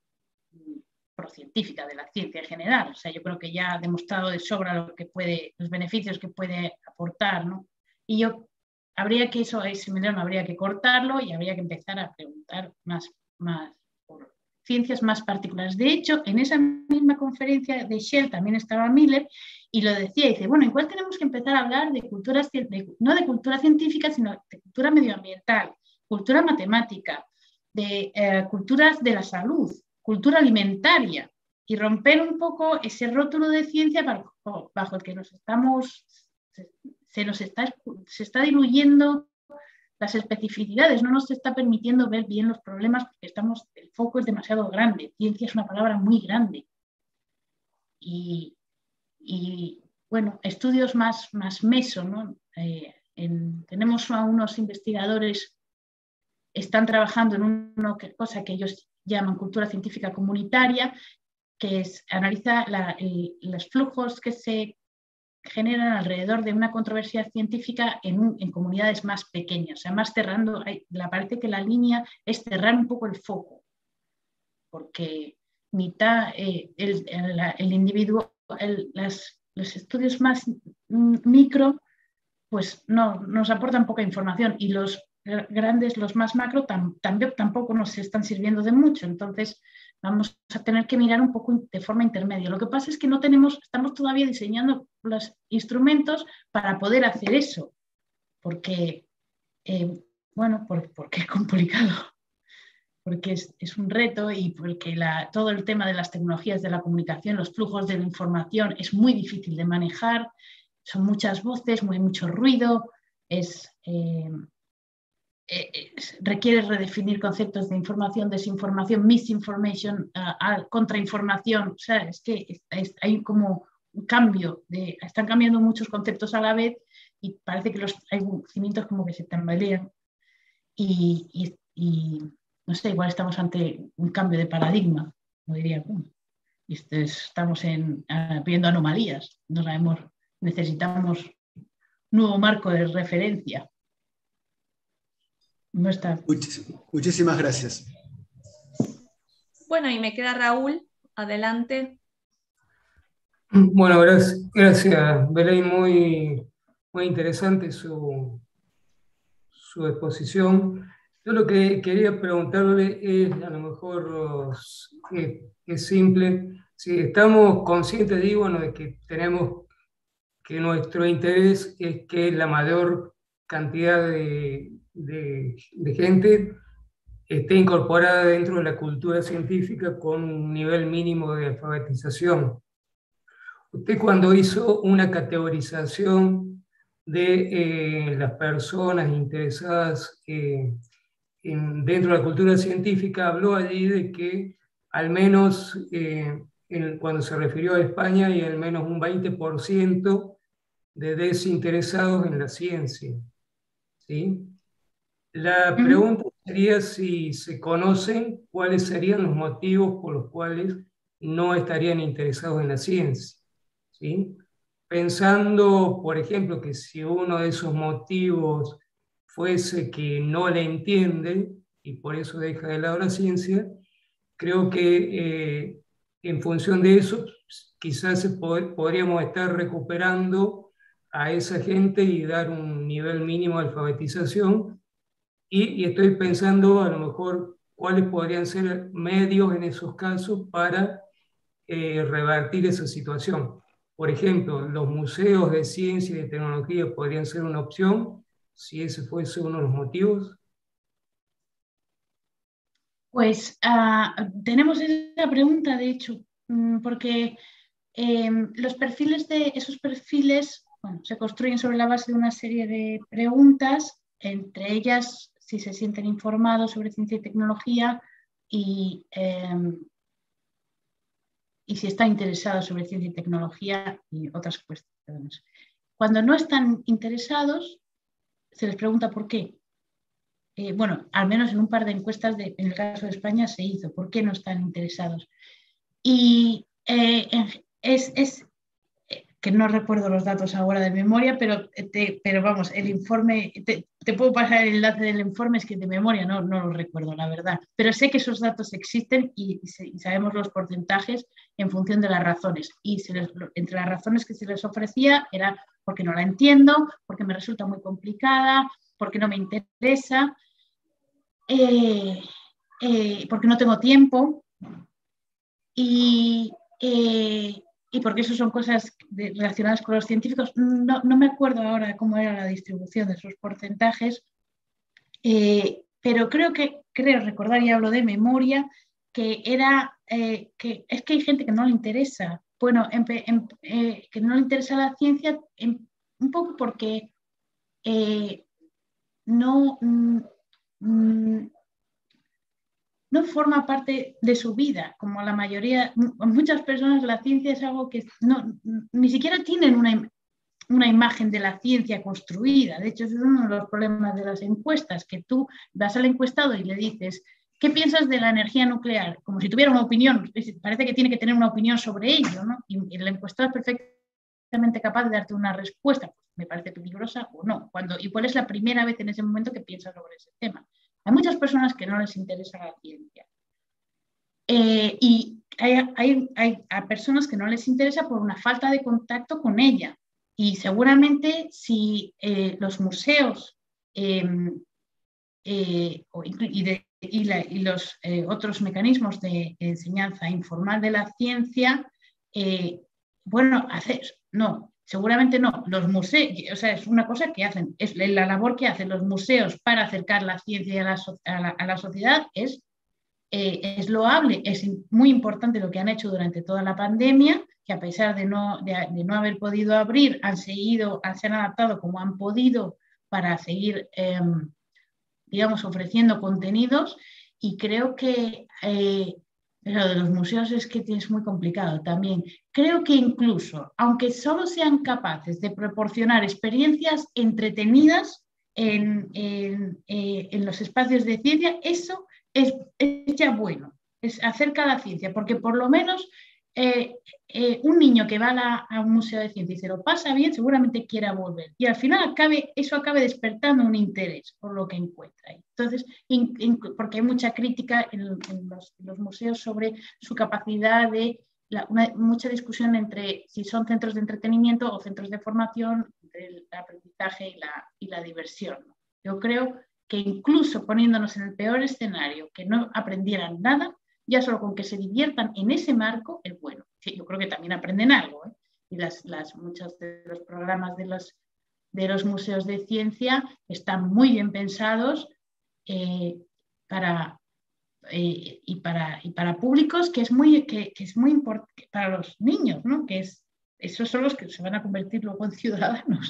procientífica de la ciencia en general. O sea, yo creo que ya ha demostrado de sobra lo que puede, los beneficios que puede aportar, ¿no? Y yo habría que eso, ese melón habría que cortarlo y habría que empezar a preguntar más, más por ciencias más particulares. De hecho, en esa misma conferencia de Shell también estaba Miller y lo decía, y dice, bueno, igual tenemos que empezar a hablar de culturas, de, no de cultura científica, sino de cultura medioambiental, cultura matemática, de eh, culturas de la salud, cultura alimentaria, y romper un poco ese rótulo de ciencia bajo, bajo el que nos estamos, se, se nos está, se está diluyendo las especificidades, no nos está permitiendo ver bien los problemas porque estamos, el foco es demasiado grande. Ciencia es una palabra muy grande. Y, y bueno, estudios más, más meso, ¿no? Eh, en, tenemos a unos investigadores, están trabajando en una cosa que ellos llaman cultura científica comunitaria, que es, analiza la, el, los flujos que se generan alrededor de una controversia científica en, un, en comunidades más pequeñas. O sea, más cerrando, hay, la, parece que la línea es cerrar un poco el foco, porque mitad, eh, el, el, el individuo, el, las, los estudios más micro, pues no, nos aportan poca información, y los grandes, los más macro, tam, tam, tampoco nos están sirviendo de mucho. Entonces vamos a tener que mirar un poco de forma intermedia. Lo que pasa es que no tenemos, estamos todavía diseñando los instrumentos para poder hacer eso, porque, eh, bueno, por, porque es complicado, porque es, es un reto, y porque la, todo el tema de las tecnologías de la comunicación, los flujos de la información, es muy difícil de manejar, son muchas voces, muy, mucho ruido, es... Eh, Eh, requiere redefinir conceptos de información, desinformación, misinformation, uh, contrainformación. O sea, es que es, es, hay como un cambio, de, están cambiando muchos conceptos a la vez, y parece que los, hay cimientos como que se tambalean, y, y, y no sé, igual estamos ante un cambio de paradigma, como diría. Y este, estamos en, uh, viendo anomalías, no sabemos, necesitamos un nuevo marco de referencia. No está. Muchísimas, muchísimas gracias. Bueno, y me queda Raúl, adelante. Bueno, gracias, gracias Belén, muy, muy interesante su, su exposición. Yo lo que quería preguntarle es, a lo mejor es, es simple, si estamos conscientes, digo, bueno, de que tenemos que nuestro interés es que la mayor cantidad de De, de gente esté incorporada dentro de la cultura científica con un nivel mínimo de alfabetización. Usted, cuando hizo una categorización de eh, las personas interesadas eh, en, dentro de la cultura científica, habló allí de que al menos eh, en, cuando se refirió a España, hay al menos un veinte por ciento de desinteresados en la ciencia, ¿sí? La pregunta sería si se conocen cuáles serían los motivos por los cuales no estarían interesados en la ciencia, ¿sí? Pensando, por ejemplo, que si uno de esos motivos fuese que no le entiende y por eso deja de lado la ciencia, creo que eh, en función de eso quizás se pod- podríamos estar recuperando a esa gente y dar un nivel mínimo de alfabetización. Y, y estoy pensando a lo mejor cuáles podrían ser medios en esos casos para eh, revertir esa situación. Por ejemplo, los museos de ciencia y de tecnología podrían ser una opción, si ese fuese uno de los motivos. Pues uh, tenemos esa pregunta, de hecho, porque eh, los perfiles de esos perfiles, bueno, se construyen sobre la base de una serie de preguntas, entre ellas si se sienten informados sobre ciencia y tecnología, y, eh, y si están interesados sobre ciencia y tecnología, y otras cuestiones. Cuando no están interesados, se les pregunta por qué. Eh, bueno, al menos en un par de encuestas, de, en el caso de España, se hizo, ¿por qué no están interesados? Y eh, es, es que no recuerdo los datos ahora de memoria, pero, te, pero vamos, el informe, te, te puedo pasar el enlace del informe, es que de memoria no, no lo recuerdo, la verdad, pero sé que esos datos existen, y, y, se, y sabemos los porcentajes en función de las razones, y se les, entre las razones que se les ofrecía era porque no la entiendo, porque me resulta muy complicada, porque no me interesa, eh, eh, porque no tengo tiempo, y... Eh, y porque eso son cosas de, relacionadas con los científicos. No, no me acuerdo ahora cómo era la distribución de esos porcentajes, eh, pero creo que, creo recordar, y hablo de memoria, que era, eh, que es que hay gente que no le interesa, bueno, en, en, eh, que no le interesa la ciencia, en, un poco porque eh, no... Mm, no forma parte de su vida, como la mayoría, muchas personas, la ciencia es algo que no, ni siquiera tienen una, una imagen de la ciencia construida. De hecho, es uno de los problemas de las encuestas, que tú vas al encuestado y le dices, ¿qué piensas de la energía nuclear? Como si tuviera una opinión, parece que tiene que tener una opinión sobre ello, ¿no? Y el encuestado es perfectamente suficientemente capaz de darte una respuesta, pues me parece peligrosa o no, cuando, y cuál es la primera vez en ese momento que piensas sobre ese tema. Hay muchas personas que no les interesa la ciencia. Eh, y hay, hay, hay a personas que no les interesa por una falta de contacto con ella. Y seguramente si eh, los museos eh, eh, y, de, y, la, y los eh, otros mecanismos de enseñanza informal de la ciencia, eh, bueno, hacer, no, seguramente no. Los museos, o sea, es una cosa que hacen, es la labor que hacen los museos para acercar la ciencia a la, a la, a la sociedad es, eh, es loable, es muy importante lo que han hecho durante toda la pandemia, que a pesar de no, de, de no haber podido abrir, han seguido, se han adaptado como han podido para seguir, eh, digamos, ofreciendo contenidos, y creo que eh, lo de los museos es que es muy complicado también. Creo que incluso, aunque solo sean capaces de proporcionar experiencias entretenidas en, en, eh, en los espacios de ciencia, eso es, es ya bueno, es acerca a la ciencia, porque por lo menos eh, eh, un niño que va a, la, a un museo de ciencia y se lo pasa bien, seguramente quiera volver. Y al final acabe, eso acabe despertando un interés por lo que encuentra. Entonces, in, in, porque hay mucha crítica en, en, los, en los museos sobre su capacidad de, la, una, mucha discusión entre si son centros de entretenimiento o centros de formación, del aprendizaje y la, y la diversión. Yo creo que incluso poniéndonos en el peor escenario, que no aprendieran nada, ya solo con que se diviertan en ese marco es bueno. Sí, yo creo que también aprenden algo, ¿eh? Y las, las, muchos de los programas de los, de los museos de ciencia están muy bien pensados eh, para, eh, y, para, y para públicos que es muy, que, que es muy importante, para los niños, ¿no? Que es, esos son los que se van a convertir luego en ciudadanos.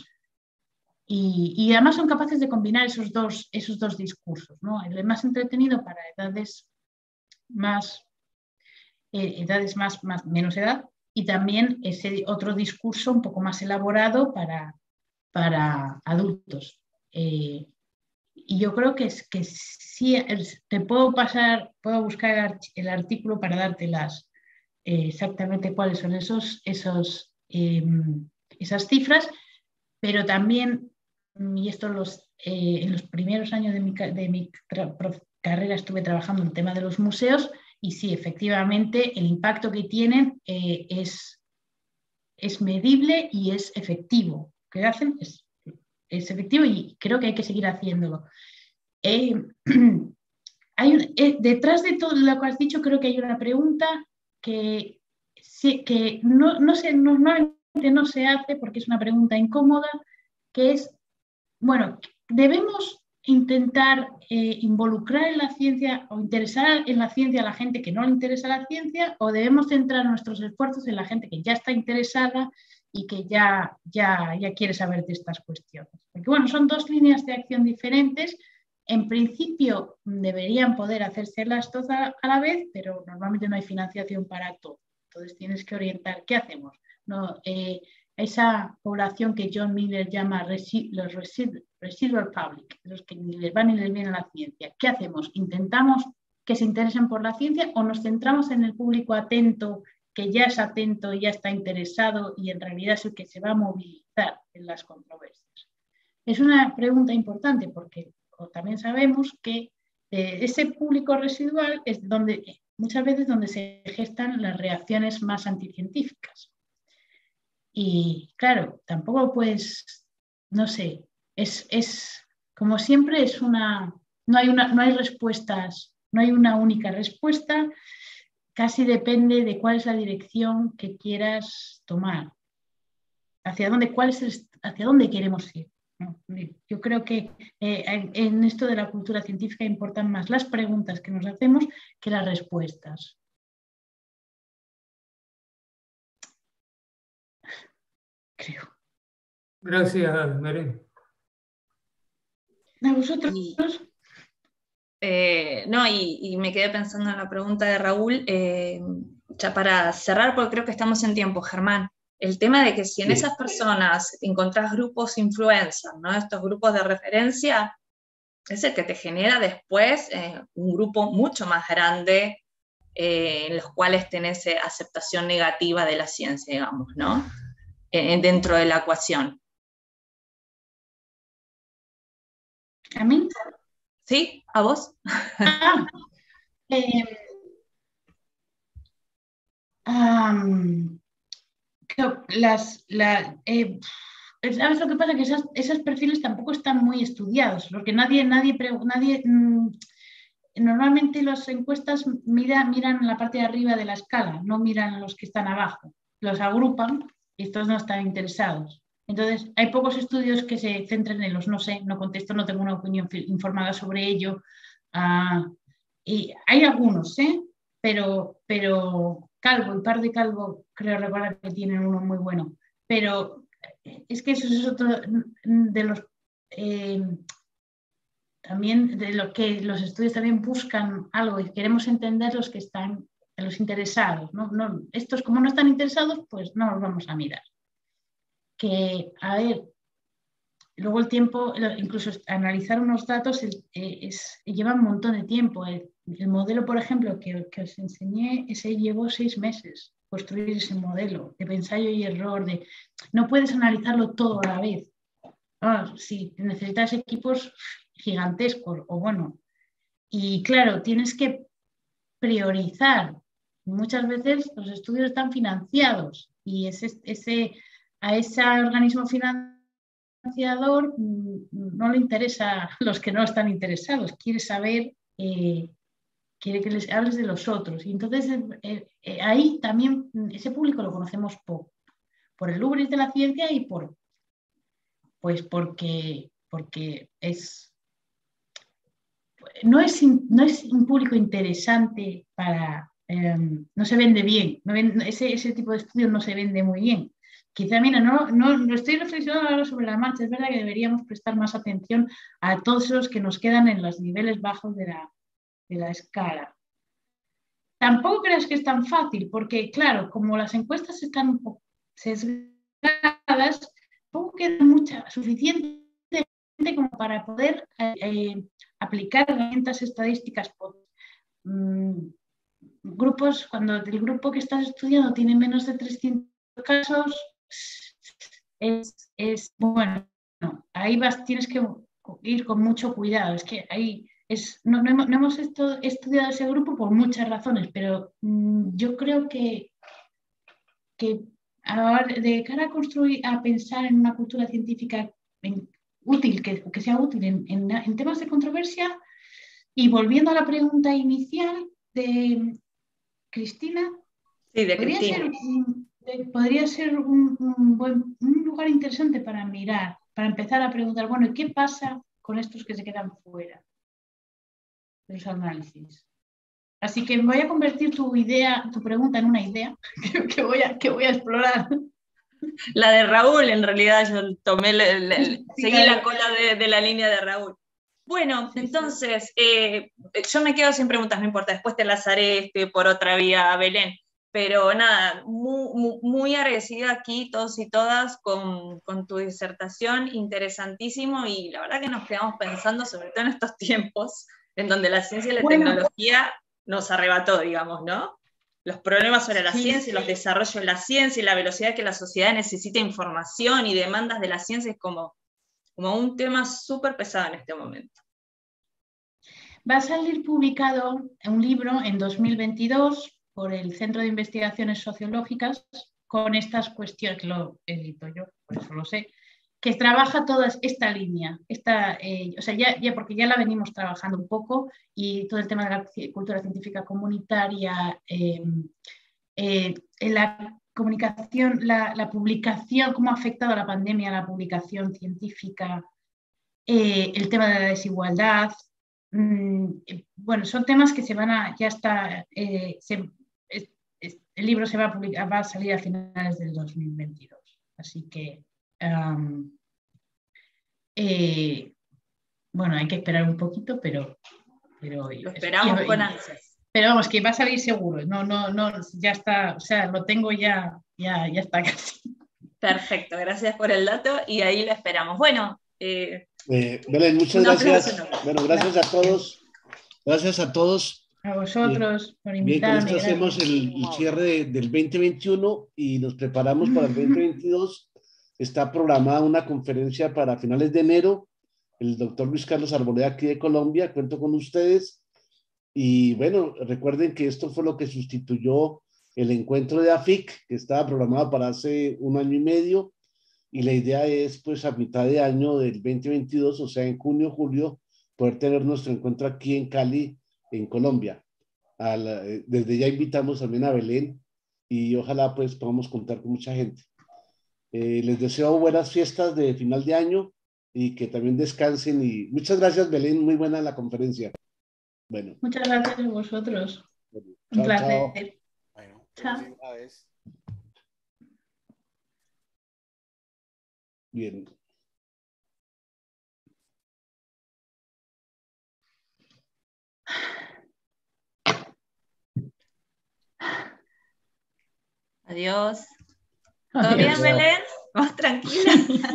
Y, y además son capaces de combinar esos dos, esos dos discursos, ¿no? El más entretenido para edades más eh, edades más, más menos edad, y también ese otro discurso un poco más elaborado para, para adultos. Eh, y yo creo que, es, que sí, te puedo pasar, puedo buscar el artículo para darte las, eh, exactamente cuáles son esos, esos, eh, esas cifras, pero también, y esto los, eh, en los primeros años de mi, de mi carrera estuve trabajando en el tema de los museos, y sí, efectivamente, el impacto que tienen eh, es, es medible y es efectivo. Lo que hacen es, es efectivo y creo que hay que seguir haciéndolo. Eh, hay un, eh, detrás de todo lo que has dicho, creo que hay una pregunta que, sí, que no, no, se, no, normalmente no se hace porque es una pregunta incómoda, que es, bueno, debemos intentar eh, involucrar en la ciencia o interesar en la ciencia a la gente que no le interesa la ciencia, o debemos centrar nuestros esfuerzos en la gente que ya está interesada y que ya, ya, ya quiere saber de estas cuestiones. Porque bueno, son dos líneas de acción diferentes. En principio deberían poder hacerse las dos a, a la vez, pero normalmente no hay financiación para todo. Entonces tienes que orientar, ¿qué hacemos? No, eh, esa población que John Miller llama resi los residu residual public, los que ni les van ni les viene a la ciencia. ¿Qué hacemos? ¿Intentamos que se interesen por la ciencia o nos centramos en el público atento, que ya es atento y ya está interesado y en realidad es el que se va a movilizar en las controversias? Es una pregunta importante porque también sabemos que eh, ese público residual es donde, muchas veces donde se gestan las reacciones más anticientíficas. Y claro, tampoco pues, no sé, es, es como siempre es una, no hay una, no hay respuestas, no hay una única respuesta, casi depende de cuál es la dirección que quieras tomar, hacia dónde, cuál es el, hacia dónde queremos ir. ¿No? Yo creo que eh, en, en esto de la cultura científica importan más las preguntas que nos hacemos que las respuestas. Creo. Gracias, Belén. ¿A vosotros? Y, eh, no, y, y me quedé pensando en la pregunta de Raúl, eh, ya para cerrar, porque creo que estamos en tiempo, Germán. El tema de que si en sí. esas personas encontrás grupos influencers, ¿no? Estos grupos de referencia, es el que te genera después eh, un grupo mucho más grande eh, en los cuales tenés aceptación negativa de la ciencia, digamos, ¿no? eh, dentro de la ecuación. ¿A mí? ¿Sí? ¿A vos? Ah, eh, um, las, la, eh, ¿sabes lo que pasa? Que esas, esos perfiles tampoco están muy estudiados, porque nadie, nadie, nadie mmm, normalmente las encuestas mira, miran la parte de arriba de la escala, no miran los que están abajo, los agrupan y estos no están interesados. Entonces, hay pocos estudios que se centren en los no sé, no contesto, no tengo una opinión informada sobre ello. Uh, y hay algunos, ¿eh? Pero, pero Calvo y Par de Calvo, creo recordar que tienen uno muy bueno. Pero es que eso es otro de los... Eh, también de lo que los estudios también buscan algo y queremos entender los que están, los interesados, ¿no? No, estos como no están interesados, pues no los vamos a mirar. Que, a ver, luego el tiempo, incluso analizar unos datos es, es, lleva un montón de tiempo. El, el modelo, por ejemplo, que, que os enseñé, ese llevó seis meses construir ese modelo de ensayo y error, de no puedes analizarlo todo a la vez. Ah, sí, necesitas equipos gigantescos o bueno, y claro, tienes que priorizar. Muchas veces los estudios están financiados y ese, ese, a ese organismo financiador no le interesa a los que no están interesados, quiere saber, eh, quiere que les hables de los otros. Y entonces eh, eh, ahí también ese público lo conocemos poco, por el ubris de la ciencia y por, pues porque, porque es... No es, no es un público interesante para... Eh, no se vende bien, no vende, ese, ese tipo de estudios no se vende muy bien. Quizá, mira, no, no, no estoy reflexionando ahora sobre la marcha, es verdad que deberíamos prestar más atención a todos los que nos quedan en los niveles bajos de la, de la escala. Tampoco creas que es tan fácil, porque claro, como las encuestas están un poco sesgadas, tampoco queda mucha, suficiente como para poder eh, aplicar herramientas estadísticas. Mm, grupos, cuando el grupo que estás estudiando tiene menos de trescientos casos, es, es bueno, no, ahí vas, tienes que ir con mucho cuidado. Es que ahí es, no, no hemos, no hemos estu estudiado ese grupo por muchas razones, pero mm, yo creo que, que ahora, de cara a construir, a pensar en una cultura científica en, útil, que, que sea útil en, en, en temas de controversia. Y volviendo a la pregunta inicial de Cristina, sí, de podría Cristina. ser, un, de, podría ser un, un, buen, un lugar interesante para mirar, para empezar a preguntar, bueno, ¿qué pasa con estos que se quedan fuera de los análisis? Así que voy a convertir tu idea, tu pregunta en una idea que, que, voy, a, que voy a explorar. La de Raúl, en realidad, yo tomé, le, le, seguí la cola de, de la línea de Raúl. Bueno, sí, entonces, sí. Eh, yo me quedo sin preguntas, no importa, después te las haré este, por otra vía, Belén. Pero nada, muy, muy, muy agradecida aquí todos y todas con, con tu disertación, interesantísimo, y la verdad que nos quedamos pensando, sobre todo en estos tiempos, en donde la ciencia y la bueno, tecnología nos arrebató, digamos, ¿no? Los problemas sobre la sí, ciencia, sí. los desarrollos de la ciencia y la velocidad que la sociedad necesita información y demandas de la ciencia es como, como un tema súper pesado en este momento. Va a salir publicado un libro en dos mil veintidós por el Centro de Investigaciones Sociológicas con estas cuestiones, que lo edito yo, por eso lo sé, que trabaja toda esta línea, esta, eh, o sea, ya, ya porque ya la venimos trabajando un poco, y todo el tema de la cultura científica comunitaria, eh, eh, la comunicación, la, la publicación, cómo ha afectado a la pandemia a la publicación científica, eh, el tema de la desigualdad. Mm, bueno, son temas que se van a, ya está, eh, se, es, es, el libro se va a, publicar, va a salir a finales del dos mil veintidós, así que Um, eh, bueno, hay que esperar un poquito, pero... pero lo esperamos y, con ansias. Pero vamos, que va a salir seguro. No, no, no, ya está, o sea, lo tengo ya, ya, ya está casi. Perfecto, gracias por el dato y ahí lo esperamos. Bueno, eh, eh, Belén, muchas gracias. Bueno, gracias a todos. Gracias a todos. A vosotros Bien, por bien, con invitarme. esto hacemos Gracias. el, el cierre de- del veinte veintiuno y nos preparamos para el veinte veintidós. Está programada una conferencia para finales de enero. El doctor Luis Carlos Arboleda, aquí de Colombia, cuento con ustedes. Y bueno, recuerden que esto fue lo que sustituyó el encuentro de A F I C, que estaba programado para hace un año y medio. Y la idea es, pues, a mitad de año del veinte veintidós, o sea, en junio, julio, poder tener nuestro encuentro aquí en Cali, en Colombia. A la, desde ya invitamos también a Belén y ojalá pues podamos contar con mucha gente. Eh, les deseo buenas fiestas de final de año y que también descansen y muchas gracias Belén, muy buena la conferencia. Bueno. Muchas gracias a vosotros. Bueno, Un chao, placer. chao. Bueno, Chao. felicidades. Bien. Adiós. ¿Todo Adiós. bien, Belén? ¿Más tranquila?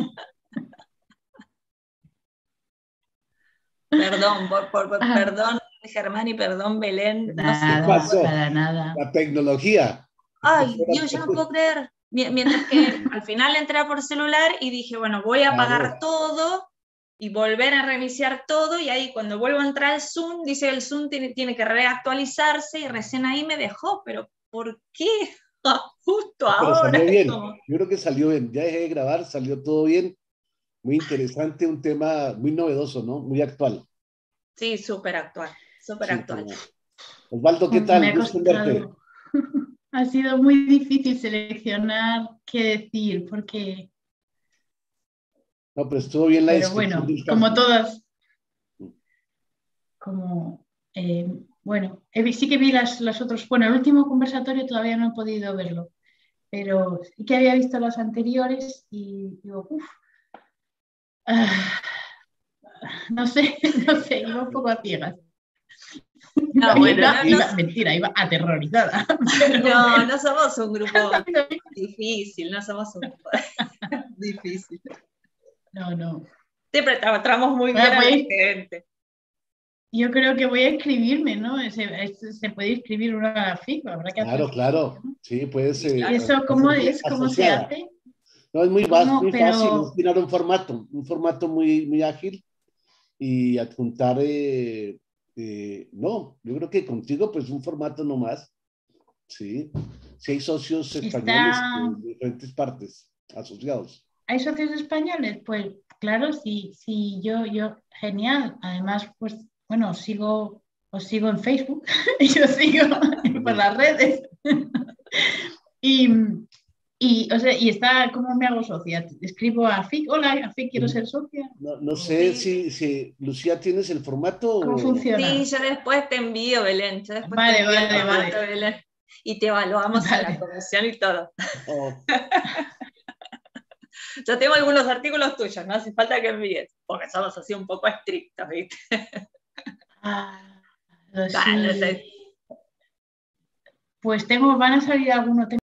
Perdón, por, por- por- Ah. perdón, Germán, y perdón, Belén. No sé Nada, ¿Qué cómo- pasó? para nada. La tecnología. Ay, Dios, yo no puedo creer. Mi- Mientras que al final entré por celular y dije, bueno, voy a apagar Claro. todo y volver a reiniciar todo, y ahí cuando vuelvo a entrar al Zoom, dice el Zoom tiene, tiene que reactualizarse, y recién ahí me dejó, pero ¿por qué? Justo Pero ahora. salió bien. Como- Yo creo que salió bien. Ya dejé de grabar, salió todo bien. Muy interesante, un tema muy novedoso, ¿no? Muy actual. Sí, súper actual, súper Sí, actual. como- Osvaldo, ¿qué Me tal? ha Gusto en verte. costado. Ha sido muy difícil seleccionar qué decir, porque, No, pero estuvo bien la pero descripción bueno, del como campo. todas, como, eh, bueno, he vi- sí que vi las, las otras, bueno, el último conversatorio todavía no he podido verlo, pero sí que había visto las anteriores y digo, uff, no sé, no sé, iba un poco a ciegas. No, bueno, iba, no, no, iba- mentira, iba aterrorizada. Pero no, bueno. no somos un grupo difícil, no somos un grupo difícil. No, no. Siempre tratamos muy Bueno, bien a la pues- gente. Yo creo que voy a inscribirme, ¿no? Se, se puede inscribir una F I C, habrá que Claro, hacer. claro. Sí, puedes. Sí, eh, claro. ¿Y eso cómo hacerte es? ¿Cómo se asociada. hace? No, es muy, ¿Cómo? bas- muy Pero- fácil, es tirar un formato, un formato muy, muy ágil y adjuntar, eh, eh, no, yo creo que contigo pues un formato nomás, sí. Si hay socios españoles Está- de diferentes partes asociados. ¿Hay socios españoles? Pues claro, sí, sí, yo, yo, genial. Además, pues, bueno, os sigo, os sigo en Facebook y os sigo por las redes. y, y, o sea, y está, ¿cómo me hago socia? Escribo a F I C, hola, a F I C, quiero ser socia. No, no sé Sí. si, si, Lucía, ¿tienes el formato? ¿Cómo o- funciona? Sí, yo después te envío, Belén. Yo después Vale, te envío el vale, formato, vale. Belén. Y te evaluamos en Vale. la comisión y todo. o- Yo tengo algunos artículos tuyos, no hace falta que envíes, porque somos así un poco estrictos, ¿viste? Ah, lo Dale, sí. sí. Pues tengo, van a salir algunos.